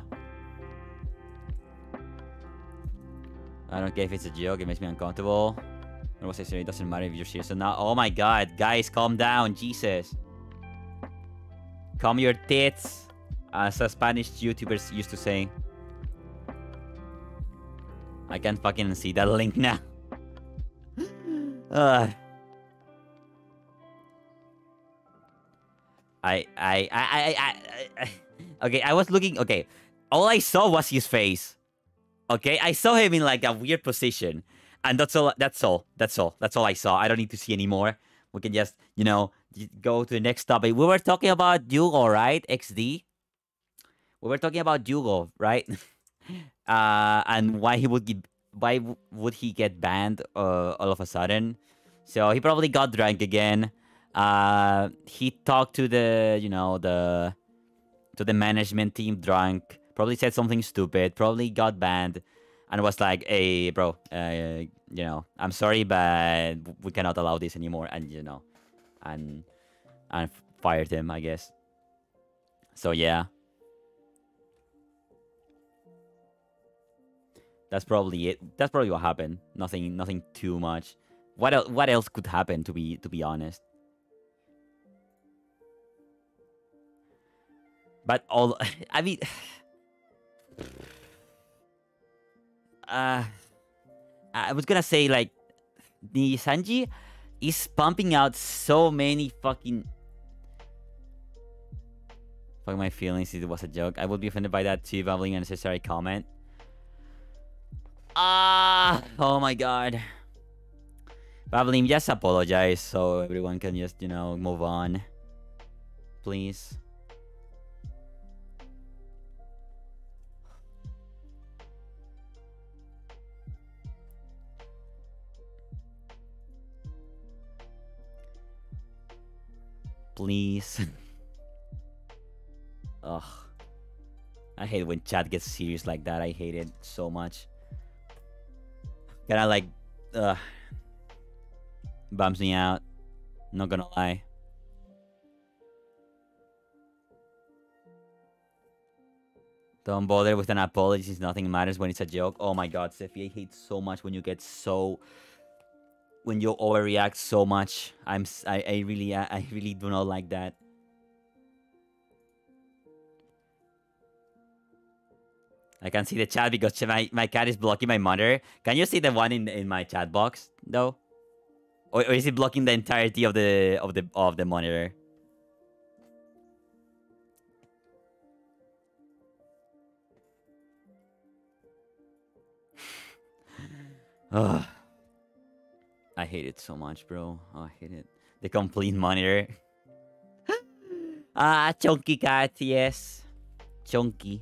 I don't care if it's a joke. It makes me uncomfortable. Or was I saying it doesn't matter if you're serious or not. Oh my god, guys, calm down, Jesus. Calm your tits, as a Spanish YouTubers used to say. I can't fucking see that link now. uh. I, I, I, I, I, I, okay, I was looking, okay, all I saw was his face, okay, I saw him in like a weird position, and that's all, that's all, that's all, that's all I saw. I don't need to see anymore. We can just, you know, go to the next topic. We were talking about Diogo, right, X D? We were talking about Diogo, right? uh, and why he would get, why would he get banned uh, all of a sudden? So he probably got drunk again. Uh, he talked to the, you know, the, to the management team drunk, probably said something stupid, probably got banned, and was like, hey, bro, uh, you know, I'm sorry, but we cannot allow this anymore, and, you know, and, and fired him, I guess. So, yeah. That's probably it. That's probably what happened. Nothing, nothing too much. What else, what else could happen, to be, to be honest? But all, I mean, uh, I was gonna say, like, the Sanji is pumping out so many fucking, fuck my feelings, it was a joke. I would be offended by that too, babbling unnecessary comment. Ah, oh my god. Babbling, just apologize so everyone can just, you know, move on. Please. Please. Ugh. I hate when chat gets serious like that. I hate it so much. Kinda like, ugh. Bums me out. Not gonna lie. Don't bother with an apology since nothing matters when it's a joke. Oh my god, Sephi, I hate so much when you get so... when you overreact so much. I'm I, I really I, I really do not like that. I can see the chat because my, my cat is blocking my monitor. Can you see the one in in my chat box though? Or, or is it blocking the entirety of the of the of the monitor? Ugh. I hate it so much, bro. Oh, I hate it. The complete monitor. Ah, chunky cat, yes. Chunky.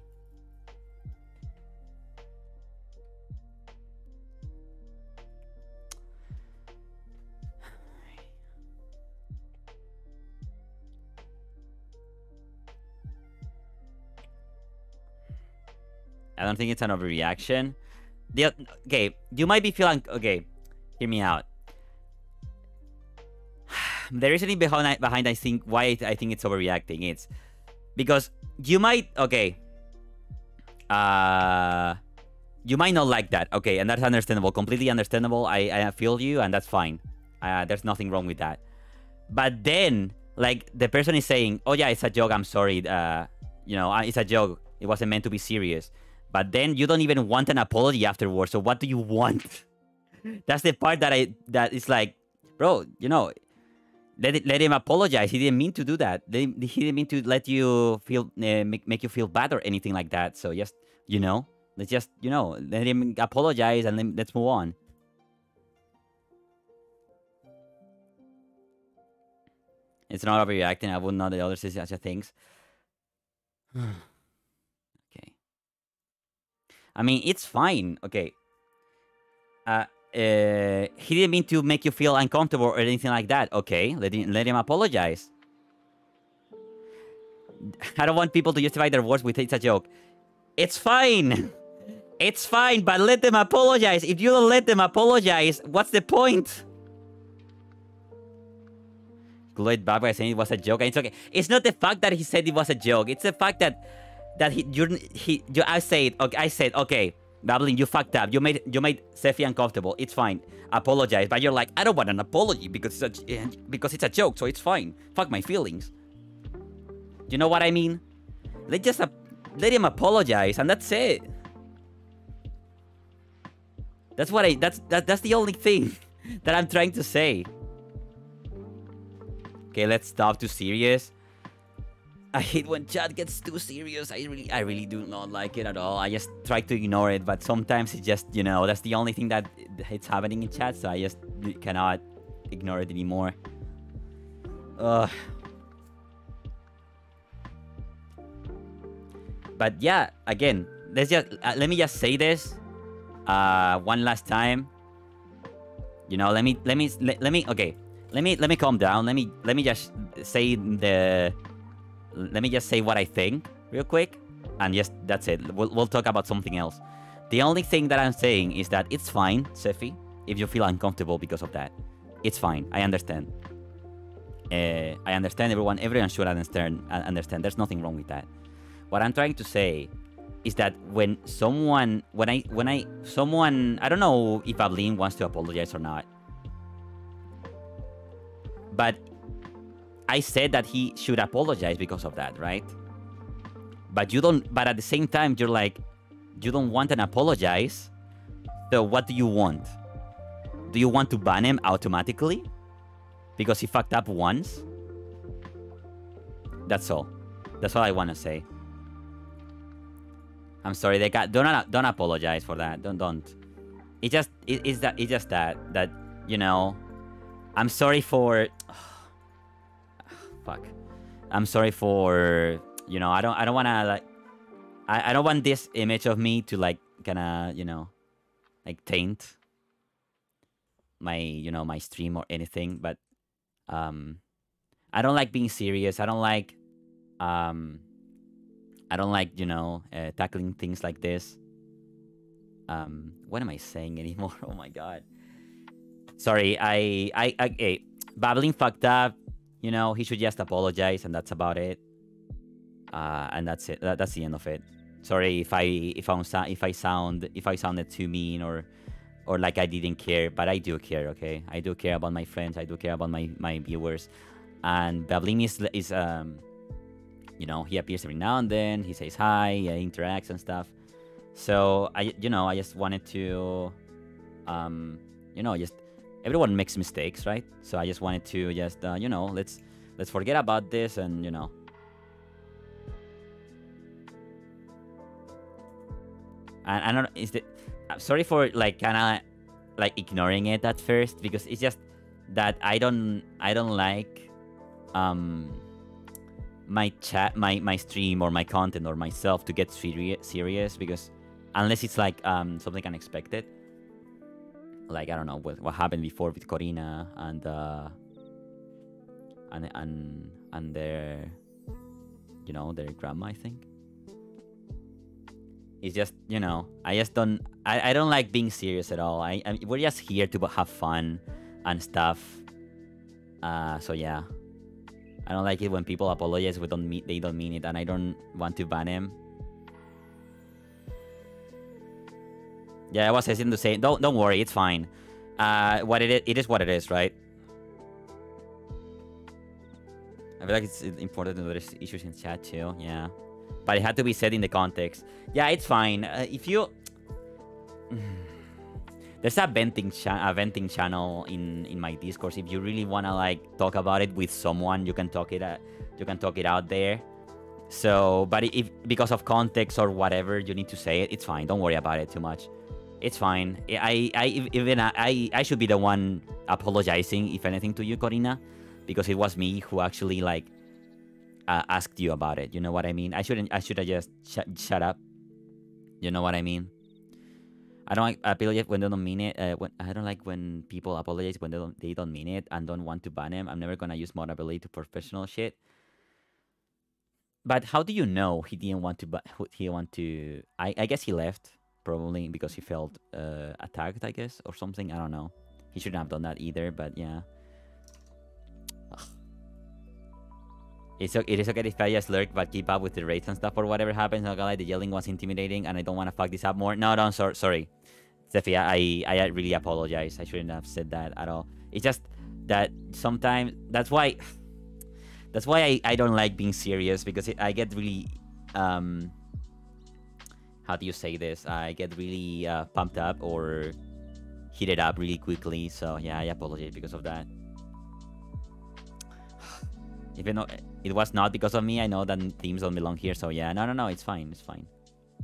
I don't think it's an overreaction. The, okay, you might be feeling... Okay, hear me out. The reasoning behind, behind I think why I think it's overreacting. It's because you might... Okay. Uh, you might not like that. Okay, and that's understandable. Completely understandable. I, I feel you, and that's fine. Uh, there's nothing wrong with that. But then, like, the person is saying, oh yeah, it's a joke, I'm sorry. Uh, you know, it's a joke. It wasn't meant to be serious. But then you don't even want an apology afterwards. So what do you want? That's the part that I, that is like, bro, you know, let it, let him apologize. He didn't mean to do that. They, he didn't mean to let you feel, uh, make, make you feel bad or anything like that. So just, you know, let's just, you know, let him apologize and then let's move on. It's not overreacting. I would not the other such a things. Okay. I mean, it's fine. Okay. Uh, uh, he didn't mean to make you feel uncomfortable or anything like that. Okay, let him, let him apologize. I don't want people to justify their words with it's a joke. It's fine. It's fine, but let them apologize. If you don't let them apologize, what's the point? Lloyd Barbara saying it was a joke, and it's okay. It's not the fact that he said it was a joke. It's the fact that that he you he you, I said okay. I said okay, Babbling, you fucked up. You made you made Sephi uncomfortable. It's fine. Apologize, but you're like, I don't want an apology because it's a, because it's a joke, so it's fine. Fuck my feelings. You know what I mean? Let just uh, let him apologize, and that's it. That's what I. That's that. That's the only thing that I'm trying to say. Okay, let's stop too serious. I hate when chat gets too serious. I really, I really do not like it at all. I just try to ignore it, but sometimes it just, you know, that's the only thing that it's happening in chat, so I just cannot ignore it anymore. Ugh. But yeah, again, let's just uh, let me just say this uh, one last time. You know, let me, let me, let, let me. Okay. Let me let me calm down. Let me let me just say the let me just say what I think real quick, and just that's it. We'll we'll talk about something else. The only thing that I'm saying is that it's fine, Sephi, if you feel uncomfortable because of that. It's fine. I understand. Uh, I understand. Everyone everyone should understand. Understand. There's nothing wrong with that. What I'm trying to say is that when someone when I when I someone I don't know if Ablin wants to apologize or not. But I said that he should apologize because of that, right? But you don't. But at the same time, you're like, you don't want an apologize. So what do you want? Do you want to ban him automatically because he fucked up once? That's all. That's all I want to say. I'm sorry. They got don't don't apologize for that. Don't don't. It just it, it's that it's just that that you know. I'm sorry for fuck. I'm sorry for you know, I don't I don't wanna like I, I don't want this image of me to like kinda, you know, like taint my you know my stream or anything, but um I don't like being serious. I don't like um I don't like, you know, uh, tackling things like this. Um what am I saying anymore? Oh my god. Sorry, I, I, I, hey, Babbling fucked up. You know, he should just apologize, and that's about it. Uh, and that's it. That, that's the end of it. Sorry if I, if I, if I sound, if I sounded too mean or, or like I didn't care, but I do care. Okay, I do care about my friends. I do care about my, my viewers. And Babbling is, is, um, you know, he appears every now and then. He says hi, he interacts and stuff. So I, you know, I just wanted to, um, you know, just. Everyone makes mistakes, right? So I just wanted to just, uh, you know, let's let's forget about this and, you know. And I don't is the I'm sorry for like kind of like ignoring it at first because it's just that I don't I don't like um my chat my my stream or my content or myself to get serious serious because unless it's like um something unexpected. Like I don't know what, what happened before with Corina and uh, and and and their, you know, their grandma. I think it's just you know I just don't I, I don't like being serious at all. I, I we're just here to have fun and stuff. Uh, so yeah, I don't like it when people apologize but don't mean they don't mean it, and I don't want to ban him. Yeah, I was hesitant to say. Don't don't worry, it's fine. Uh, what it is, it is what it is, right? I feel like it's important to address issues in chat too. Yeah, but it had to be said in the context. Yeah, it's fine. Uh, if you there's a venting cha a venting channel in in my Discord. If you really wanna like talk about it with someone, you can talk it. Uh, you can talk it out there. So, but if because of context or whatever, you need to say it. It's fine. Don't worry about it too much. It's fine. I, I, even I, I should be the one apologizing, if anything, to you, Corina, because it was me who actually like uh, asked you about it. You know what I mean? I shouldn't. I should have just sh shut up. You know what I mean? I don't like apologize when they don't mean it. Uh, when, I don't like when people apologize when they don't they don't mean it and don't want to ban him. I'm never gonna use mod ability to professional shit. But how do you know he didn't want to? But he want to? I I guess he left probably because he felt uh, attacked. I guess or something. I don't know. He shouldn't have done that either. But yeah, ugh. It's it is okay if I just lurk, but keep up with the raids and stuff or whatever happens. Not gonna lie, the yelling was intimidating, and I don't want to fuck this up more. No, no, sorry, sorry, Steffi. I I really apologize. I shouldn't have said that at all. It's just that sometimes that's why. That's why I, I don't like being serious, because it, I get really, um, how do you say this? I get really uh, pumped up or heated up really quickly. So yeah, I apologize because of that. Even though it was not because of me, I know that themes don't belong here. So yeah, no, no, no, it's fine, it's fine.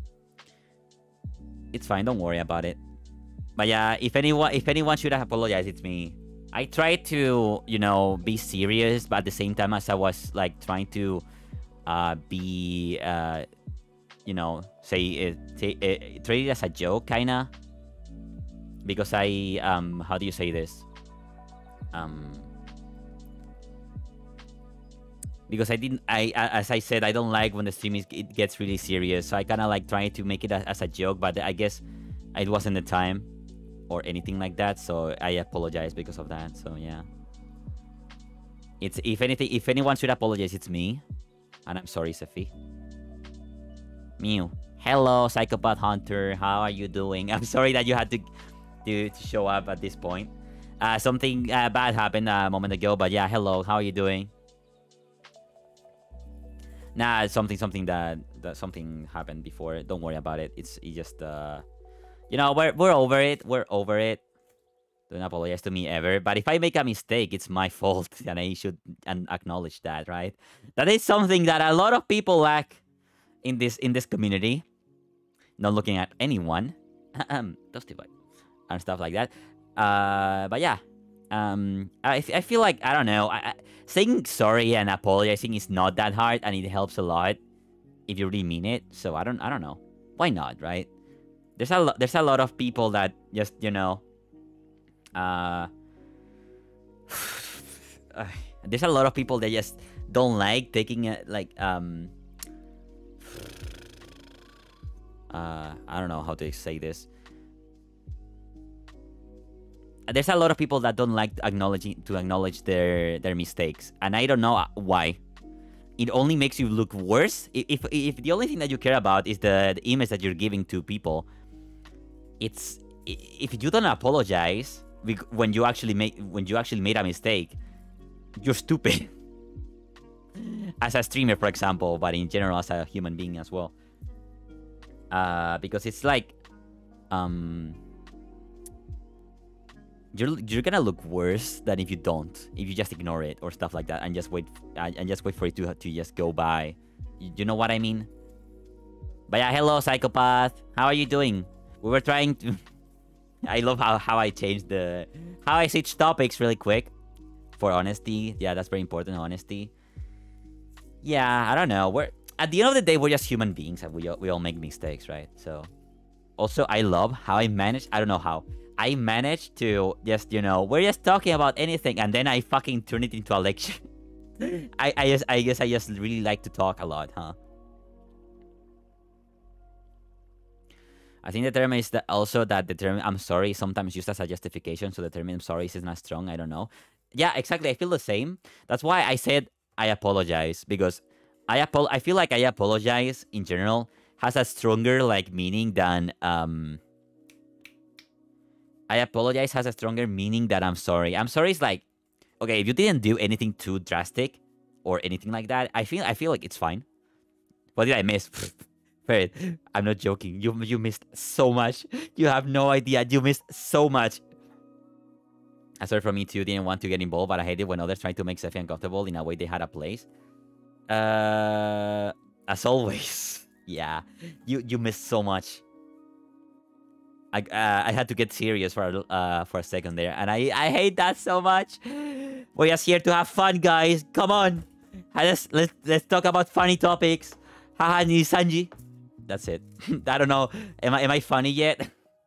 It's fine, don't worry about it. But yeah, if anyone, if anyone should have apologized, it's me. I tried to, you know, be serious, but at the same time as I was, like, trying to uh, be, uh, you know, say it, it, treat it as a joke, kind of. Because I, um, how do you say this? Um, because I didn't, I, as I said, I don't like when the stream is, it gets really serious. So I kind of, like, trying to make it as, as a joke, but I guess it wasn't the time. Or anything like that, so I apologize because of that. So yeah, it's if anything, if anyone should apologize, it's me, and I'm sorry, Sophie. Mew, hello, Psychopath Hunter, how are you doing? I'm sorry that you had to to, to show up at this point. Uh, something uh, bad happened a moment ago, but yeah, hello, how are you doing? Nah, something something that that something happened before. Don't worry about it. It's it just uh. You know, we're, we're over it. We're over it. Don't apologize to me ever. But if I make a mistake, it's my fault. And I should and acknowledge that, right? That is something that a lot of people lack in this in this community. Not looking at anyone. Dusty Boy. And stuff like that. Uh, but yeah. Um, I, I feel like, I don't know. I, I, saying sorry and apologizing is not that hard. And it helps a lot if you really mean it. So I don't, I don't know. Why not, right? There's a lot. There's a lot of people that just, you know, uh, there's a lot of people that just don't like taking it, like, um, uh, I don't know how to say this. There's a lot of people that don't like acknowledging to acknowledge their their mistakes, and I don't know why. It only makes you look worse. If if the only thing that you care about is the, the image that you're giving to people. It's if you don't apologize when you actually make when you actually made a mistake, you're stupid. As a streamer, for example, but in general as a human being as well. Uh, because it's like, um, you're you're gonna look worse than if you don't, if you just ignore it or stuff like that, and just wait and just wait for it to to just go by. You, you know what I mean? But yeah, hello, Psychopath. How are you doing? We were trying to... I love how, how I changed the... How I switch topics really quick. For honesty. Yeah, that's very important, honesty. Yeah, I don't know. We're... At the end of the day, we're just human beings. And we all, we all make mistakes, right? So... Also, I love how I managed... I don't know how. I managed to just, you know... We're just talking about anything. And then I fucking turn it into a lecture. I, I, just, I guess I just really like to talk a lot, huh? I think the term is that also that the term I'm sorry is sometimes used as a justification, so the term I'm sorry is not strong. I don't know. Yeah, exactly. I feel the same. That's why I said I apologize, because I apo- I feel like I apologize in general has a stronger like meaning than um. I apologize has a stronger meaning than I'm sorry. I'm sorry is like, okay, if you didn't do anything too drastic, or anything like that. I feel I feel like it's fine. What did I miss? Wait, I'm not joking. You you missed so much. You have no idea. You missed so much. I sorry for me too. Didn't want to get involved, but I hate it when others try to make Sephi uncomfortable in a way they had a place. Uh, as always, yeah. You you missed so much. I uh, I had to get serious for a, uh for a second there, and I I hate that so much. We're just here to have fun, guys. Come on, let's let's let's talk about funny topics. Haha, ni Sanji. That's it. I don't know. Am I am I funny yet?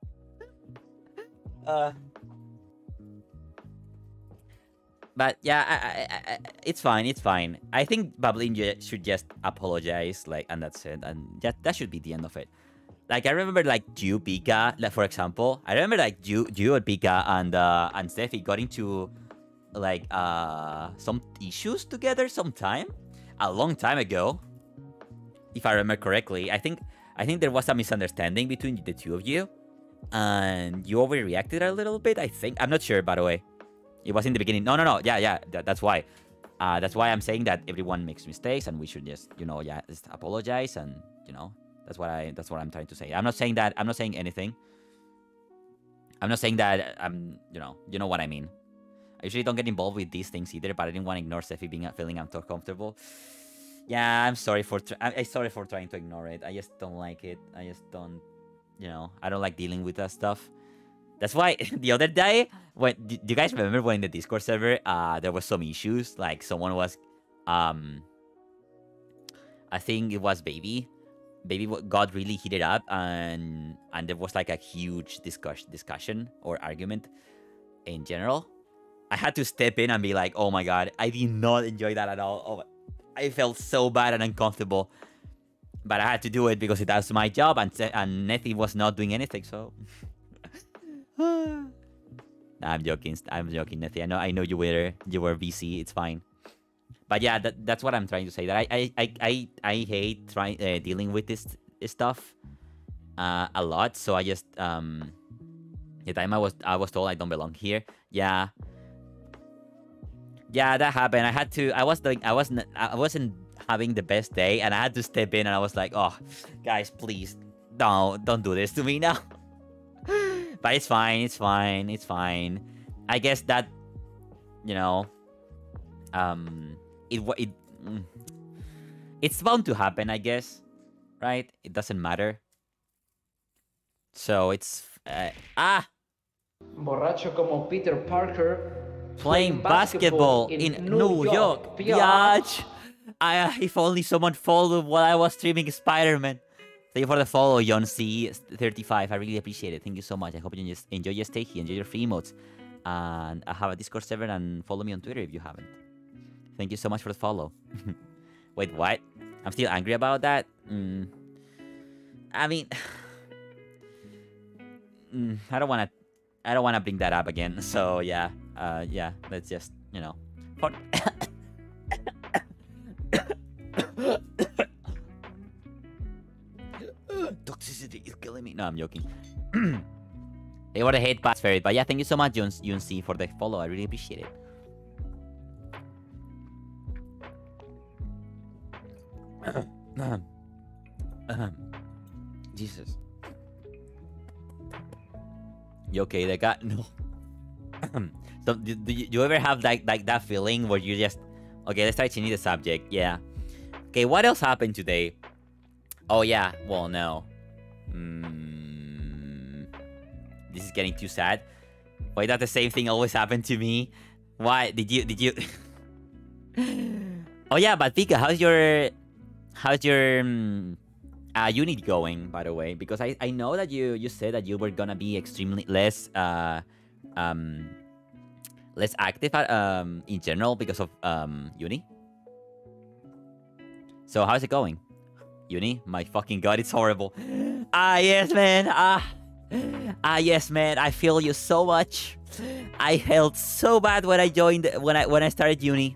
uh. But yeah, I, I, I, it's fine. It's fine. I think Bubbling should just apologize, like, and that's it. And that that should be the end of it. Like, I remember, like, you, Pika, like, for example. I remember, like, you, you and Pika and uh, and Steffi got into, like, uh, some issues together sometime, a long time ago, if I remember correctly. I think I think there was a misunderstanding between the two of you, and you overreacted a little bit. I think I'm not sure, by the way. It was in the beginning. No, no, no. Yeah, yeah. That, that's why. Uh, that's why I'm saying that everyone makes mistakes, and we should just, you know, yeah, just apologize, and you know. That's what I. That's what I'm trying to say. I'm not saying that. I'm not saying anything. I'm not saying that. I'm. You know. You know what I mean. I usually don't get involved with these things either, but I didn't want to ignore Steffi being feeling uncomfortable. Yeah, I'm sorry for. I'm, I'm sorry for trying to ignore it. I just don't like it. I just don't. You know. I don't like dealing with that stuff. That's why the other day, when do you guys remember when in the Discord server, uh, there was some issues. Like someone was, um, I think it was Baby. Baby got really heated up, and and there was like a huge discussion discussion or argument in general. I had to step in and be like, oh my god, I did not enjoy that at all. Oh, I felt so bad and uncomfortable, but I had to do it because it was my job, and and Nethy was not doing anything. So nah, I'm joking. I'm joking, Nethy. I know I know you were you were busy. It's fine. But yeah, that, that's what I'm trying to say. That I I I I, I hate trying uh, dealing with this, this stuff uh, a lot. So I just um the time I was I was told I don't belong here. Yeah, yeah, that happened. I had to. I was like I wasn't I wasn't having the best day, and I had to step in, and I was like, oh, guys, please don't don't do this to me now. But it's fine. It's fine. It's fine. I guess that, you know, um. It, it it's bound to happen, I guess, right? It doesn't matter. So it's uh, ah Borracho como Peter Parker playing basketball, basketball in, in New, New York. Biatch. I, if only someone followed while I was streaming Spider-Man. Thank you for the follow, John C thirty-five. I really appreciate it. Thank you so much. I hope you just enjoy your stay here, enjoy your free emotes, and I have a Discord server, and follow me on Twitter if you haven't. Thank you so much for the follow. Wait, what? I'm still angry about that? Mm. I mean... mm, I don't wanna... I don't wanna bring that up again. So, yeah. Uh, yeah. Let's just, you know... For... Toxicity is killing me. No, I'm joking. They were the hate pass ferret. But yeah, thank you so much, Yun C, for the follow. I really appreciate it. Jesus. You okay, that guy? No. So, do, do you, do you ever have like like that feeling where you just... Okay, let's try changing the subject. Yeah. Okay, what else happened today? Oh, yeah. Well, no. Mm, this is getting too sad. Why that the same thing always happened to me? Why? Did you... Did you... Oh, yeah, but Pika, how's your... How's your um, uh, unit going, by the way? Because I, I know that you, you said that you were gonna be extremely less uh um less active at, um in general because of um uni. So how's it going, uni? My fucking god, it's horrible. Ah yes, man. Ah ah yes, man. I feel you so much. I felt so bad when I joined when I when I started uni.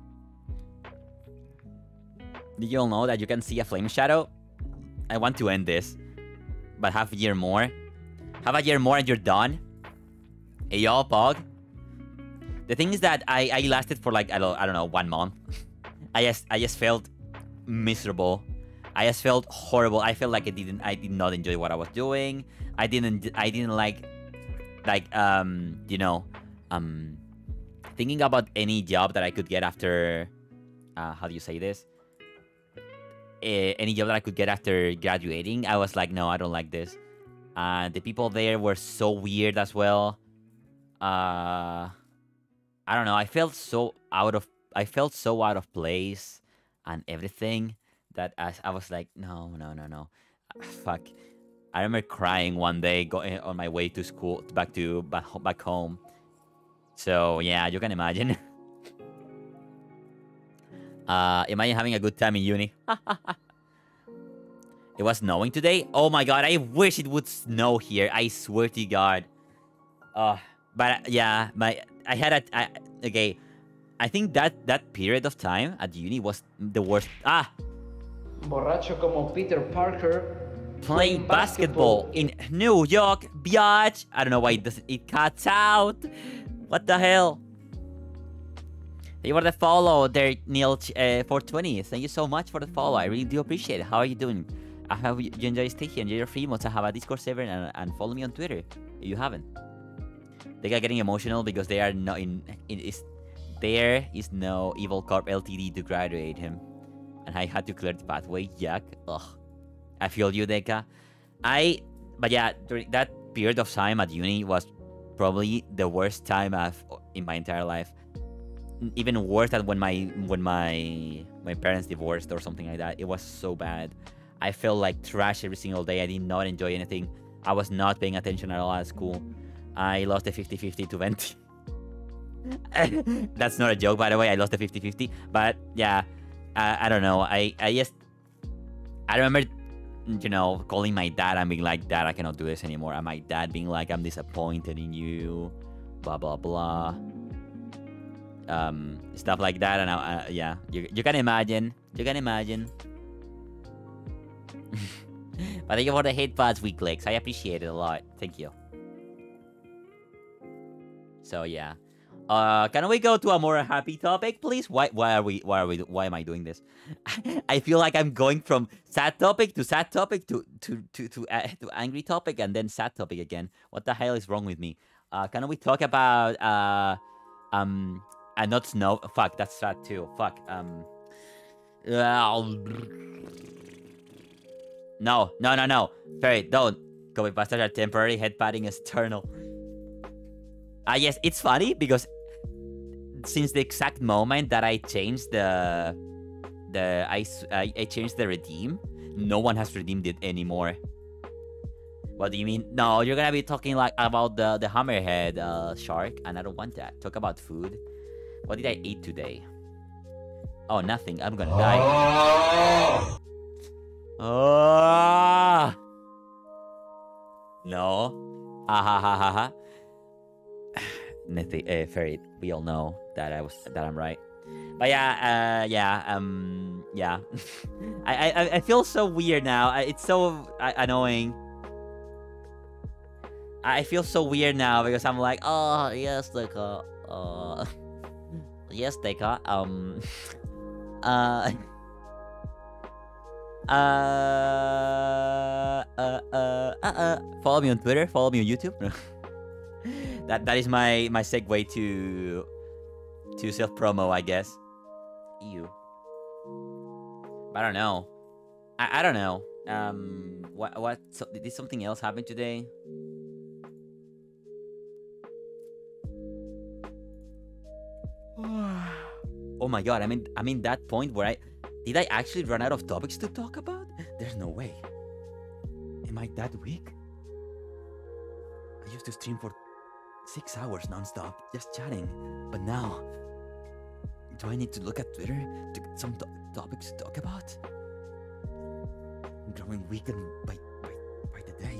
Did you all know that you can see a flame shadow? I want to end this, but half a year more. Half a year more and you're done. Hey, y'all, Pog. The thing is that I, I lasted for like, I don't, I don't know, one month. I just I just felt miserable. I just felt horrible. I felt like I didn't I did not enjoy what I was doing. I didn't I didn't like like um you know um thinking about any job that I could get after uh, how do you say this? Uh, any job that I could get after graduating. I was like, no, I don't like this. Uh, the people there were so weird as well. Uh, I don't know. I felt so out of. I felt so out of place and everything that I, I was like, no, no, no, no. Fuck. I remember crying one day going on my way to school, back to back, back home. So yeah, you can imagine. uh, imagine having a good time in uni. It was snowing today. Oh my god, I wish it would snow here. I swear to God. Uh, but yeah, my I had a I, okay. I think that that period of time at uni was the worst. Ah, Borracho como Peter Parker. playing basketball in New York, biatch. I don't know why it doesn't. It cuts out. What the hell? Thank you for the follow there, Neil uh, four twenty. Thank you so much for the follow. I really do appreciate it. How are you doing? I hope you enjoy stay here, enjoy your free modes. I have a Discord server and, and follow me on Twitter if you haven't. They are getting emotional because they are not in. It is there is no Evil Corp Limited to graduate him, and I had to clear the pathway. Yuck. Ugh. I feel you, Deka. I, but yeah, during that period of time at uni was probably the worst time I've in my entire life. Even worse than when my when my my parents divorced or something like that. It was so bad. I felt like trash every single day. I did not enjoy anything. I was not paying attention at all at school. I lost the fifty fifty to Venti. That's not a joke, by the way. I lost the fifty fifty. But yeah, I, I don't know. I, I just... I remember, you know, calling my dad and being like, Dad, I cannot do this anymore. And my dad being like, I'm disappointed in you. Blah, blah, blah. Um, stuff like that. And I, uh, yeah, you, you can imagine. You can imagine. But thank you for the hate pads, weak legs. I appreciate it a lot. Thank you. So yeah. Uh, can we go to a more happy topic, please? Why? Why are we? Why are we? Why am I doing this? I feel like I'm going from sad topic to sad topic to to to to, uh, to angry topic and then sad topic again. What the hell is wrong with me? Uh, can we talk about uh, um, and not snow? Fuck, that's sad too. Fuck. Um. Uh, no, no, no, no. Ferry, don't. COVID bastards are temporary. Head padding is eternal. Ah, uh, yes, it's funny because since the exact moment that I changed the the I, I, I changed the redeem, no one has redeemed it anymore. What do you mean? No, you're gonna be talking like about the the hammerhead uh, shark, and I don't want that. Talk about food. What did I eat today? Oh, nothing. I'm gonna die. Oh no. Ah ha ha ha ha. Nothing, uh, Ferry, we all know that I was that I'm right. But yeah, uh, yeah, um, yeah. I, I I feel so weird now. I, it's so uh, annoying. I feel so weird now because I'm like, oh yes, Deka, uh, yes, Deka, um, uh, uh, uh, uh, uh, uh. Follow me on Twitter. Follow me on YouTube. That that is my my segue to to self promo, I guess. Ew. I don't know. I I don't know. Um. What what? So, did something else happen today? Oh my god! I'm in I'm in that point where I did I actually run out of topics to talk about? There's no way. Am I that weak? I used to stream for six hours non-stop, just chatting. But now, do I need to look at Twitter to get some to topics to talk about? I'm growing weak by, by, by the day.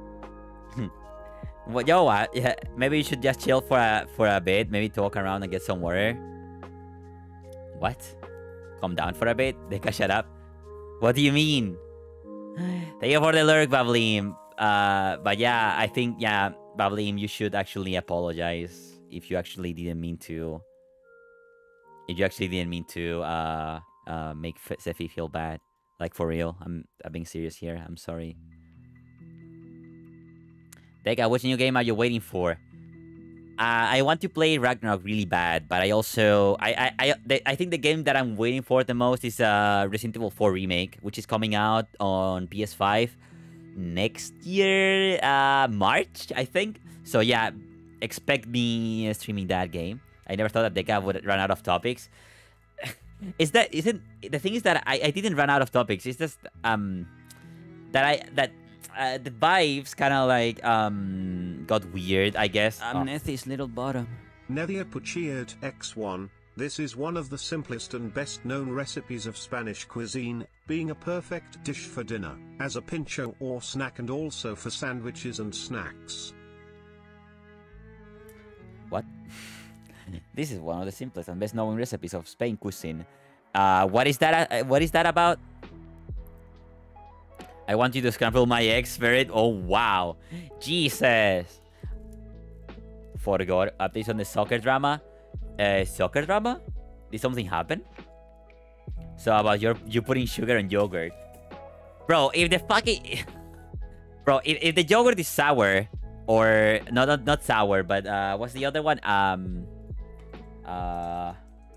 Well, yo, uh, yeah, maybe you should just chill for a, for a bit. Maybe talk around and get some water. What? Calm down for a bit? Deka, shut up. What do you mean? Thank you for the lurk, Bablim. Uh, but yeah, I think, yeah, Bablim, you should actually apologize if you actually didn't mean to. If you actually didn't mean to uh, uh, make Sephi feel bad. Like, for real. I'm, I'm being serious here. I'm sorry. Deka, which new game are you waiting for? Uh, I want to play Ragnarok really bad, but I also... I I I, the, I think the game that I'm waiting for the most is uh, Resident Evil four Remake, which is coming out on P S five next year, uh, March, I think. So yeah, expect me streaming that game. I never thought that Deka would run out of topics. Is that isn't the thing is that I, I didn't run out of topics. It's just um that I that uh, the vibes kind of like um got weird, I guess. I'm Oh. Nethy's little bottom. Nelia Puchered X one. This is one of the simplest and best known recipes of Spanish cuisine, being a perfect dish for dinner, as a pincho or snack, and also for sandwiches and snacks. What? This is one of the simplest and best known recipes of Spain cuisine. Uh, what is that? Uh, what is that about? I want you to scramble my eggs, Spirit. Oh wow, Jesus! Forgot updates on the soccer drama. Uh, soccer drama? Did something happen? So about your you putting sugar on yogurt, bro? If the fucking bro, if, if the yogurt is sour, or no, not not sour, but uh, what's the other one? Um. Uh,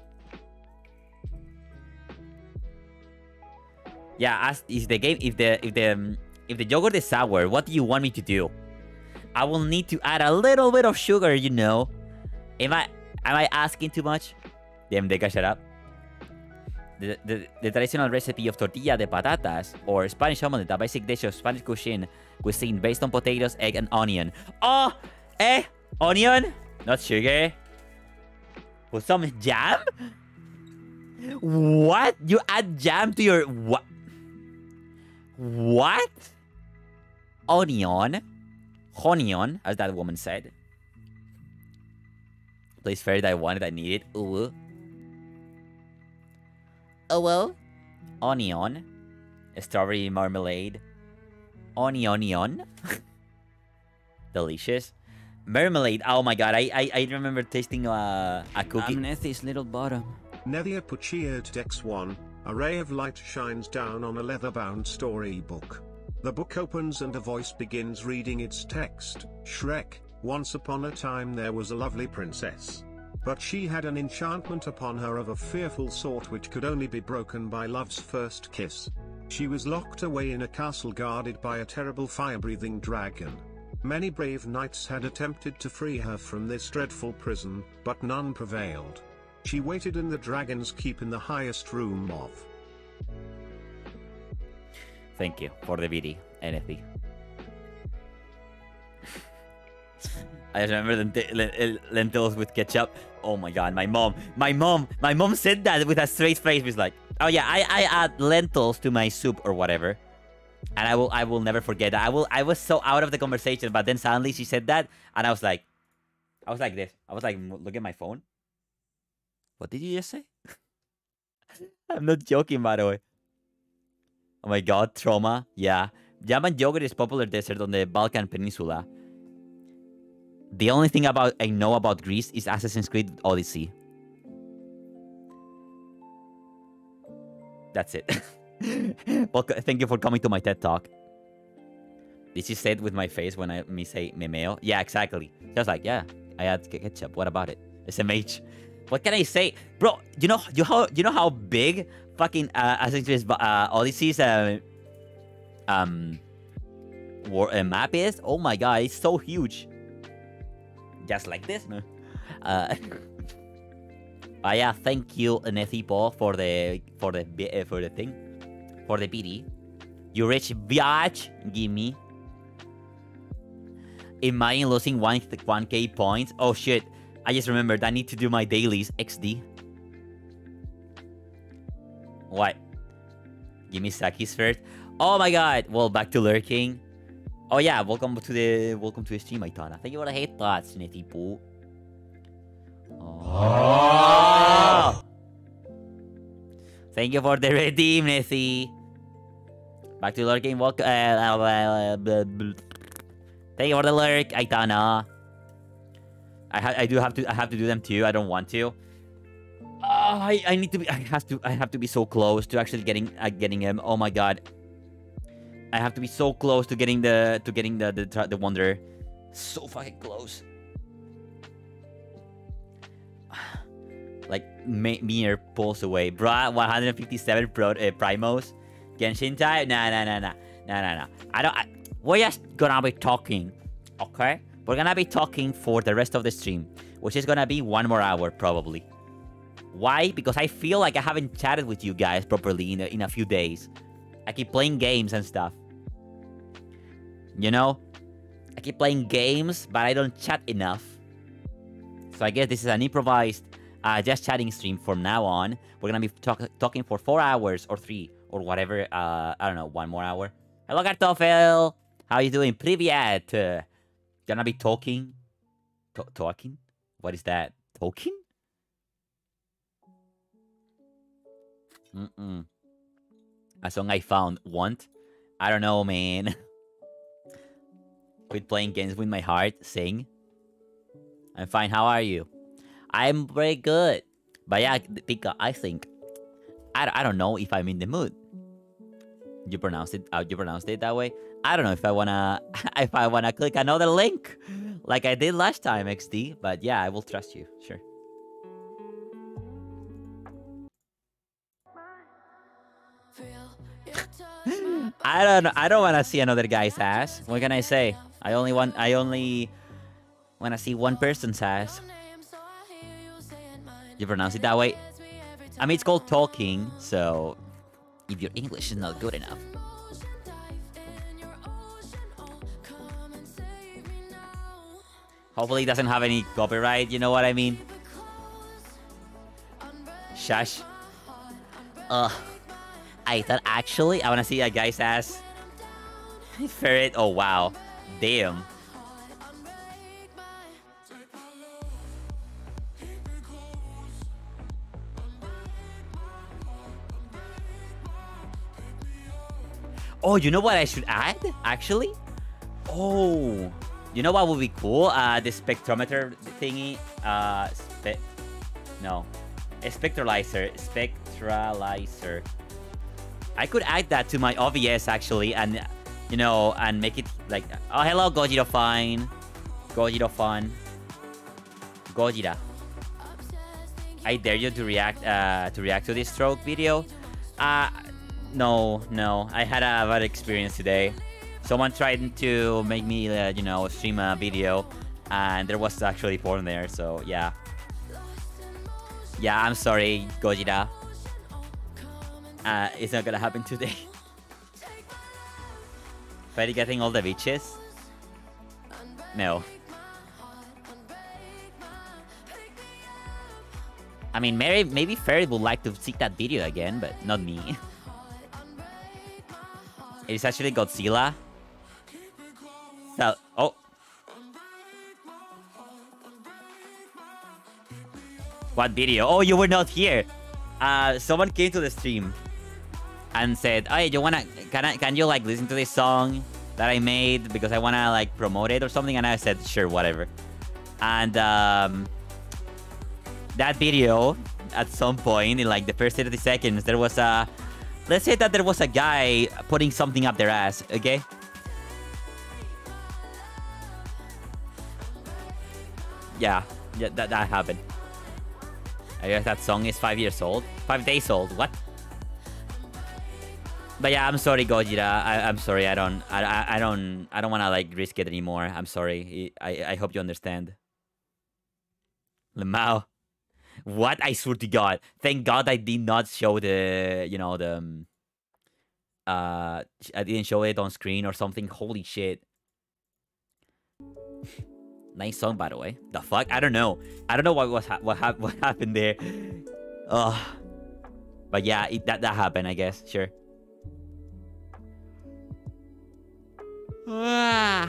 yeah, as is the game. If the if the um, if the yogurt is sour, what do you want me to do? I will need to add a little bit of sugar, you know. Am I am I asking too much? Damn, Deka, shut up. The, the, the traditional recipe of tortilla de patatas, or Spanish omelette, a basic dish of Spanish cuisine, cuisine based on potatoes, egg, and onion. Oh, eh, onion, not sugar. Put some jam? What? You add jam to your... What? What? Onion? Onion, as that woman said. Place fair that I wanted, I needed. Ooh. Oh well. Onion. Strawberry marmalade. Onion, onion. Delicious. Marmalade. Oh my god, I I, I remember tasting uh, a cookie. I'm Nethy's little bottom. Nelia Puchered X one. A ray of light shines down on a leather-bound storybook. The book opens and a voice begins reading its text. Shrek. Once upon a time there was a lovely princess. But she had an enchantment upon her of a fearful sort which could only be broken by love's first kiss. She was locked away in a castle guarded by a terrible fire-breathing dragon. Many brave knights had attempted to free her from this dreadful prison, but none prevailed. She waited in the dragon's keep in the highest room of... Thank you for the V D, N F T. I just remember the lentils with ketchup. Oh my god, my mom, my mom, my mom said that with a straight face. Was like, oh yeah, I, I add lentils to my soup or whatever. And I will I will never forget that. I will I was so out of the conversation, but then suddenly she said that, and I was like, I was like this. I was like, look at my phone. What did you just say? I'm not joking, by the way. Oh my god, trauma. Yeah. Jam and yogurt is popular dessert on the Balkan Peninsula. The only thing about I know about Greece is Assassin's Creed Odyssey. That's it. Well, thank you for coming to my TED Talk. Did you say it with my face when I me say memeo? Yeah, exactly. Just like, yeah, I add ketchup. What about it? S M H. What can I say, bro? You know, you how you know how big fucking uh, Assassin's Creed uh, Odyssey's uh, um war uh, map is? Oh my god, it's so huge. Just like this, no? Uh, uh yeah, thank you, Nethipo, for the for the uh, for the thing, for the B D. You rich biatch, gimme. Imagine losing one one k points. Oh shit! I just remembered. I need to do my dailies. X D. What? Give me Saki's first. Oh my god! Well, back to lurking. Oh yeah, welcome to the welcome to the stream, Aitana. Thank you for the hate thoughts, Nethipo. Oh. Thank you for the redeem, Nethy. Back to lurking. Welcome. Uh, uh, uh, Thank you for the lurk, Aitana. I ha I do have to I have to do them too. I don't want to. Uh, I, I need to be. I have to. I have to be so close to actually getting uh, getting him. Oh my god. I have to be so close to getting the to getting the the the Wanderer. So fucking close. Like mere pulls away, bruh. one hundred fifty-seven pro uh, primos. Genshin type? Nah, nah, nah, nah, nah, nah, nah. I don't. I, we're just gonna be talking, okay? We're gonna be talking for the rest of the stream, which is gonna be one more hour probably. Why? Because I feel like I haven't chatted with you guys properly in a, in a few days. I keep playing games and stuff. You know, I keep playing games, but I don't chat enough. So I guess this is an improvised, uh, just chatting stream from now on. We're gonna be talk talking for four hours or three or whatever. Uh, I don't know, one more hour. Hello, Kartoffel. How you doing? Privyet. Uh, gonna be talking. T talking? What is that? Talking? Mm-mm. A song I found. Want? I don't know, man. Quit playing games with my heart. Sing. I'm fine. How are you? I'm very good. But yeah, Pika, I think... I, I don't know if I'm in the mood. You pronounced it. Uh, you pronounced it that way. I don't know if I wanna if I wanna click another link like I did last time, X D. But yeah, I will trust you. Sure. I don't. I don't wanna see another guy's ass. What can I say? I only want. I only wanna see one person's ass. You pronounce it that way? I mean, it's called talking. So if your English is not good enough. Hopefully it doesn't have any copyright, you know what I mean? Shush. Ugh. I thought actually, I wanna see a guy's ass. Ferret, oh wow. Damn. Oh, you know what I should add, actually? Oh, you know what would be cool? Uh, the spectrometer thingy. Uh, spe no, a spectralizer. Spectralizer. I could add that to my O B S actually, and you know, and make it like. Oh, hello, Gojira Fine. Gojira Fun. Gojira. I dare you to react. Uh, to react to this stroke video. Uh. No, no. I had a bad experience today. Someone tried to make me, uh, you know, stream a video, and there was actually porn there. So yeah, yeah. I'm sorry, Gojira. Uh, it's not gonna happen today. Freddy getting all the bitches? No. I mean, maybe maybe Ferry would like to see that video again, but not me. It's actually Godzilla. So, oh. What video? Oh, you were not here. Uh, someone came to the stream and said, "Hey, you wanna? Can I? Can you like listen to this song that I made because I wanna like promote it or something?" And I said, "Sure, whatever." And um, that video, at some point in like the first thirty seconds, there was a. Let's say that there was a guy putting something up their ass, okay? Yeah, yeah, that, that happened. I guess that song is five years old. Five days old, what? But yeah, I'm sorry, Gojira. I, I'm sorry, I don't, I, I, I don't, I don't want to like risk it anymore. I'm sorry. I, I hope you understand. Lemao. What? I swear to God. Thank God I did not show the, you know, the... Um, uh, I didn't show it on screen or something. Holy shit. Nice song, by the way. The fuck? I don't know. I don't know what was ha what, ha what happened there. Ugh. But yeah, it, that, that happened, I guess. Sure. Ah.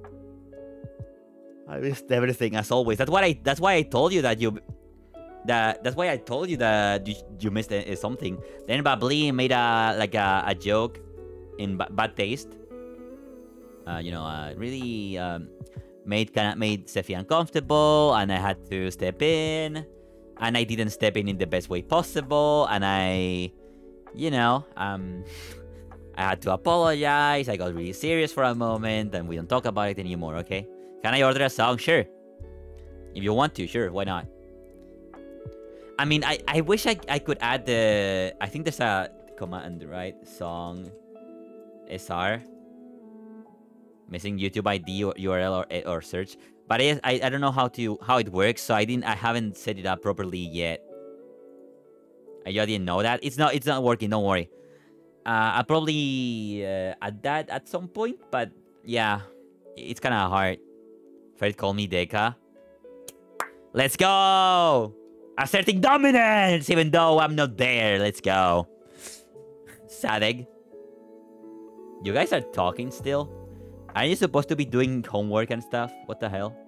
I missed everything, as always. That's what I... That's why I told you that you... That, that's why I told you that you, you missed a, something. Then Babli made a like a, a joke in bad taste. Uh, you know, uh, really um, made kind of made Steffi uncomfortable, and I had to step in and I didn't step in in the best way possible, and I, you know, um, I had to apologize. I got really serious for a moment, and we don't talk about it anymore, okay? Can I order a song? Sure. If you want to, sure, why not? I mean, I, I wish I, I could add the... I think there's a command, right? Song S R. Missing YouTube I D or U R L or, or search. But I, I I don't know how to how it works, so I didn't I haven't set it up properly yet. I just didn't know that. It's not it's not working, don't worry. Uh, I'll probably uh, add that at some point, but yeah, it's kind of hard. Fred call me Deka. Let's go! Asserting dominance, even though I'm not there. Let's go. Sadeg. You guys are talking still? Aren't you supposed to be doing homework and stuff? What the hell?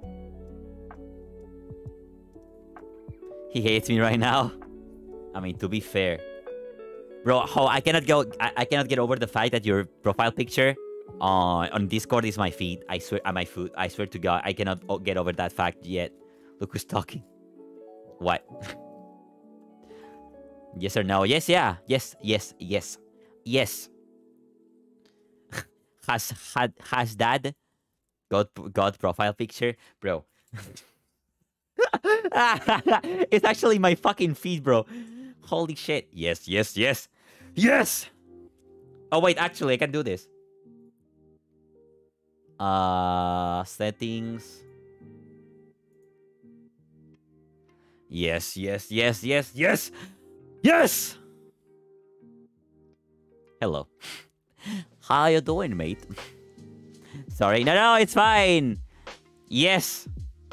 He hates me right now. I mean, to be fair. Bro, how I cannot go I, I cannot get over the fact that your profile picture on on Discord is my feet. I swear uh, my foot. I swear to God, I cannot get over that fact yet. Look who's talking. What? Yes or no? Yes, yeah. Yes, yes, yes. Yes. Has had has dad got got profile picture, bro? It's actually my fucking feed, bro. Holy shit! Yes, yes, yes, yes. Oh wait, actually, I can do this. Uh, settings. Yes, yes, yes, yes, yes, yes. Hello. How you doing, mate? Sorry. No, no, it's fine. Yes.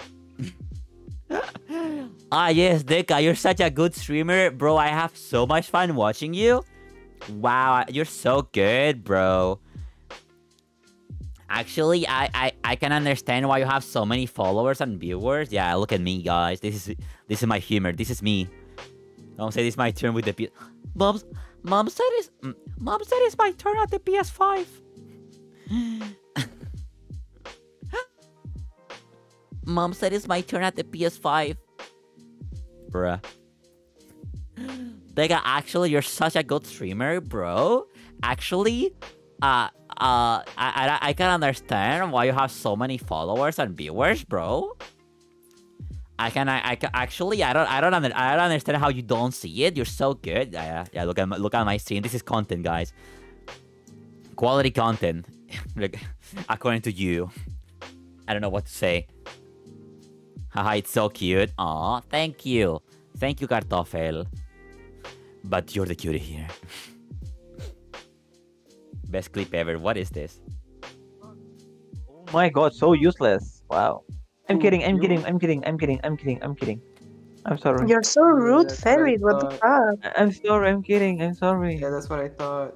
Ah, yes, Deka, you're such a good streamer. Bro, I have so much fun watching you. Wow, you're so good, bro. Actually, I, I, I can understand why you have so many followers and viewers. Yeah, look at me, guys. This is this is my humor. This is me. Don't say this is my turn with the... P Mom's... Mom said it's... Mom said it's my turn at the P S five. Mom said it's my turn at the P S five. Bruh. Dega, actually, you're such a good streamer, bro. Actually, uh, uh, I, I, I can understand why you have so many followers and viewers, bro. I can, I, I can, actually, I don't, I don't, under, I don't understand how you don't see it. You're so good. Yeah, yeah. Look at, my, look at my stream. This is content, guys. Quality content, according to you. I don't know what to say. Haha, it's so cute. Aw, thank you, thank you, Kartoffel. But you're the cutie here. Best clip ever. What is this? Oh my God, so useless. Wow. I'm kidding, I'm kidding, I'm kidding, I'm kidding, I'm kidding, I'm kidding. I'm sorry. You're so rude, That's Fairy. what I What the fuck? I- I'm sorry, I'm kidding, I'm sorry. Yeah, that's what I thought.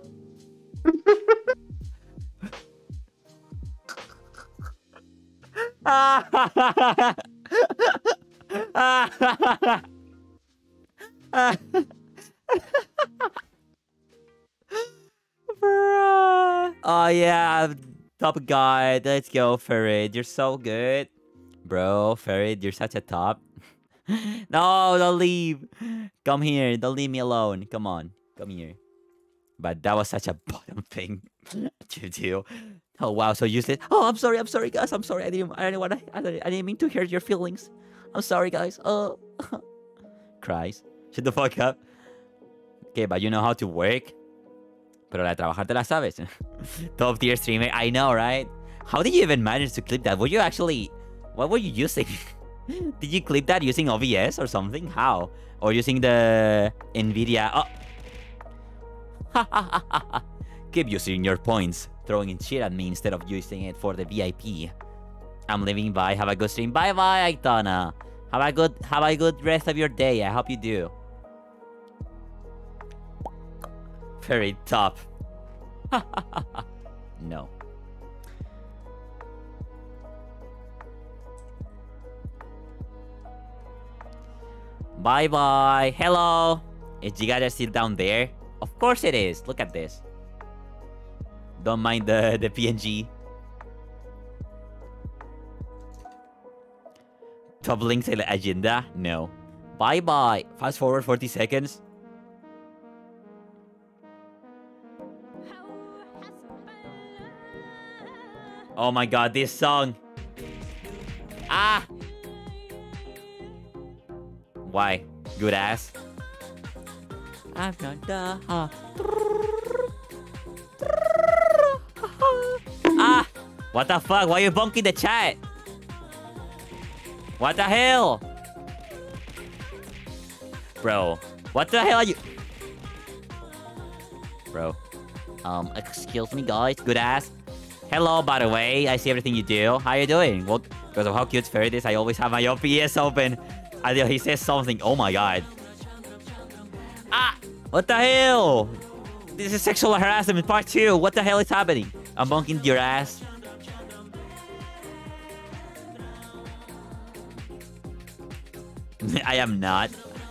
Bruh. Oh yeah, top guy. Let's go, Farid. You're so good. Bro, Farid, you're such a top. No, don't leave. Come here. Don't leave me alone. Come on. Come here. But that was such a bottom thing to do. Oh, wow. So useless. Oh, I'm sorry. I'm sorry, guys. I'm sorry. I didn't, I didn't want to, I didn't, I didn't mean to hurt your feelings. I'm sorry, guys. Oh. Cries. Shut the fuck up. Okay, but you know how to work. Pero la de trabajar te la sabes. Top tier streamer. I know, right? How did you even manage to clip that? Were you actually... What were you using? Did you clip that using O B S or something? How? Or using the NVIDIA... Oh. Keep using your points. Throwing in shit at me instead of using it for the V I P. I'm leaving. Bye. Have a good stream. Bye bye, Aitana. Have a good have a good rest of your day. I hope you do. Very top. No. Bye bye. Hello. Is Giga still down there? Of course it is. Look at this. Don't mind the, the P N G. Top links agenda? No. Bye bye. Fast forward forty seconds. Oh my god, this song. Ah! Why? Good ass. I'm not the. Ah! What the fuck? Why you bonking the chat? What the hell? Bro, what the hell are you? Bro. Um, excuse me guys, good ass. Hello, by the way, I see everything you do. How you doing? Well, because of how cute Ferret is, I always have my O P S open. Until he says something. Oh my god. Ah! What the hell? This is sexual harassment part two. What the hell is happening? I'm bonking your ass. I am not.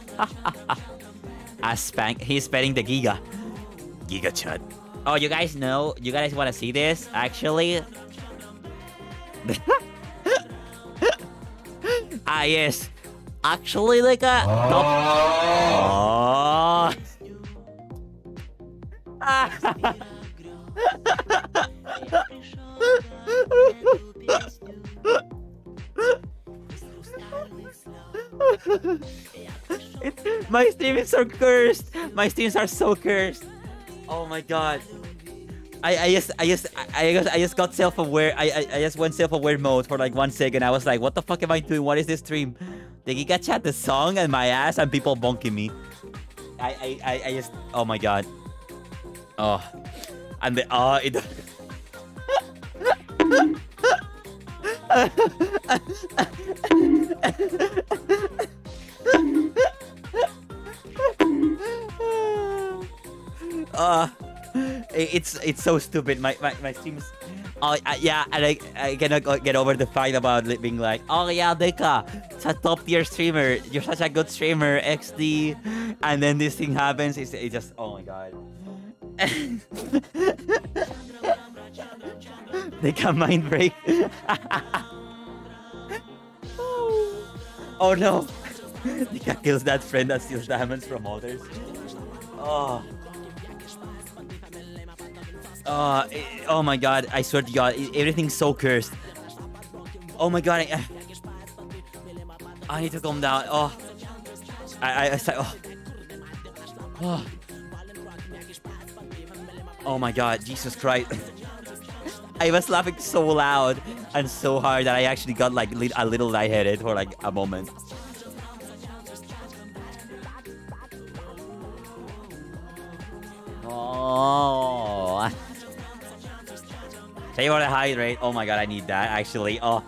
I spank. He's spelling the Giga. Giga chat. Oh, you guys know? You guys want to see this? Actually. Ah, yes. Actually, like a. Oh. Oh. It, my stream is so cursed. My streams are so cursed. Oh my god. I I just I just I just I just got self-aware. I, I I just went self-aware mode for like one second. I was like, what the fuck am I doing? What is this stream? The Giga Chat, the song, and my ass, and people bonking me. I I I, I just oh my god. Oh, and the oh it. uh, it's it's so stupid. My my my streams. Oh uh, yeah, and I I cannot get over the fact about being like, oh yeah, Deka, it's a top tier streamer. You're such a good streamer, X D, and then this thing happens. It's it just oh my god. They can mind break. Oh no! Nika kills that friend that steals diamonds from others. Oh. Oh, oh my god, I swear to god, everything's so cursed. Oh my god, I, I need to calm down. Oh. I, I, I oh. Oh. Oh my god, Jesus Christ. I was laughing so loud and so hard that I actually got like li a little lightheaded for like a moment. Oh. Say you want to hydrate. Oh my god, I need that actually. Oh.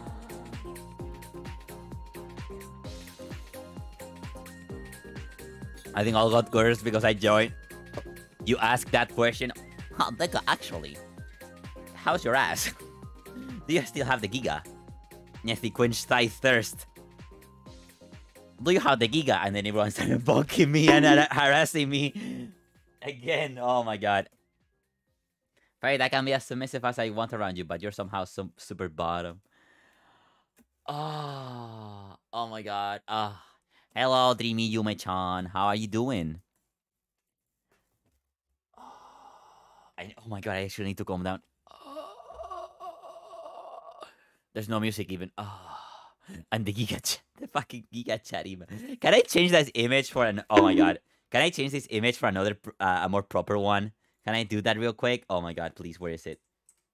I think all got cursed because I joined. You asked that question. Huh, Deca, actually. How's your ass? Do you still have the Giga? Yes, the quench thy thirst. Do you have the Giga? And then everyone started bonking me and harassing me. Again, oh my god. Right, I can be as submissive as I want around you, but you're somehow some super bottom. Oh, oh my god. Oh. Hello, Dreamy Yume-chan. How are you doing? I, oh my god, I actually need to calm down. There's no music even. Oh. And the Giga Chat, the fucking Giga Chat even. Can I change this image for an... Oh my god. Can I change this image for another, uh, a more proper one? Can I do that real quick? Oh my god, please, where is it?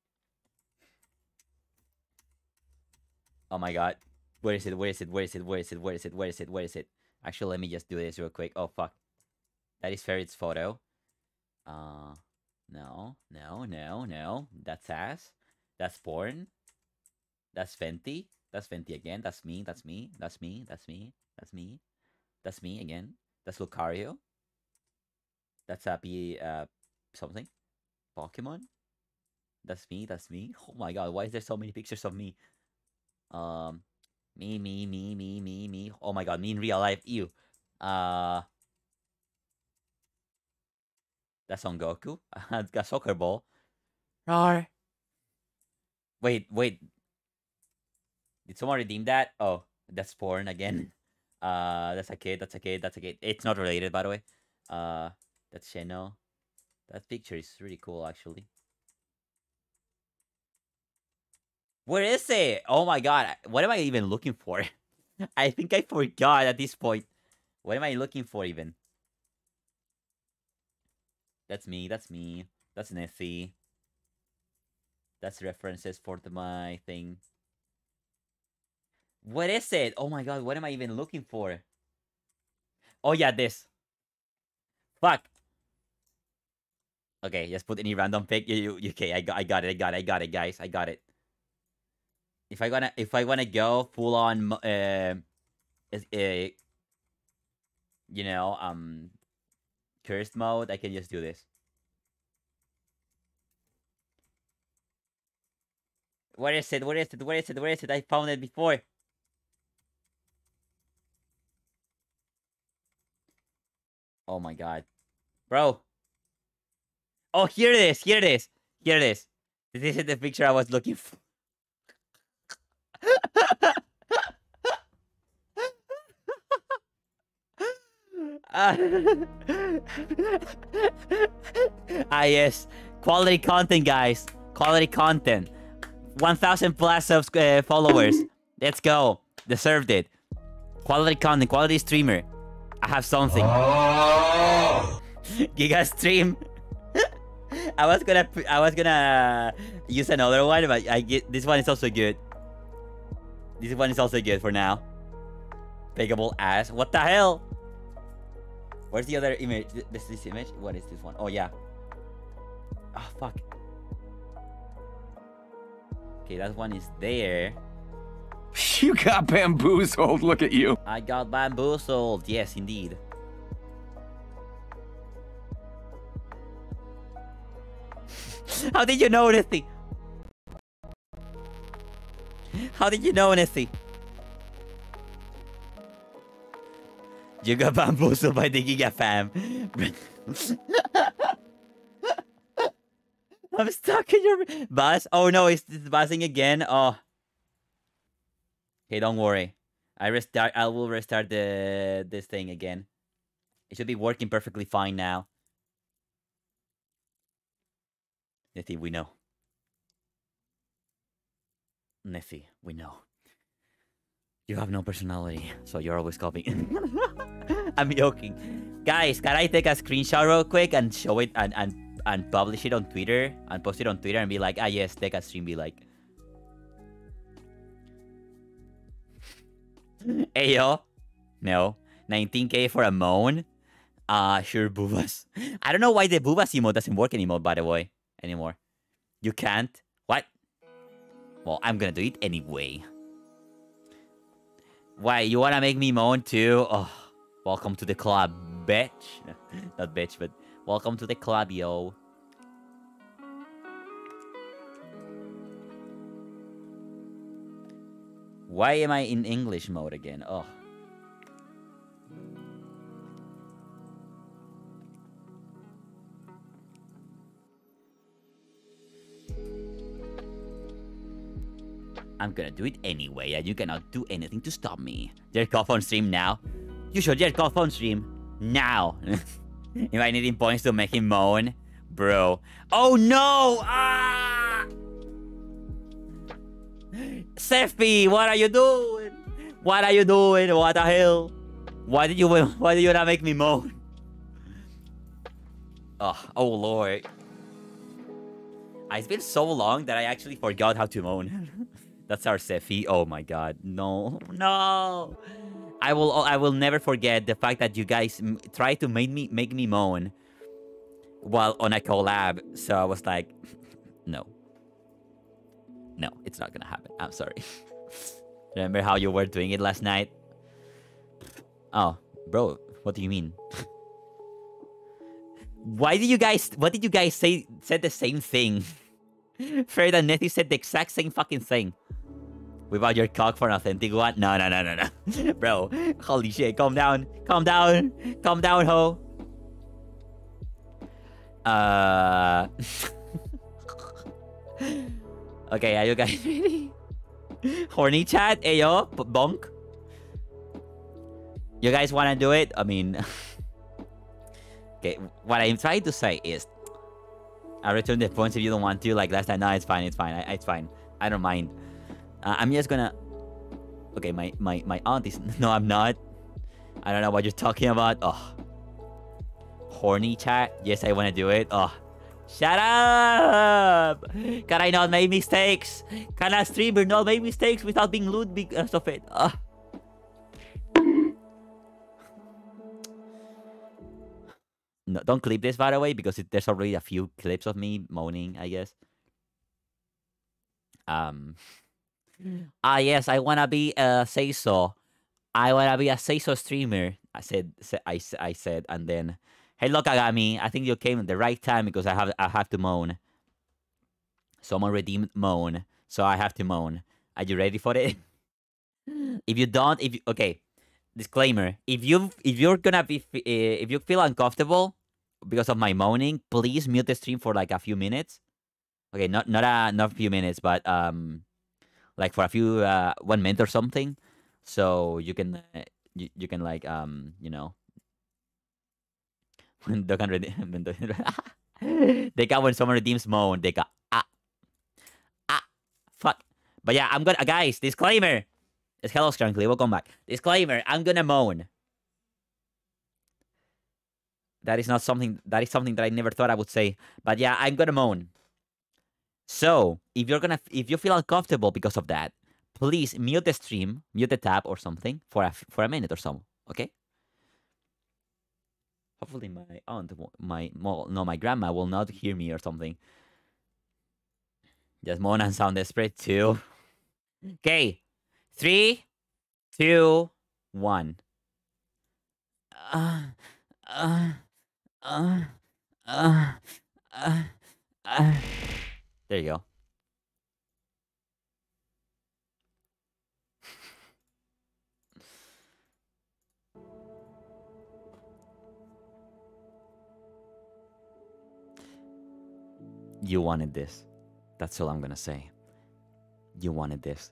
Oh my god. Where is it? Where is it? Where is it? Where is it? Where is it? Where is it? Where is it? Actually, let me just do this real quick. Oh, fuck. That is Ferret's photo. Uh, no, no, no, no. That's ass. That's porn. That's Fenty. That's Fenty again. That's me. That's me. That's me. That's me. That's me. That's me again. That's Lucario. That's Happy, uh, something. Pokemon. That's me. That's me. Oh my god, why is there so many pictures of me? Um, me, me, me, me, me, me. Oh my god, me in real life. Ew. Uh, that's Son Goku. I've got Soccer Ball. Rawr. Wait, wait. Did someone redeem that? Oh, that's porn again. Uh, that's a kid. That's a kid. That's a kid. It's not related, by the way. Uh, that's Sheno. That picture is really cool, actually. Where is it? Oh my god. What am I even looking for? I think I forgot at this point. What am I looking for even? That's me. That's me. That's Nessie. That's references for the, my thing. What is it? Oh my god, what am I even looking for? Oh yeah, this. Fuck. Okay, just put any random pic. You, you, okay, I got, I got it, I got it, I got it, guys, I got it. If I gonna, if I wanna go full on, uh, uh, you know, um, cursed mode, I can just do this. Where is it? Where is it? Where is it? Where is it? I found it before. Oh my god. Bro. Oh, here it is. Here it is. Here it is. This is the picture I was looking for. uh, ah, yes. Quality content, guys. Quality content. one thousand plus of uh, followers. Let's go. Deserved it. Quality content, quality streamer. I have something. Oh. Giga stream. I was gonna, I was gonna use another one, but I get this one is also good. This one is also good for now. Pickable ass. What the hell? Where's the other image? This this image? What is this one? Oh yeah. Oh fuck. Okay, that one is there. You got bamboozled, look at you. I got bamboozled, yes indeed. How did you know, Nessie? How did you know, Nessie? You got bamboozled by the Giga fam. I'm stuck in your bus. Oh no, it's, it's buzzing again. Oh. Okay, don't worry. I restart. I will restart the this thing again. It should be working perfectly fine now. Nessie, we know. Nessie, we know. You have no personality, so you're always copying. I'm joking. Guys, can I take a screenshot real quick and show it and, and, and publish it on Twitter? And post it on Twitter and be like, ah yes, take a stream, be like. Ayo. No. nineteen K for a moan? Ah, uh, sure, Boobas. I don't know why the Boobas emote doesn't work anymore, by the way. Anymore. You can't? What? Well, I'm gonna do it anyway. Why, you wanna make me moan too? Oh, welcome to the club, bitch. Not bitch, but welcome to the club, yo. Why am I in English mode again? Oh. I'm gonna do it anyway, and you cannot do anything to stop me. Jerk off on stream now. You should jerk off on stream now. Am I needing points to make him moan? Bro. Oh no! Ah! Sephi, what are you doing? What are you doing? What the hell? Why did you why did you not make me moan? Oh, oh lord. It's been so long that I actually forgot how to moan. That's our Sephi. Oh my god. No. No. I will I will never forget the fact that you guys m try to make me make me moan while on a collab. So I was like, no. No, it's not gonna happen. I'm sorry. Remember how you were doing it last night? Oh, bro, what do you mean? Why did you guys what did you guys say said the same thing? Fred and Nettie said the exact same fucking thing. Without your cock for an authentic one? No, no, no, no, no. Bro, holy shit, calm down. Calm down. Calm down, ho. Uh... Okay, are you guys ready? Horny chat? Ayo, bonk. You guys want to do it? I mean, okay. What I'm trying to say is, I return the points if you don't want to. Like last time, no, it's fine. It's fine. I, it's fine. I don't mind. Uh, I'm just gonna. Okay, my my my aunt is. No, I'm not. I don't know what you're talking about. Oh, horny chat. Yes, I want to do it. Oh, shut up! Can I not make mistakes? Can a streamer not make mistakes without being lewd because of it? Oh. No, don't clip this, by the way, because it, there's already a few clips of me moaning, I guess. Um. Ah, yes, I wanna be a say so. I wanna be a say so streamer. I said, I, I said, and then, hello Kagami. I think you came at the right time because I have I have to moan. Someone redeemed moan, so I have to moan. Are you ready for it? If you don't, if you, okay, disclaimer: if you if you're gonna be if you feel uncomfortable because of my moaning, please mute the stream for like a few minutes. Okay, not not a not a few minutes, but um, like for a few uh one minute or something, so you can uh, you, you can like um you know. When they can redeem, they got when someone redeems moan, they got ah ah fuck. But yeah, I'm gonna uh, guys disclaimer. It's hello Scrankly, welcome back. Disclaimer: I'm gonna moan. That is not something. That is something that I never thought I would say. But yeah, I'm gonna moan. So if you're gonna, if you feel uncomfortable because of that, please mute the stream, mute the tab or something for a for a minute or so. Okay. Hopefully my aunt, my no, my grandma will not hear me or something. Just moan and sound desperate too. Okay. Three, two, one. Uh, uh, uh, uh, uh, uh. There you go. You wanted this. That's all I'm gonna say. You wanted this.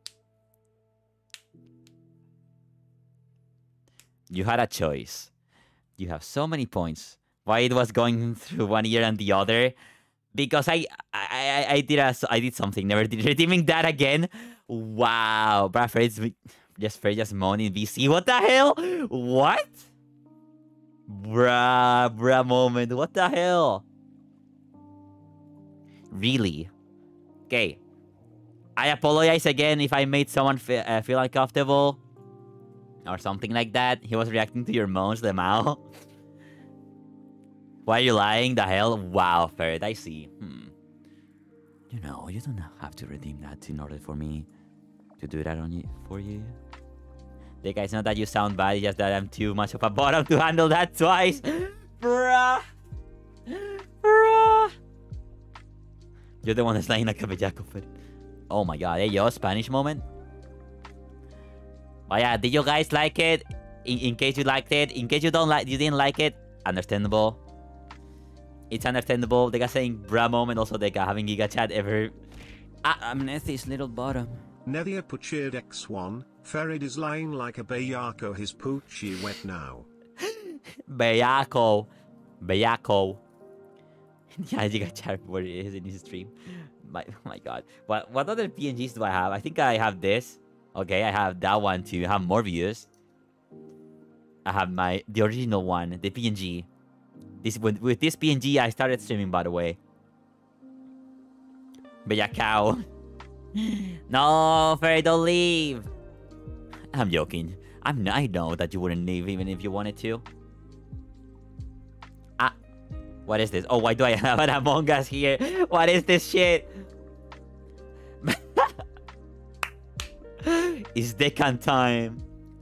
You had a choice. You have so many points. Why it was going through one ear and the other? Because I I I, I did a, I did something. Never did redeeming that again. Wow, bruh, Fred's just Fred just moaning V C. What the hell? What? Bruh, bruh, moment. What the hell? Really? Okay. I apologize again if I made someone fe uh, feel uncomfortable. Or something like that. He was reacting to your moans, the Mao. Why are you lying? The hell? Wow, Ferret, I see. Hmm. You know, you don't have to redeem that in order for me to do that on you for you. The guys know that you sound bad, it's just that I'm too much of a bottom to handle that twice. Bruh. Bruh. You're the one that's lying like a bellaco, Ferret. Oh my god, hey yo, Spanish moment. But yeah, did you guys like it? In, in case you liked it, in case you don't like, you didn't like it, understandable. It's understandable. They got saying bra moment, also they got having Giga Chat ever. Ah, I'm Nethys little bottom. Nevia Puchid X one, Ferid is lying like a bellaco, his poochie wet now. Bellaco. Bellaco. Yeah, Giga Chat where it is in his stream. My, oh my god. What, what other P N Gs do I have? I think I have this. Okay, I have that one too. I have more views. I have my the original one, the P N G. This with, with this P N G, I started streaming, by the way. Bella cow. No, Fairy, don't leave. I'm joking. I'm. I know that you wouldn't leave even if you wanted to. Ah, what is this? Oh, why do I have an Among Us here? What is this shit? It's Decan time.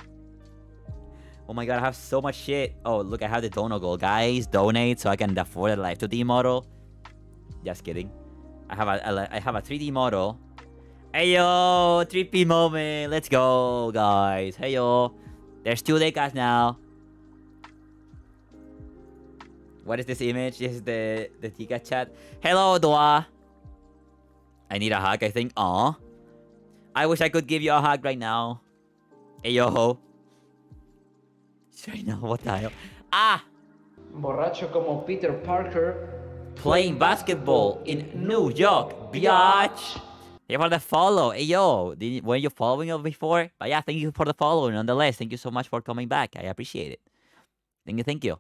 Oh my god, I have so much shit. Oh, look, I have the Dono goal. Guys, donate so I can afford a Life two D model. Just kidding. I have a, a I have a three D model. Hey yo, three P moment. Let's go, guys. Hey yo. There's two Decas now. What is this image? This is the the Giga Chat. Hello, Doa. I need a hug, I think. Aw. I wish I could give you a hug right now. Hey yo. Twitch right now. What the hell? Ah! Borracho como Peter Parker. Playing basketball in New York, biatch. Hey for the follow. Hey yo, did, were you following us before? But yeah, thank you for the follow. Nonetheless, thank you so much for coming back. I appreciate it. Thank you, thank you.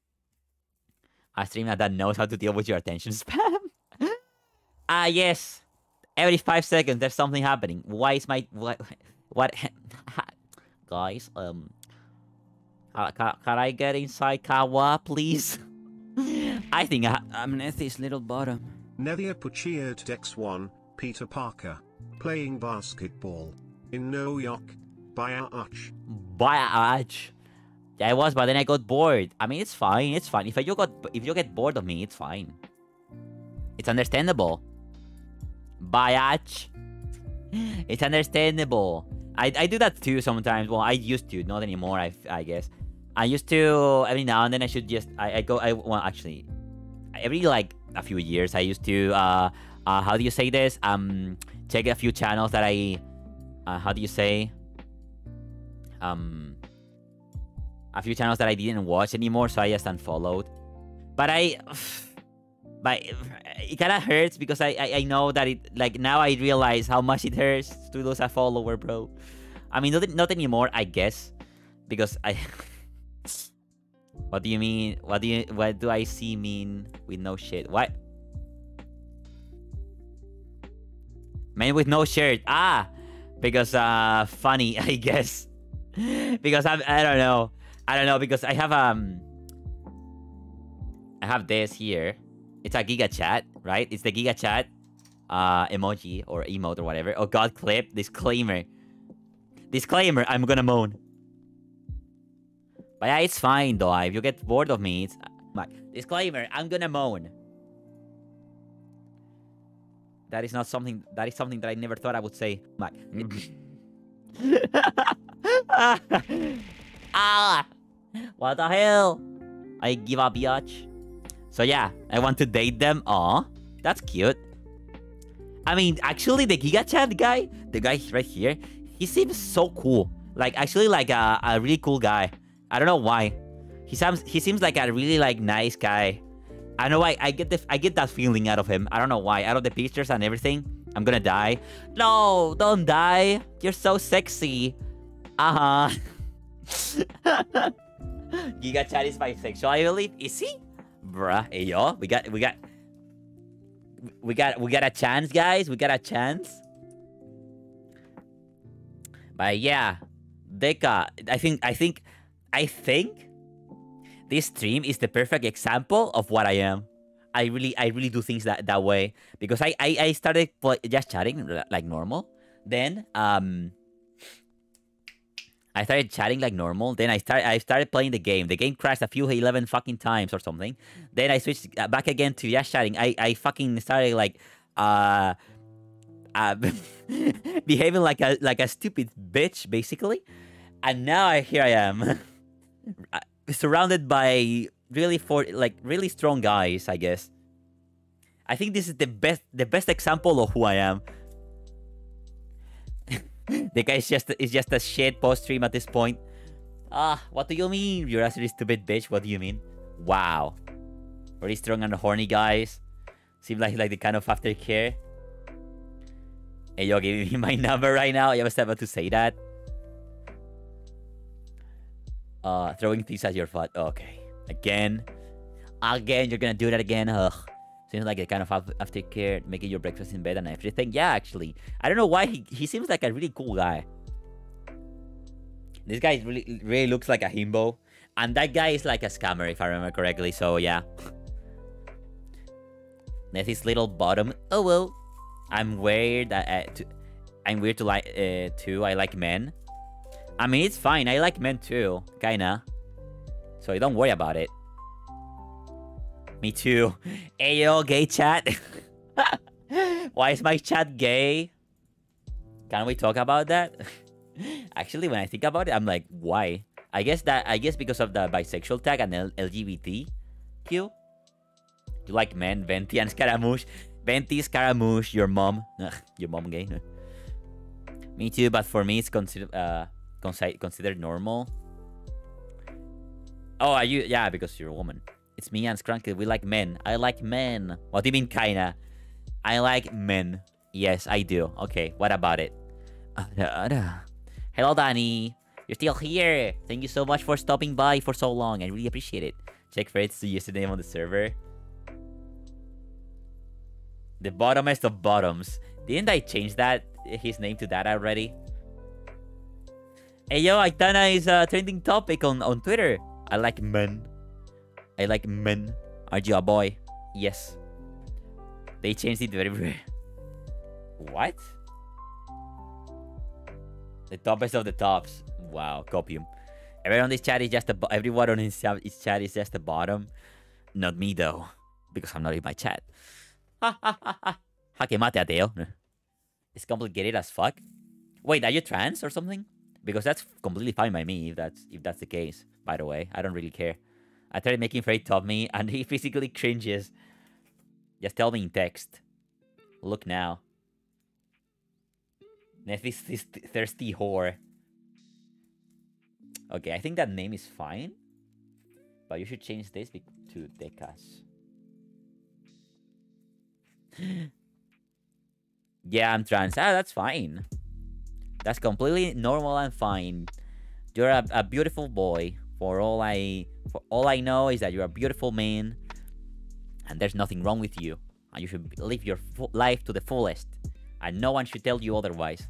A streamer that knows how to deal with your attention spam. Ah yes. Every five seconds there's something happening. Why is my what what guys? Um, uh, can, can I get inside Kawa, please? I think I, I'm in this little bottom. Nevia Pucheered X one, Peter Parker, playing basketball in New York. Biatch. Biatch. Yeah, I was, but then I got bored. I mean, it's fine. It's fine. If you got, if you get bored of me, it's fine. It's understandable. Biatch. It's understandable. I I do that too sometimes. Well, I used to, not anymore. I I guess. I used to every now and then. I should just I, I go. I well actually, every like a few years I used to uh uh how do you say this um check a few channels that I uh how do you say um a few channels that I didn't watch anymore, so I just unfollowed. But I but it kind of hurts because I, I I know that it like now I realize how much it hurts to lose a follower, bro. I mean not not anymore, I guess, because I. What do you mean? What do you what do I see mean with no shit? What? Man with no shirt. Ah, because uh funny, I guess. Because I'm I don't know. I don't know because I have um I have this here. It's a Giga Chat, right? It's the Giga Chat uh emoji or emote or whatever. Oh god, clip disclaimer. Disclaimer, I'm gonna moan. But yeah, it's fine though. If you get bored of me, it's like disclaimer. I'm gonna moan. That is not something. That is something that I never thought I would say. Like, ah, what the hell? I give up, biatch. So yeah, I want to date them. Aw, that's cute. I mean, actually, the Giga Chat guy, the guy right here, he seems so cool. Like, actually, like a, a really cool guy. I don't know why. He seems he seems like a really like nice guy. I don't know why. I get the I get that feeling out of him. I don't know why. Out of the pictures and everything, I'm gonna die. No, don't die. You're so sexy. Uh huh. Giga Chat is bisexual, I believe. Is he? Bruh, hey yo, we got we got we got we got a chance, guys. We got a chance. But yeah, Deca. I think I think. I think this stream is the perfect example of what I am. I really, I really do things that, that way because I, I, I started just chatting like normal. Then, um, I started chatting like normal. Then I started, I started playing the game. The game crashed a few eleven fucking times or something. Then I switched back again to just chatting. I, I fucking started like, uh, uh, behaving like a, like a stupid bitch basically. And now I, here I am. Surrounded by really for like really strong guys, I guess. I think this is the best the best example of who I am. The guy is just is just a shit post stream at this point. Ah, what do you mean? You're actually stupid bitch. What do you mean? Wow, very strong and horny guys. Seem like like the kind of aftercare. Hey, you're giving me my number right now. I was about to say that. Uh, throwing things at your foot. Okay. Again. Again, you're gonna do that again. Ugh. Seems like a kind of aftercare, making your breakfast in bed and everything. Yeah, actually. I don't know why. He, he seems like a really cool guy. This guy really really looks like a himbo. And that guy is like a scammer, if I remember correctly. So, yeah. There's his little bottom. Oh, well. I'm weird. Uh, uh, to, I'm weird to like, uh, too. I like men. I mean, it's fine. I like men too, kinda. So don't worry about it. Me too. Ayo, gay chat. Why is my chat gay? Can we talk about that? Actually, when I think about it, I'm like, why? I guess that I guess because of the bisexual tag and L G B T Q. You like men, Venti and Scaramouche. Venti, Scaramouche, your mom. Your mom gay. Me too, but for me, it's considered uh. considered normal. Oh, are you? Yeah, because you're a woman. It's me and Scrunky. We like men. I like men. What do you mean, kinda? I like men. Yes, I do. Okay, what about it? Hello, Danny. You're still here. Thank you so much for stopping by for so long. I really appreciate it. Check for its username on the server. The bottomest of bottoms. Didn't I change that his name to that already? Hey yo, Aitana is a trending topic on, on Twitter. I like men. I like men. Are you a boy? Yes. They changed it very very. What? The toppest of the tops. Wow, copy him. Everyone on this chat is just a everyone on his, his chat is just the bottom. Not me though, because I'm not in my chat. Ha ha ha ha. Jaque mate, ateo. It's complicated as fuck. Wait, are you trans or something? Because that's completely fine by me if that's if that's the case. By the way, I don't really care. I tried making Freddy top me and he physically cringes. Just tell me in text. Look now. Nephis this thirsty whore. Okay, I think that name is fine. But you should change this to Decas. Yeah, I'm trans. Ah, that's fine. That's completely normal and fine. You're a, a beautiful boy. For all I for all I know is that you're a beautiful man. And there's nothing wrong with you. And you should live your life to the fullest. And no one should tell you otherwise.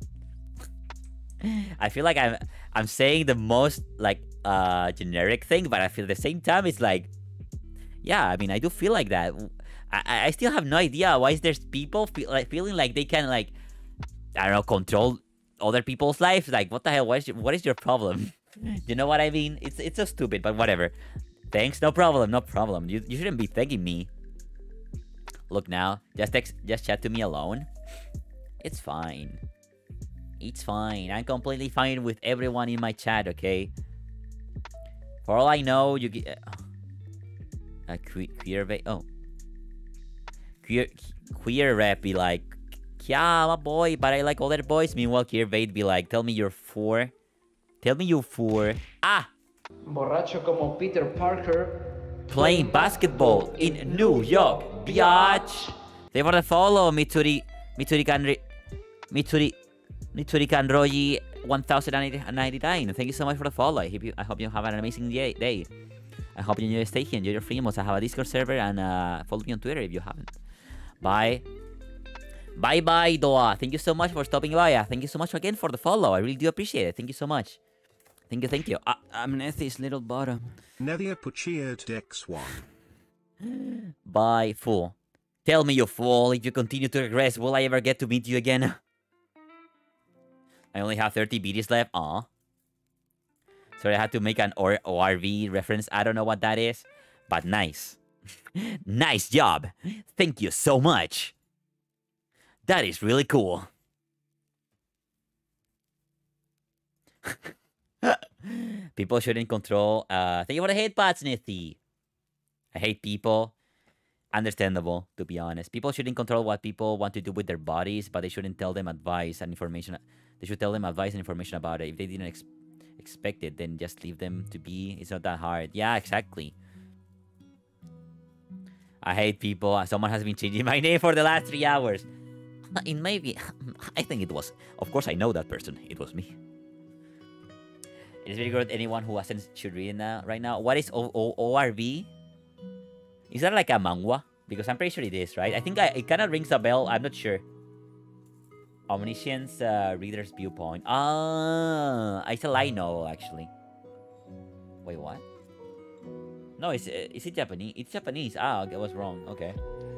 I feel like I'm I'm saying the most like uh generic thing, but I feel at the same time it's like, yeah, I mean I do feel like that. I I still have no idea why is there's people feel like feeling like they can like I don't know control other people's lives. Like what the hell? What is your, what is your problem? You know what I mean? It's it's so stupid, but whatever. Thanks, no problem, no problem. You you shouldn't be thanking me. Look now, just text, just chat to me alone. It's fine. It's fine. I'm completely fine with everyone in my chat, okay? For all I know, you get uh, a que queer ba oh queer queer rap be like, yeah, I'm a boy, but I like older boys. Meanwhile, queer bait be like, tell me you're four. Tell me you're four. Ah. Borracho como Peter Parker. Playing basketball in New York, biatch. They want to follow Mitsuri, Mitsuri Kanri, Mitsuri, Mitsuri Kanroyi one thousand ninety-nine. Thank you so much for the follow. I hope you, I hope you have an amazing day. day. I hope you enjoy stay here, enjoy your freedom. I have a Discord server and uh, follow me on Twitter if you haven't. Bye. Bye bye, Doa. Thank you so much for stopping by. Thank you so much again for the follow. I really do appreciate it. Thank you so much. Thank you, thank you. Uh, I'm Nethy's little bottom. Nevia Pucheered X one. Bye, fool. Tell me, you fool, if you continue to regress, will I ever get to meet you again? I only have thirty B Ds left. Aw. Sorry, I had to make an O R V reference. I don't know what that is, but nice. Nice job. Thank you so much. That is really cool. People shouldn't control. Uh, thank you for the hate bots, Nithy. I hate people. Understandable, to be honest. People shouldn't control what people want to do with their bodies, but they shouldn't tell them advice and information. They should tell them advice and information about it. If they didn't ex expect it, then just leave them to be. It's not that hard. Yeah, exactly. I hate people. Someone has been changing my name for the last three hours. It may be. I think it was. Of course, I know that person. It was me. It is very good. Anyone who hasn't should read it now, right now. What is o o ORV? Is that like a manga? Because I'm pretty sure it is, right? I think I, it kind of rings a bell. I'm not sure. Omniscience uh, reader's viewpoint. Ah, it's a light novel, actually. Wait, what? No, it's uh, is it Japanese? It's Japanese. Ah, okay, I was wrong. Okay.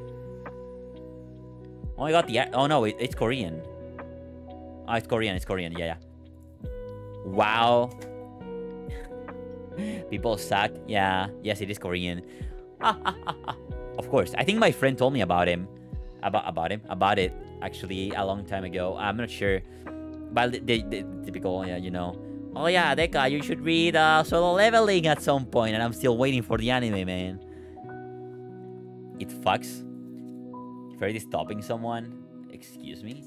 Oh, I got the. Oh no, it, it's Korean. Oh, it's Korean. It's Korean. Yeah, yeah. Wow. People suck. Yeah. Yes, it is Korean. Of course. I think my friend told me about him. About about him. About it. Actually, a long time ago. I'm not sure. But the, the, the typical, yeah, you know. Oh yeah, Deka, you should read uh, Solo Leveling at some point. And I'm still waiting for the anime, man. It fucks. Freddy stopping someone. Excuse me?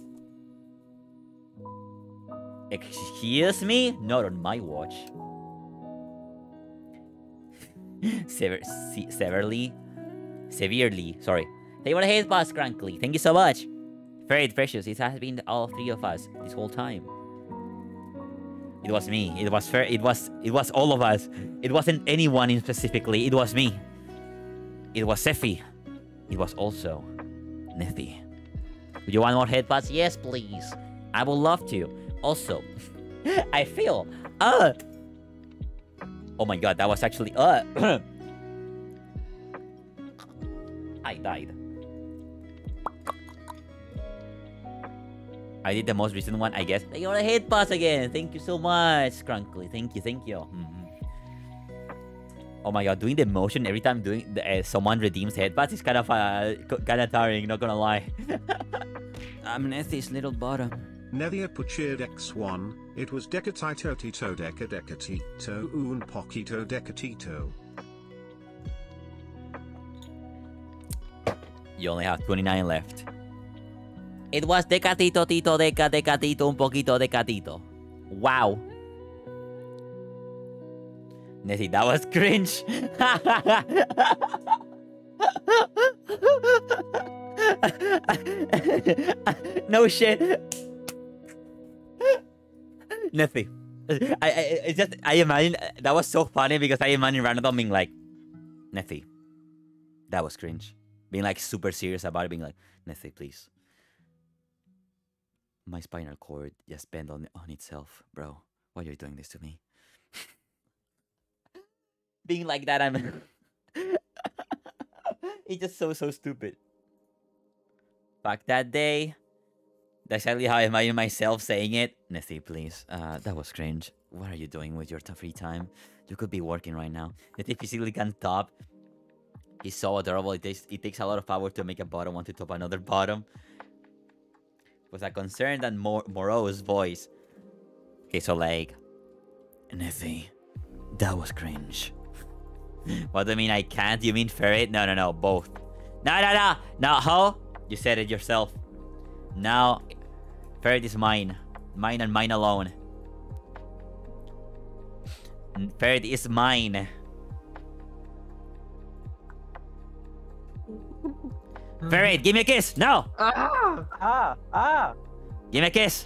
Excuse me? Not on my watch. Sever se severely? Severely, sorry. Thank you for the hate pass, Crankly. Thank you so much. Very precious. It has been all three of us this whole time. It was me. It was fair. It was. It was all of us. It wasn't anyone in specifically. It was me. It was Sephi. It was also Neffy. Would you want more head pass? Yes, please. I would love to. Also, I feel. Uh. Oh my god, that was actually. Uh. I died. I did the most recent one, I guess. You're a head pass again. Thank you so much, Crunkly. Thank you, thank you. Mm-hmm. Oh my god, doing the motion every time doing the, uh, someone redeems head pass is kind of uh, kind of tiring. Not gonna lie. I'm Nethy's little bottom. Nevia Puchered X one. It was Decatito Tito Deca Decatito Un Poquito Decatito. You only have twenty-nine left. It was Decatito, Tito, Deca, Decatito, un poquito Decatito. Wow. Nessie, that was cringe. No shit. Nessie. I, I, it's just, I imagine, that was so funny because I imagine Random being like, Nessie, that was cringe. Being like super serious about it, being like, Nessie, please. My spinal cord just bent on, on itself, bro. Why are you doing this to me? Being like that, I'm... It's just so, so stupid. Back that day. That's exactly how I imagine myself saying it. Nessie, please. Uh, that was cringe. What are you doing with your free time? You could be working right now. Nessie physically can't top. He's so adorable. It takes, it takes a lot of power to make a bottom want to top another bottom. With a concerned and more morose voice. Okay, so like... Nessie, that was cringe. What do you mean I can't? You mean ferret? No, no, no, both. No, no, no! No, how? You said it yourself. Now, ferret is mine. Mine and mine alone. Ferret is mine. Ferret, give me a kiss! No! Ah! Ah! Ah! Give me a kiss!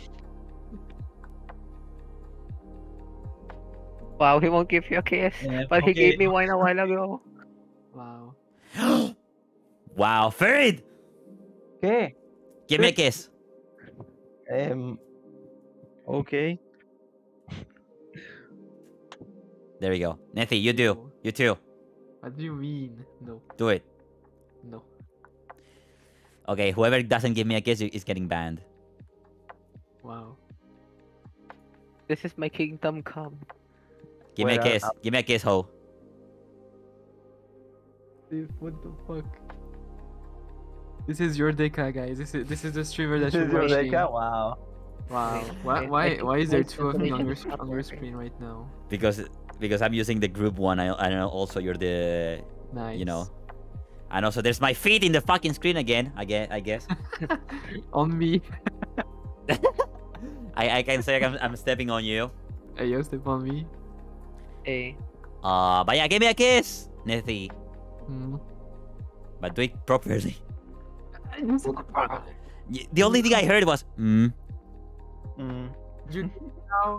Wow, he won't give you a kiss. Yeah, but okay. he gave me one a while ago. Wow. Wow, Ferret! Okay. Give me a kiss. Um. Okay. There we go. Nethy, you do. You too. What do you mean? No. Do it. No. Okay, whoever doesn't give me a kiss is getting banned. Wow. This is my kingdom come. Give me a Where kiss. are- Give me a kiss, ho. Dude, what the fuck? This is your Deca, guys. This is this is the streamer that This is you're your watching. Deca? Wow. Wow. Wait, Why wait, why wait, why is there wait, two of me on your wait, sc- on your screen right now? Because because I'm using the group one. I I know also you're the Nice. you know. And also there's my feet in the fucking screen again. I guess I guess. On me. I I can say I'm I'm stepping on you. Hey, yo, step on me. Hey. Uh but yeah, give me a kiss, Nethy. Hmm. But do it properly. Y- The only thing I heard was mm. Mm. You now.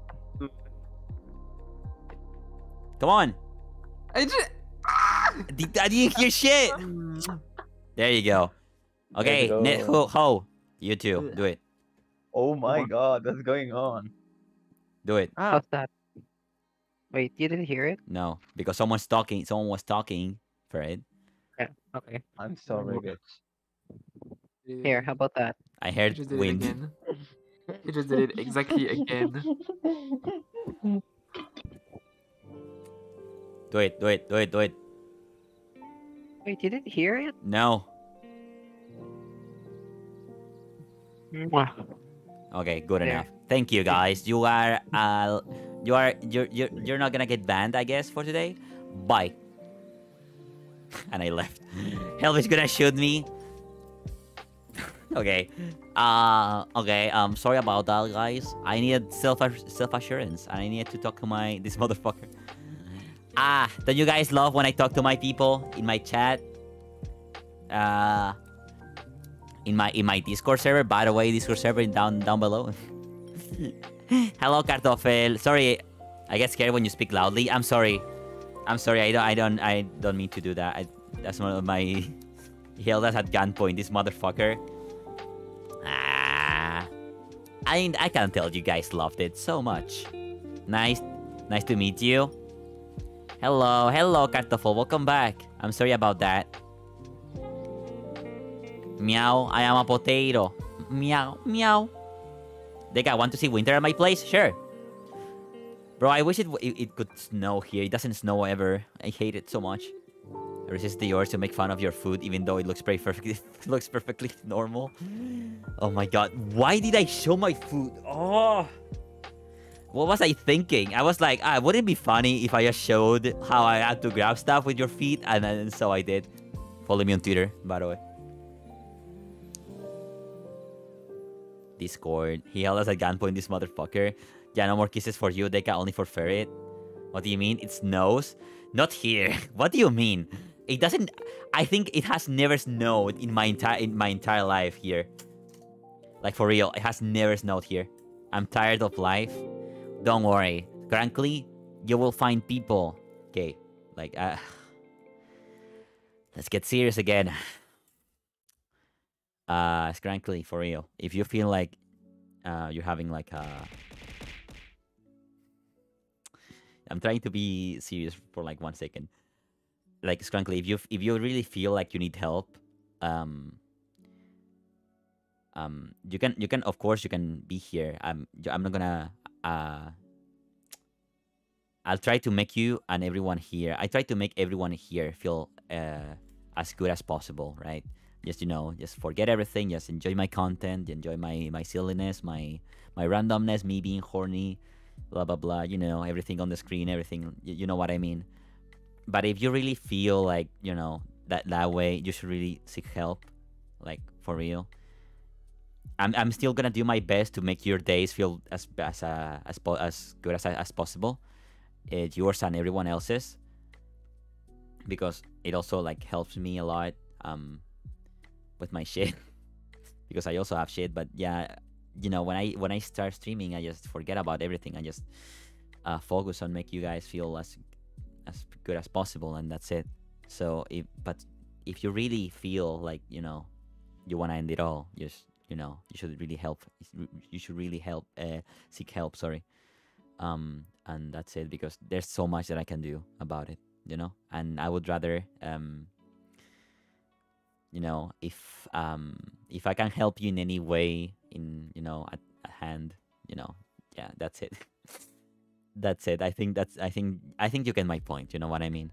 Come on. I just. D- I didn't hear shit. There you go. Okay, Let's Net go. ho, ho. You too. Do it. Oh my god, what's going on? Do it. Ah. How's that? Wait, you didn't hear it? No, because someone's talking. Someone was talking. Fred. Yeah, okay. I'm sorry, bitch. Here, how about that? I He heard just did it wind. again. He just did it exactly again. Do it. Do it. Do it. Do it. Wait, you didn't hear it? No. Mwah. Okay, good There. enough. Thank you, guys. You are uh, you are you're you're you're not gonna get banned, I guess, for today. Bye. And I left. Hell is gonna shoot me. Okay. Uh. Okay. Um. Sorry about that, guys. I needed self self assurance, and I needed to talk to my this motherfucker. Ah, don't you guys love when I talk to my people in my chat? Uh, in my in my Discord server. By the way, Discord server down down below. Hello, Kartoffel. Sorry, I get scared when you speak loudly. I'm sorry. I'm sorry. I don't. I don't. I don't mean to do that. I, that's one of my. He held us at gunpoint. This motherfucker. Ah. I I can't tell you guys loved it so much. Nice, nice to meet you. Hello, hello, Kartoffel. Welcome back. I'm sorry about that. Meow. I am a potato. Meow, meow. Deka, want to see winter at my place? Sure. Bro, I wish it, it it could snow here. It doesn't snow ever. I hate it so much. I resist the urge to make fun of your food, even though it looks pretty perfectly looks perfectly normal. Oh my god, why did I show my food? Oh, what was I thinking? I was like, ah, wouldn't it be funny if I just showed how I had to grab stuff with your feet, and then so I did. Follow me on Twitter, by the way. Discord. He held us at gunpoint, this motherfucker. Yeah, no more kisses for you, Deka, only for Ferret. What do you mean? It snows? Not here. What do you mean? It doesn't... I think it has never snowed in my entire in my entire life here. Like, for real. It has never snowed here. I'm tired of life. Don't worry. Frankly, you will find people. Okay. Like, uh... let's get serious again. Uh, Scrankly, for real. If you feel like uh, you're having like a... I'm trying to be serious for like one second. Like, Scrankly, if you if you really feel like you need help, um, um, you can you can of course you can be here. I'm I'm not gonna uh. I'll try to make you and everyone here. I try to make everyone here feel uh as good as possible, right? Just, you know, just forget everything. Just enjoy my content. Enjoy my my silliness, my my randomness, me being horny, blah blah blah. You know, everything on the screen, everything. You, you know what I mean. But if you really feel like, you know, that that way, you should really seek help, like, for real. I'm I'm still gonna do my best to make your days feel as as uh, as po as good as as possible. It's yours and everyone else's, because it also like helps me a lot. Um. With my shit, because I also have shit. But yeah, you know, when I when I start streaming, I just forget about everything. I just uh, focus on make you guys feel as as good as possible, and that's it. So if but if you really feel like, you know, you want to end it all, just, you know, you should really help. You should really help uh, seek help. Sorry, um, and that's it, because there's so much that I can do about it, you know, and I would rather um. You know, if um if I can help you in any way, in, you know, at, at hand, you know, yeah, that's it. That's it. I think that's I think I think you get my point. You know what I mean?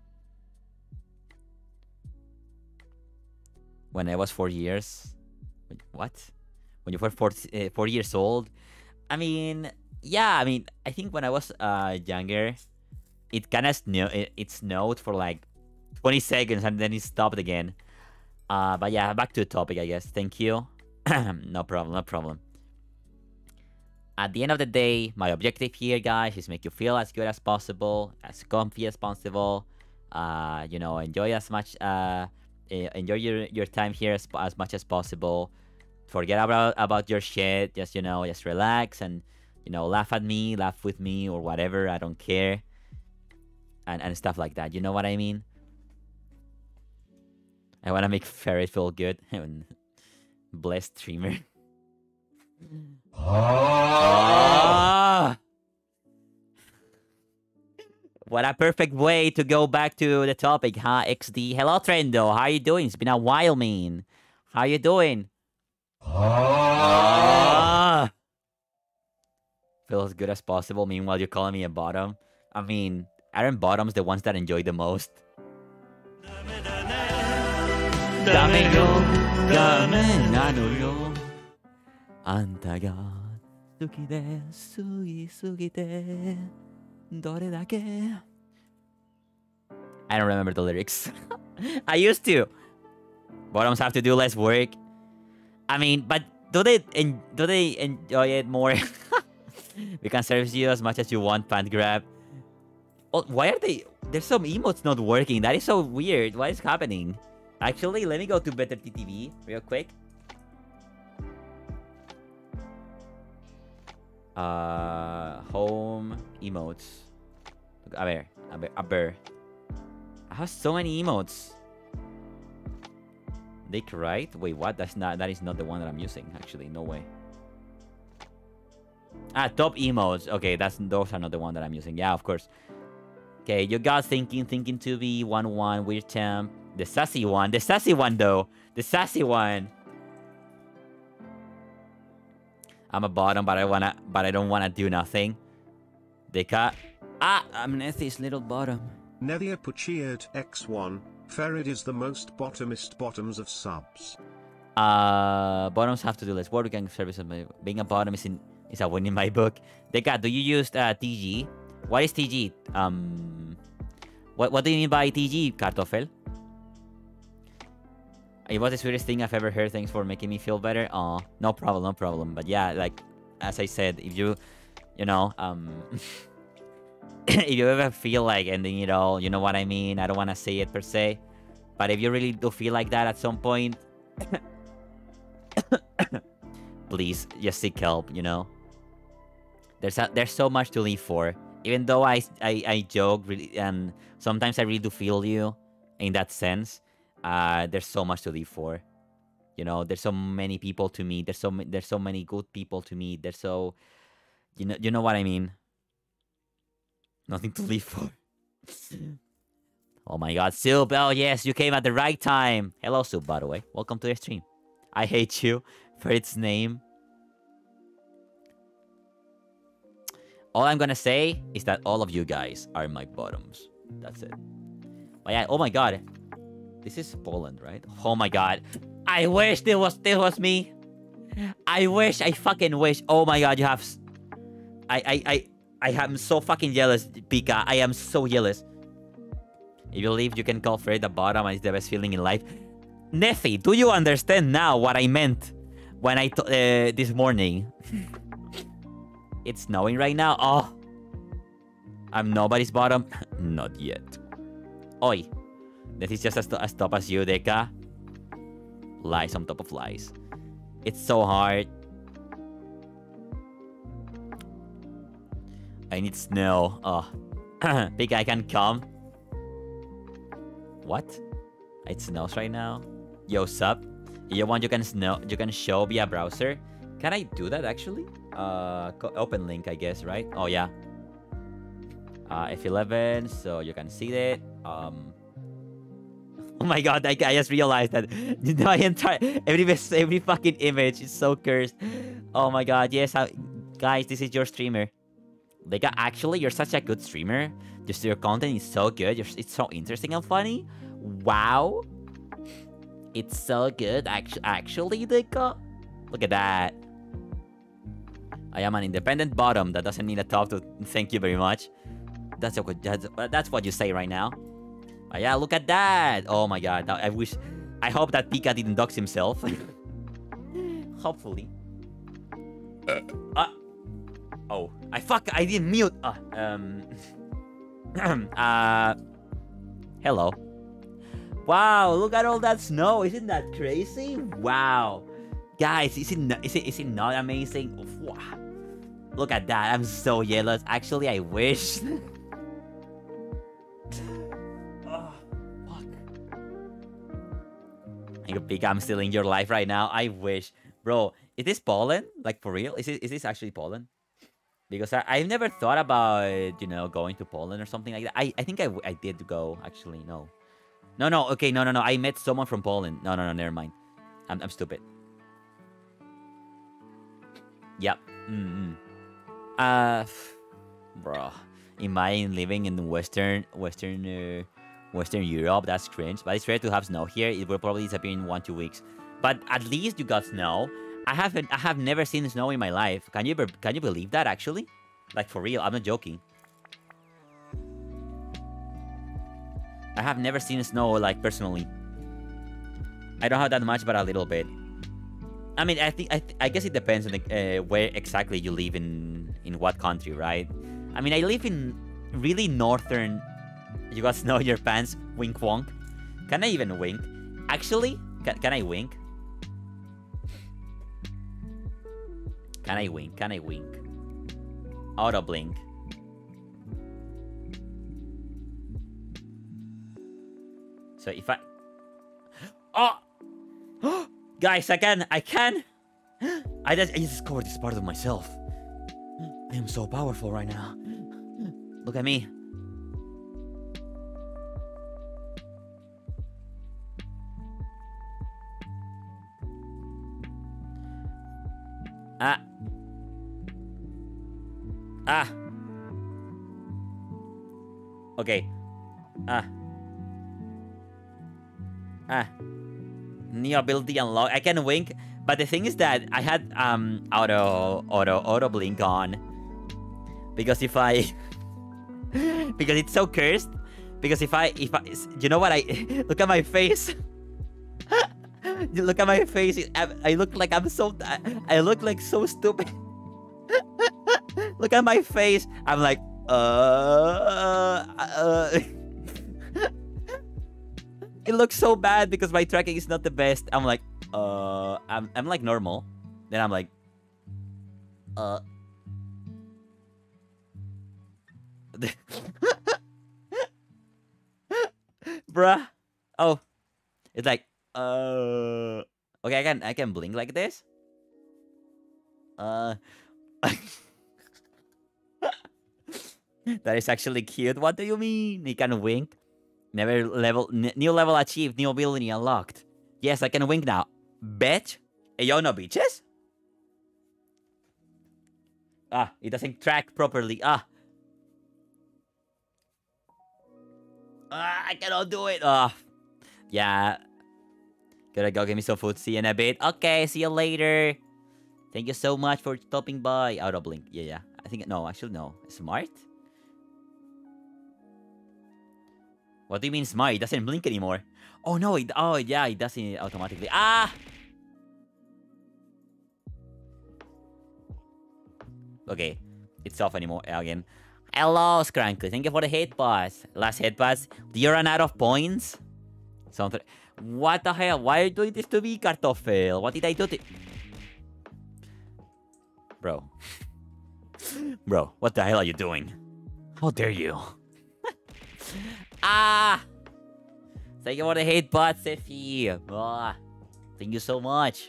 When I was four years, what? When you were four uh, four years old? I mean, yeah. I mean, I think when I was uh younger, it kind of snow it, it snowed for like twenty seconds and then it stopped again. Uh, but yeah, back to the topic, I guess. Thank you. No problem, no problem. At the end of the day, my objective here, guys, is make you feel as good as possible, as comfy as possible. Uh, you know, enjoy as much, uh, enjoy your, your time here as, as much as possible. Forget about, about your shit. Just, you know, just relax and, you know, laugh at me, laugh with me, or whatever. I don't care. And, and stuff like that. You know what I mean? I want to make Ferret feel good. Blessed streamer. Oh! What a perfect way to go back to the topic, huh, X D? Hello, Trendo. How you doing? It's been a while, man. How you doing? Oh! Feel as good as possible. Meanwhile, you're calling me a bottom. I mean, aren't bottoms the ones that enjoy the most? Dame yo, dame nano yo. Anta ga suki de sugi sugite dore dake. I don't remember the lyrics. I used to. Bottoms have to do less work. I mean, but do they en do they enjoy it more? We can service you as much as you want, pant grab. Oh, why are they... There's some emotes not working. That is so weird. What is happening? Actually, let me go to Better T T V real quick. Uh, home emotes. A ver, a ver, a ver. I have so many emotes. Dick, right? Wait, what? That's not. That is not the one that I'm using. Actually, no way. Ah, top emotes. Okay, that's those are not the one that I'm using. Yeah, of course. Okay, you got thinking, thinking to be one one weird temp. The sassy one, the sassy one though, the sassy one. I'm a bottom, but I wanna, but I don't wanna do nothing. They cut. Ah, I'm Nethy's little bottom. Nethia Pucheered X one. Ferid is the most bottomist bottoms of subs. Uh, bottoms have to do less work. Working service. Being a bottom is in is a win in my book. Deca, do you use uh, T G? What is T G? Um, what what do you mean by T G, Kartoffel? It was the sweetest thing I've ever heard. Thanks for making me feel better. Oh, no problem, no problem. But yeah, like as I said, if you, you know, um, if you ever feel like ending it all, you know what I mean. I don't want to say it per se, but if you really do feel like that at some point, please just seek help. You know, there's a, there's so much to live for. Even though I I, I joke really, and sometimes I really do feel you in that sense. Uh, there's so much to live for, you know. There's so many people to meet. There's so there's so many good people to meet. There's so, you know, you know what I mean. Nothing to live for. Oh my God, Sub! Oh yes, you came at the right time. Hello, Sub. By the way, welcome to the stream. I hate you for its name. All I'm gonna say is that all of you guys are my bottoms. That's it. But yeah, oh my God. This is Poland, right? Oh my God. I wish this was this was me. I wish, I fucking wish. Oh my God, you have... I, I, I, I am so fucking jealous, Pika. I am so jealous. If you believe you can call Fred the bottom and it's the best feeling in life. Neffy, do you understand now what I meant when I... Uh, this morning? It's snowing right now. Oh. I'm nobody's bottom. Not yet. Oi. That is just as, as top as you, Deca. Lies on top of lies. It's so hard. I need snow. Oh. Big I can come. What? It snows right now? Yo, sup? You want you can snow you can show via browser? Can I do that actually? Uh open link, I guess, right? Oh yeah. Uh F eleven, so you can see that. Um Oh my God, I, I just realized that my entire every every fucking image is so cursed. Oh my God, yes, how, guys, this is your streamer. Like, actually, you're such a good streamer. Just your content is so good. You're, it's so interesting and funny. Wow, it's so good. Actually, actually, Deca, look at that. I am an independent bottom that doesn't need a top to thank you very much. That's a good. That's, that's what you say right now. Oh, yeah, look at that. Oh my God. I wish... I hope that Pika didn't dox himself. Hopefully. Uh, uh, oh. I fuck... I didn't mute. Uh, um... uh... Hello. Wow, look at all that snow. Isn't that crazy? Wow. Guys, is it, not, is it, is it not amazing? Wow. Look at that. I'm so jealous. Actually, I wish... Pika, I'm still in your life right now. I wish. Bro, is this Poland? Like, for real? Is, it, is this actually Poland? Because I, I've never thought about, you know, going to Poland or something like that. I, I think I, I did go, actually. No. No, no. Okay, no, no, no. I met someone from Poland. No, no, no. Never mind. I'm, I'm stupid. Yep. Mm-hmm. Uh, bro. Imagine living in Western, Western... Uh, Western Europe, that's cringe. But it's rare to have snow here. It will probably disappear in one, two weeks. But at least you got snow. I haven't I have never seen snow in my life. Can you can you believe that actually? Like for real, I'm not joking. I have never seen snow like personally. I don't have that much, but a little bit. I mean, I think I, th I guess it depends on the, uh, where exactly you live in in what country, right? I mean, I live in really northern. You got snow in your pants. Wink wonk. Can I even wink? Actually, can, can I wink? Can I wink? Can I wink? Auto blink. So if I... Oh! Guys, I can! I can! I just, I just discovered this part of myself. I am so powerful right now. Look at me. Ah. Ah. Okay. Ah. Ah. New ability unlocked. I can wink, but the thing is that I had um auto auto auto blink on. Because if I because it's so cursed. Because if I if I you know what I look at my face. You look at my face. I, I look like I'm so. I, I look like so stupid. Look at my face. I'm like, uh, uh. It looks so bad because my tracking is not the best. I'm like, uh, I'm I'm like normal. Then I'm like, uh. Bruh. Oh, it's like. Uh, okay, I can I can blink like this. Uh, that is actually cute. What do you mean? You can wink. Never level, new level achieved. New ability unlocked. Yes, I can wink now. Bitch, hey, yo, no bitches. Ah, it doesn't track properly. Ah. Ah, I cannot do it. Ah, yeah. Gotta go get me some food. See you in a bit. Okay, see you later. Thank you so much for stopping by. Auto blink. Yeah, yeah. I think, no, actually, no. Smart? What do you mean smart? It doesn't blink anymore. Oh, no. It, oh, yeah, it doesn't automatically. Ah! Okay. It's off anymore again. Hello, Scrankly. Thank you for the hit pass. Last hit pass. Do you run out of points? Something. What the hell? Why are you doing this to me, Kartoffel? What did I do to... Bro. Bro, what the hell are you doing? How dare you? Ah! Thank you for the hate bot, Sefi. Ah, thank you so much.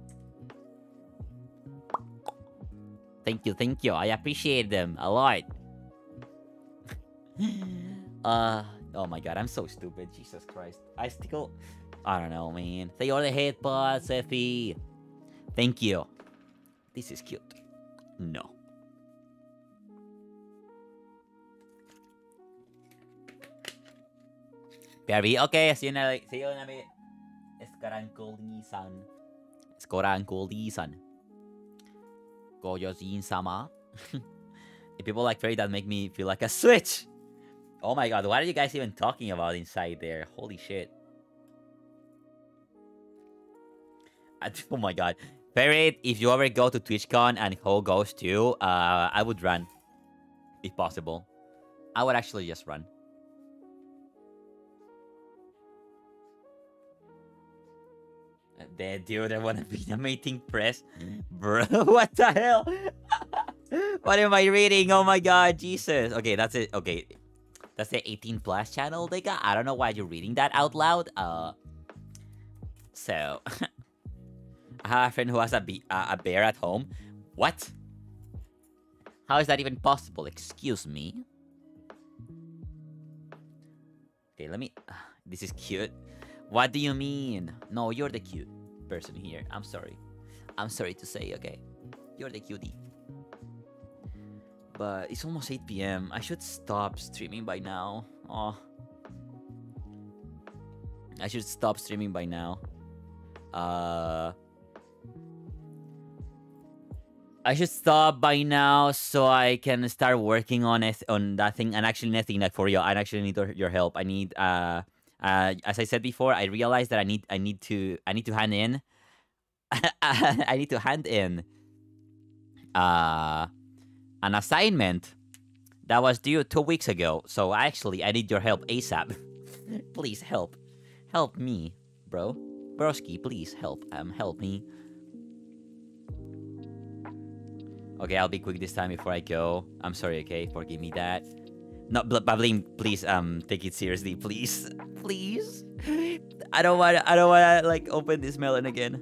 Thank you, thank you. I appreciate them a lot. uh... Oh my god, I'm so stupid. Jesus Christ. I still... I don't know, man. They are the hit bots, Effie. Thank you. This is cute. No. Barry, okay. See you in a, see you in a bit. Skorankulisan. Skorankulisan. Goyojin-sama. People like Freddy that make me feel like a switch. Oh my god, what are you guys even talking about inside there? Holy shit. I, oh my god. Ferret, if you ever go to TwitchCon and Ho goes too, uh, I would run. If possible. I would actually just run. Dead dude, I wanna be the mating press. Bro, what the hell? What am I reading? Oh my god, Jesus. Okay, that's it. Okay. That's the eighteen plus channel they got. I don't know why you're reading that out loud. Uh, so I have a friend who has a, be uh, a bear at home. What? How is that even possible? Excuse me. Okay, let me. Uh, this is cute. What do you mean? No, you're the cute person here. I'm sorry. I'm sorry to say. Okay, you're the cutie. But it's almost eight p m I should stop streaming by now. Oh. I should stop streaming by now. Uh... I should stop by now so I can start working on it, on that thing. And actually, nothing like for real. I actually need your help. I need, uh, uh, as I said before, I realized that I need, I need to, I need to hand in. I need to hand in, uh, an assignment That was due two weeks ago. So actually, I need your help ASAP. Please help. Help me, bro. Broski, please help. Um, help me. Okay, I'll be quick this time before I go. I'm sorry, okay? Forgive me that. No, Bablim, please, um, take it seriously, please. Please. I don't want to, I don't want to, like, open this melon again.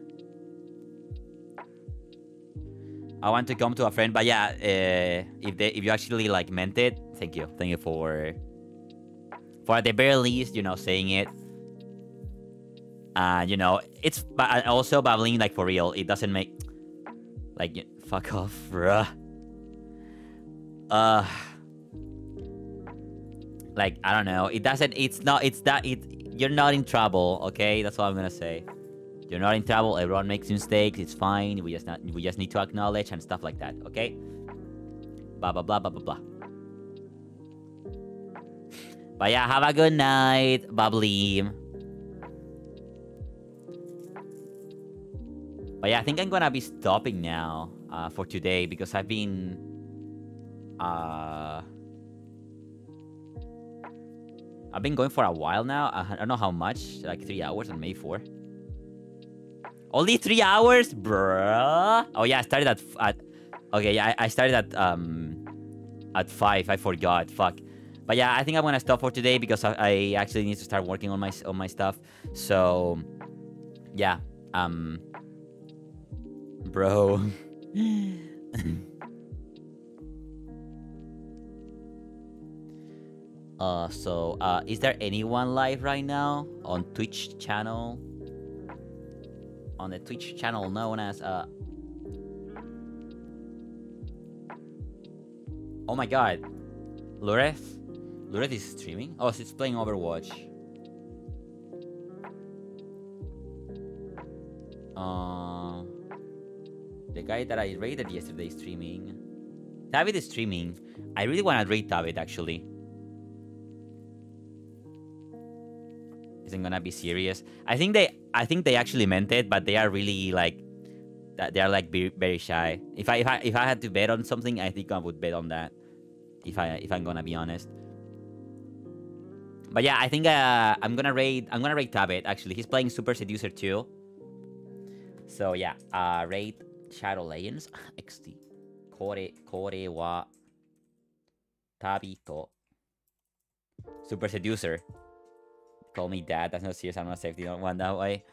I want to come to a friend, but yeah, uh, if they, if you actually, like, meant it, thank you. Thank you for, for at the very least, you know, saying it. Uh, you know, it's, but also, Bablim, like, for real, it doesn't make, like, fuck off, bruh. Uh... Like, I don't know. It doesn't, it's not, it's that, it, you're not in trouble, okay? That's what I'm gonna say. You're not in trouble. Everyone makes mistakes. It's fine. We just not, we just need to acknowledge and stuff like that, okay? Blah, blah, blah, blah, blah, blah. But yeah, have a good night, Bablim. But yeah, I think I'm gonna be stopping now uh, for today because I've been... Uh... I've been going for a while now. I don't know how much. Like three hours or maybe four. Only three hours? Bruh. Oh yeah, I started at... at okay, yeah, I, I started at... um at five. I forgot. Fuck. But yeah, I think I'm gonna stop for today because I, I actually need to start working on my on my stuff. So... Yeah. Um... Bro. Uh, so, uh, is there anyone live right now on Twitch channel? On the Twitch channel known as, uh... Oh my god. Lureth? Lureth is streaming? Oh, she's playing Overwatch. Uh... The guy that I raided yesterday is streaming. David is streaming. I really want to raid David, actually. Isn't gonna be serious. I think they, I think they actually meant it, but they are really like, that they are like be, very shy. If I, if I, if I had to bet on something, I think I would bet on that. If I, if I'm gonna be honest. But yeah, I think uh, I'm gonna raid, I'm gonna raid Tabet. Actually, he's playing Super Seducer too. So yeah, uh, raid Shadow Legends X T. Kore, kore wa Tabito. Super Seducer. Call me dad. That's not serious. I'm not safety. Don't want that way.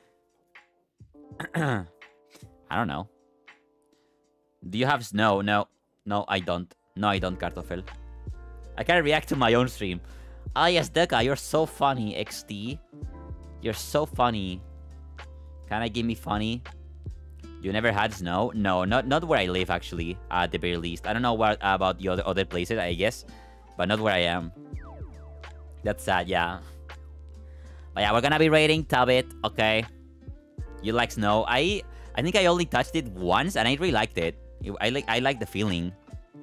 I don't know. Do you have snow? No. No, I don't. No, I don't, Kartoffel. I can't react to my own stream. Ah, yes, Deka, you're so funny, X T. You're so funny. Can I give me funny? You never had snow? No, not not where I live, actually, at the very least. I don't know what about the other, other places, I guess. But not where I am. That's sad, yeah. But yeah, we're gonna be raiding Tabet, okay? You like snow? I I think I only touched it once, and I really liked it. I like I like the feeling.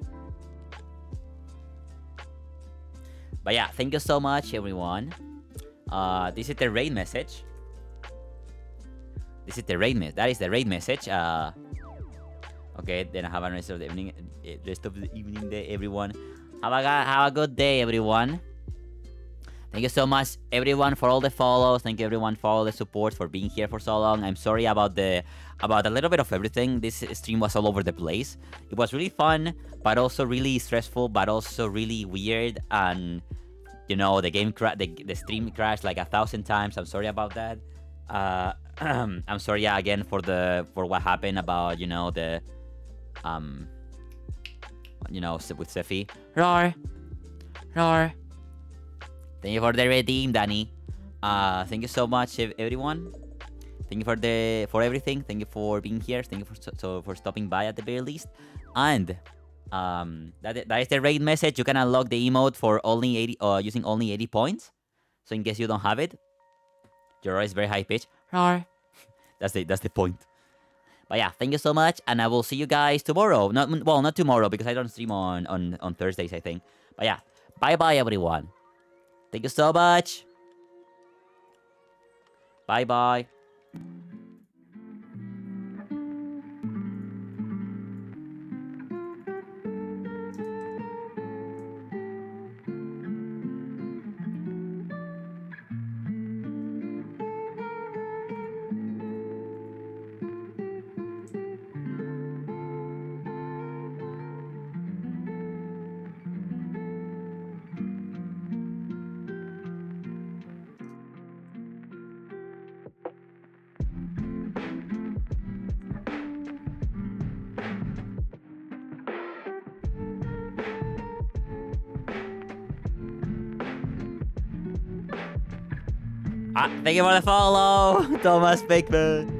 But yeah, thank you so much, everyone. Uh, this is the raid message. This is the raid message. That is the raid message. Uh, okay, then have a rest of the evening. Rest of the evening day, everyone. Have a have a good day, everyone. Thank you so much, everyone, for all the follows. Thank you, everyone, for all the support, for being here for so long. I'm sorry about the about a little bit of everything. This stream was all over the place. It was really fun, but also really stressful, but also really weird. And you know, the game cra the the stream crashed like a thousand times. I'm sorry about that. Uh, I'm sorry, yeah, again for the for what happened about you know the um you know with Sefi. Roar, roar. Thank you for the redeem, Danny. Uh, thank you so much, everyone. Thank you for the for everything. Thank you for being here. Thank you for so, so for stopping by at the very least. And um, that that is the raid message. You can unlock the emote for only eighty, uh, using only eighty points. So in case you don't have it, your roar is very high pitch. Roar. That's the that's the point. But yeah, thank you so much, and I will see you guys tomorrow. Not well, not tomorrow because I don't stream on on on Thursdays, I think. But yeah, bye bye, everyone. Thank you so much. Bye bye. Ah, thank you for the follow, Thomas Bakeman.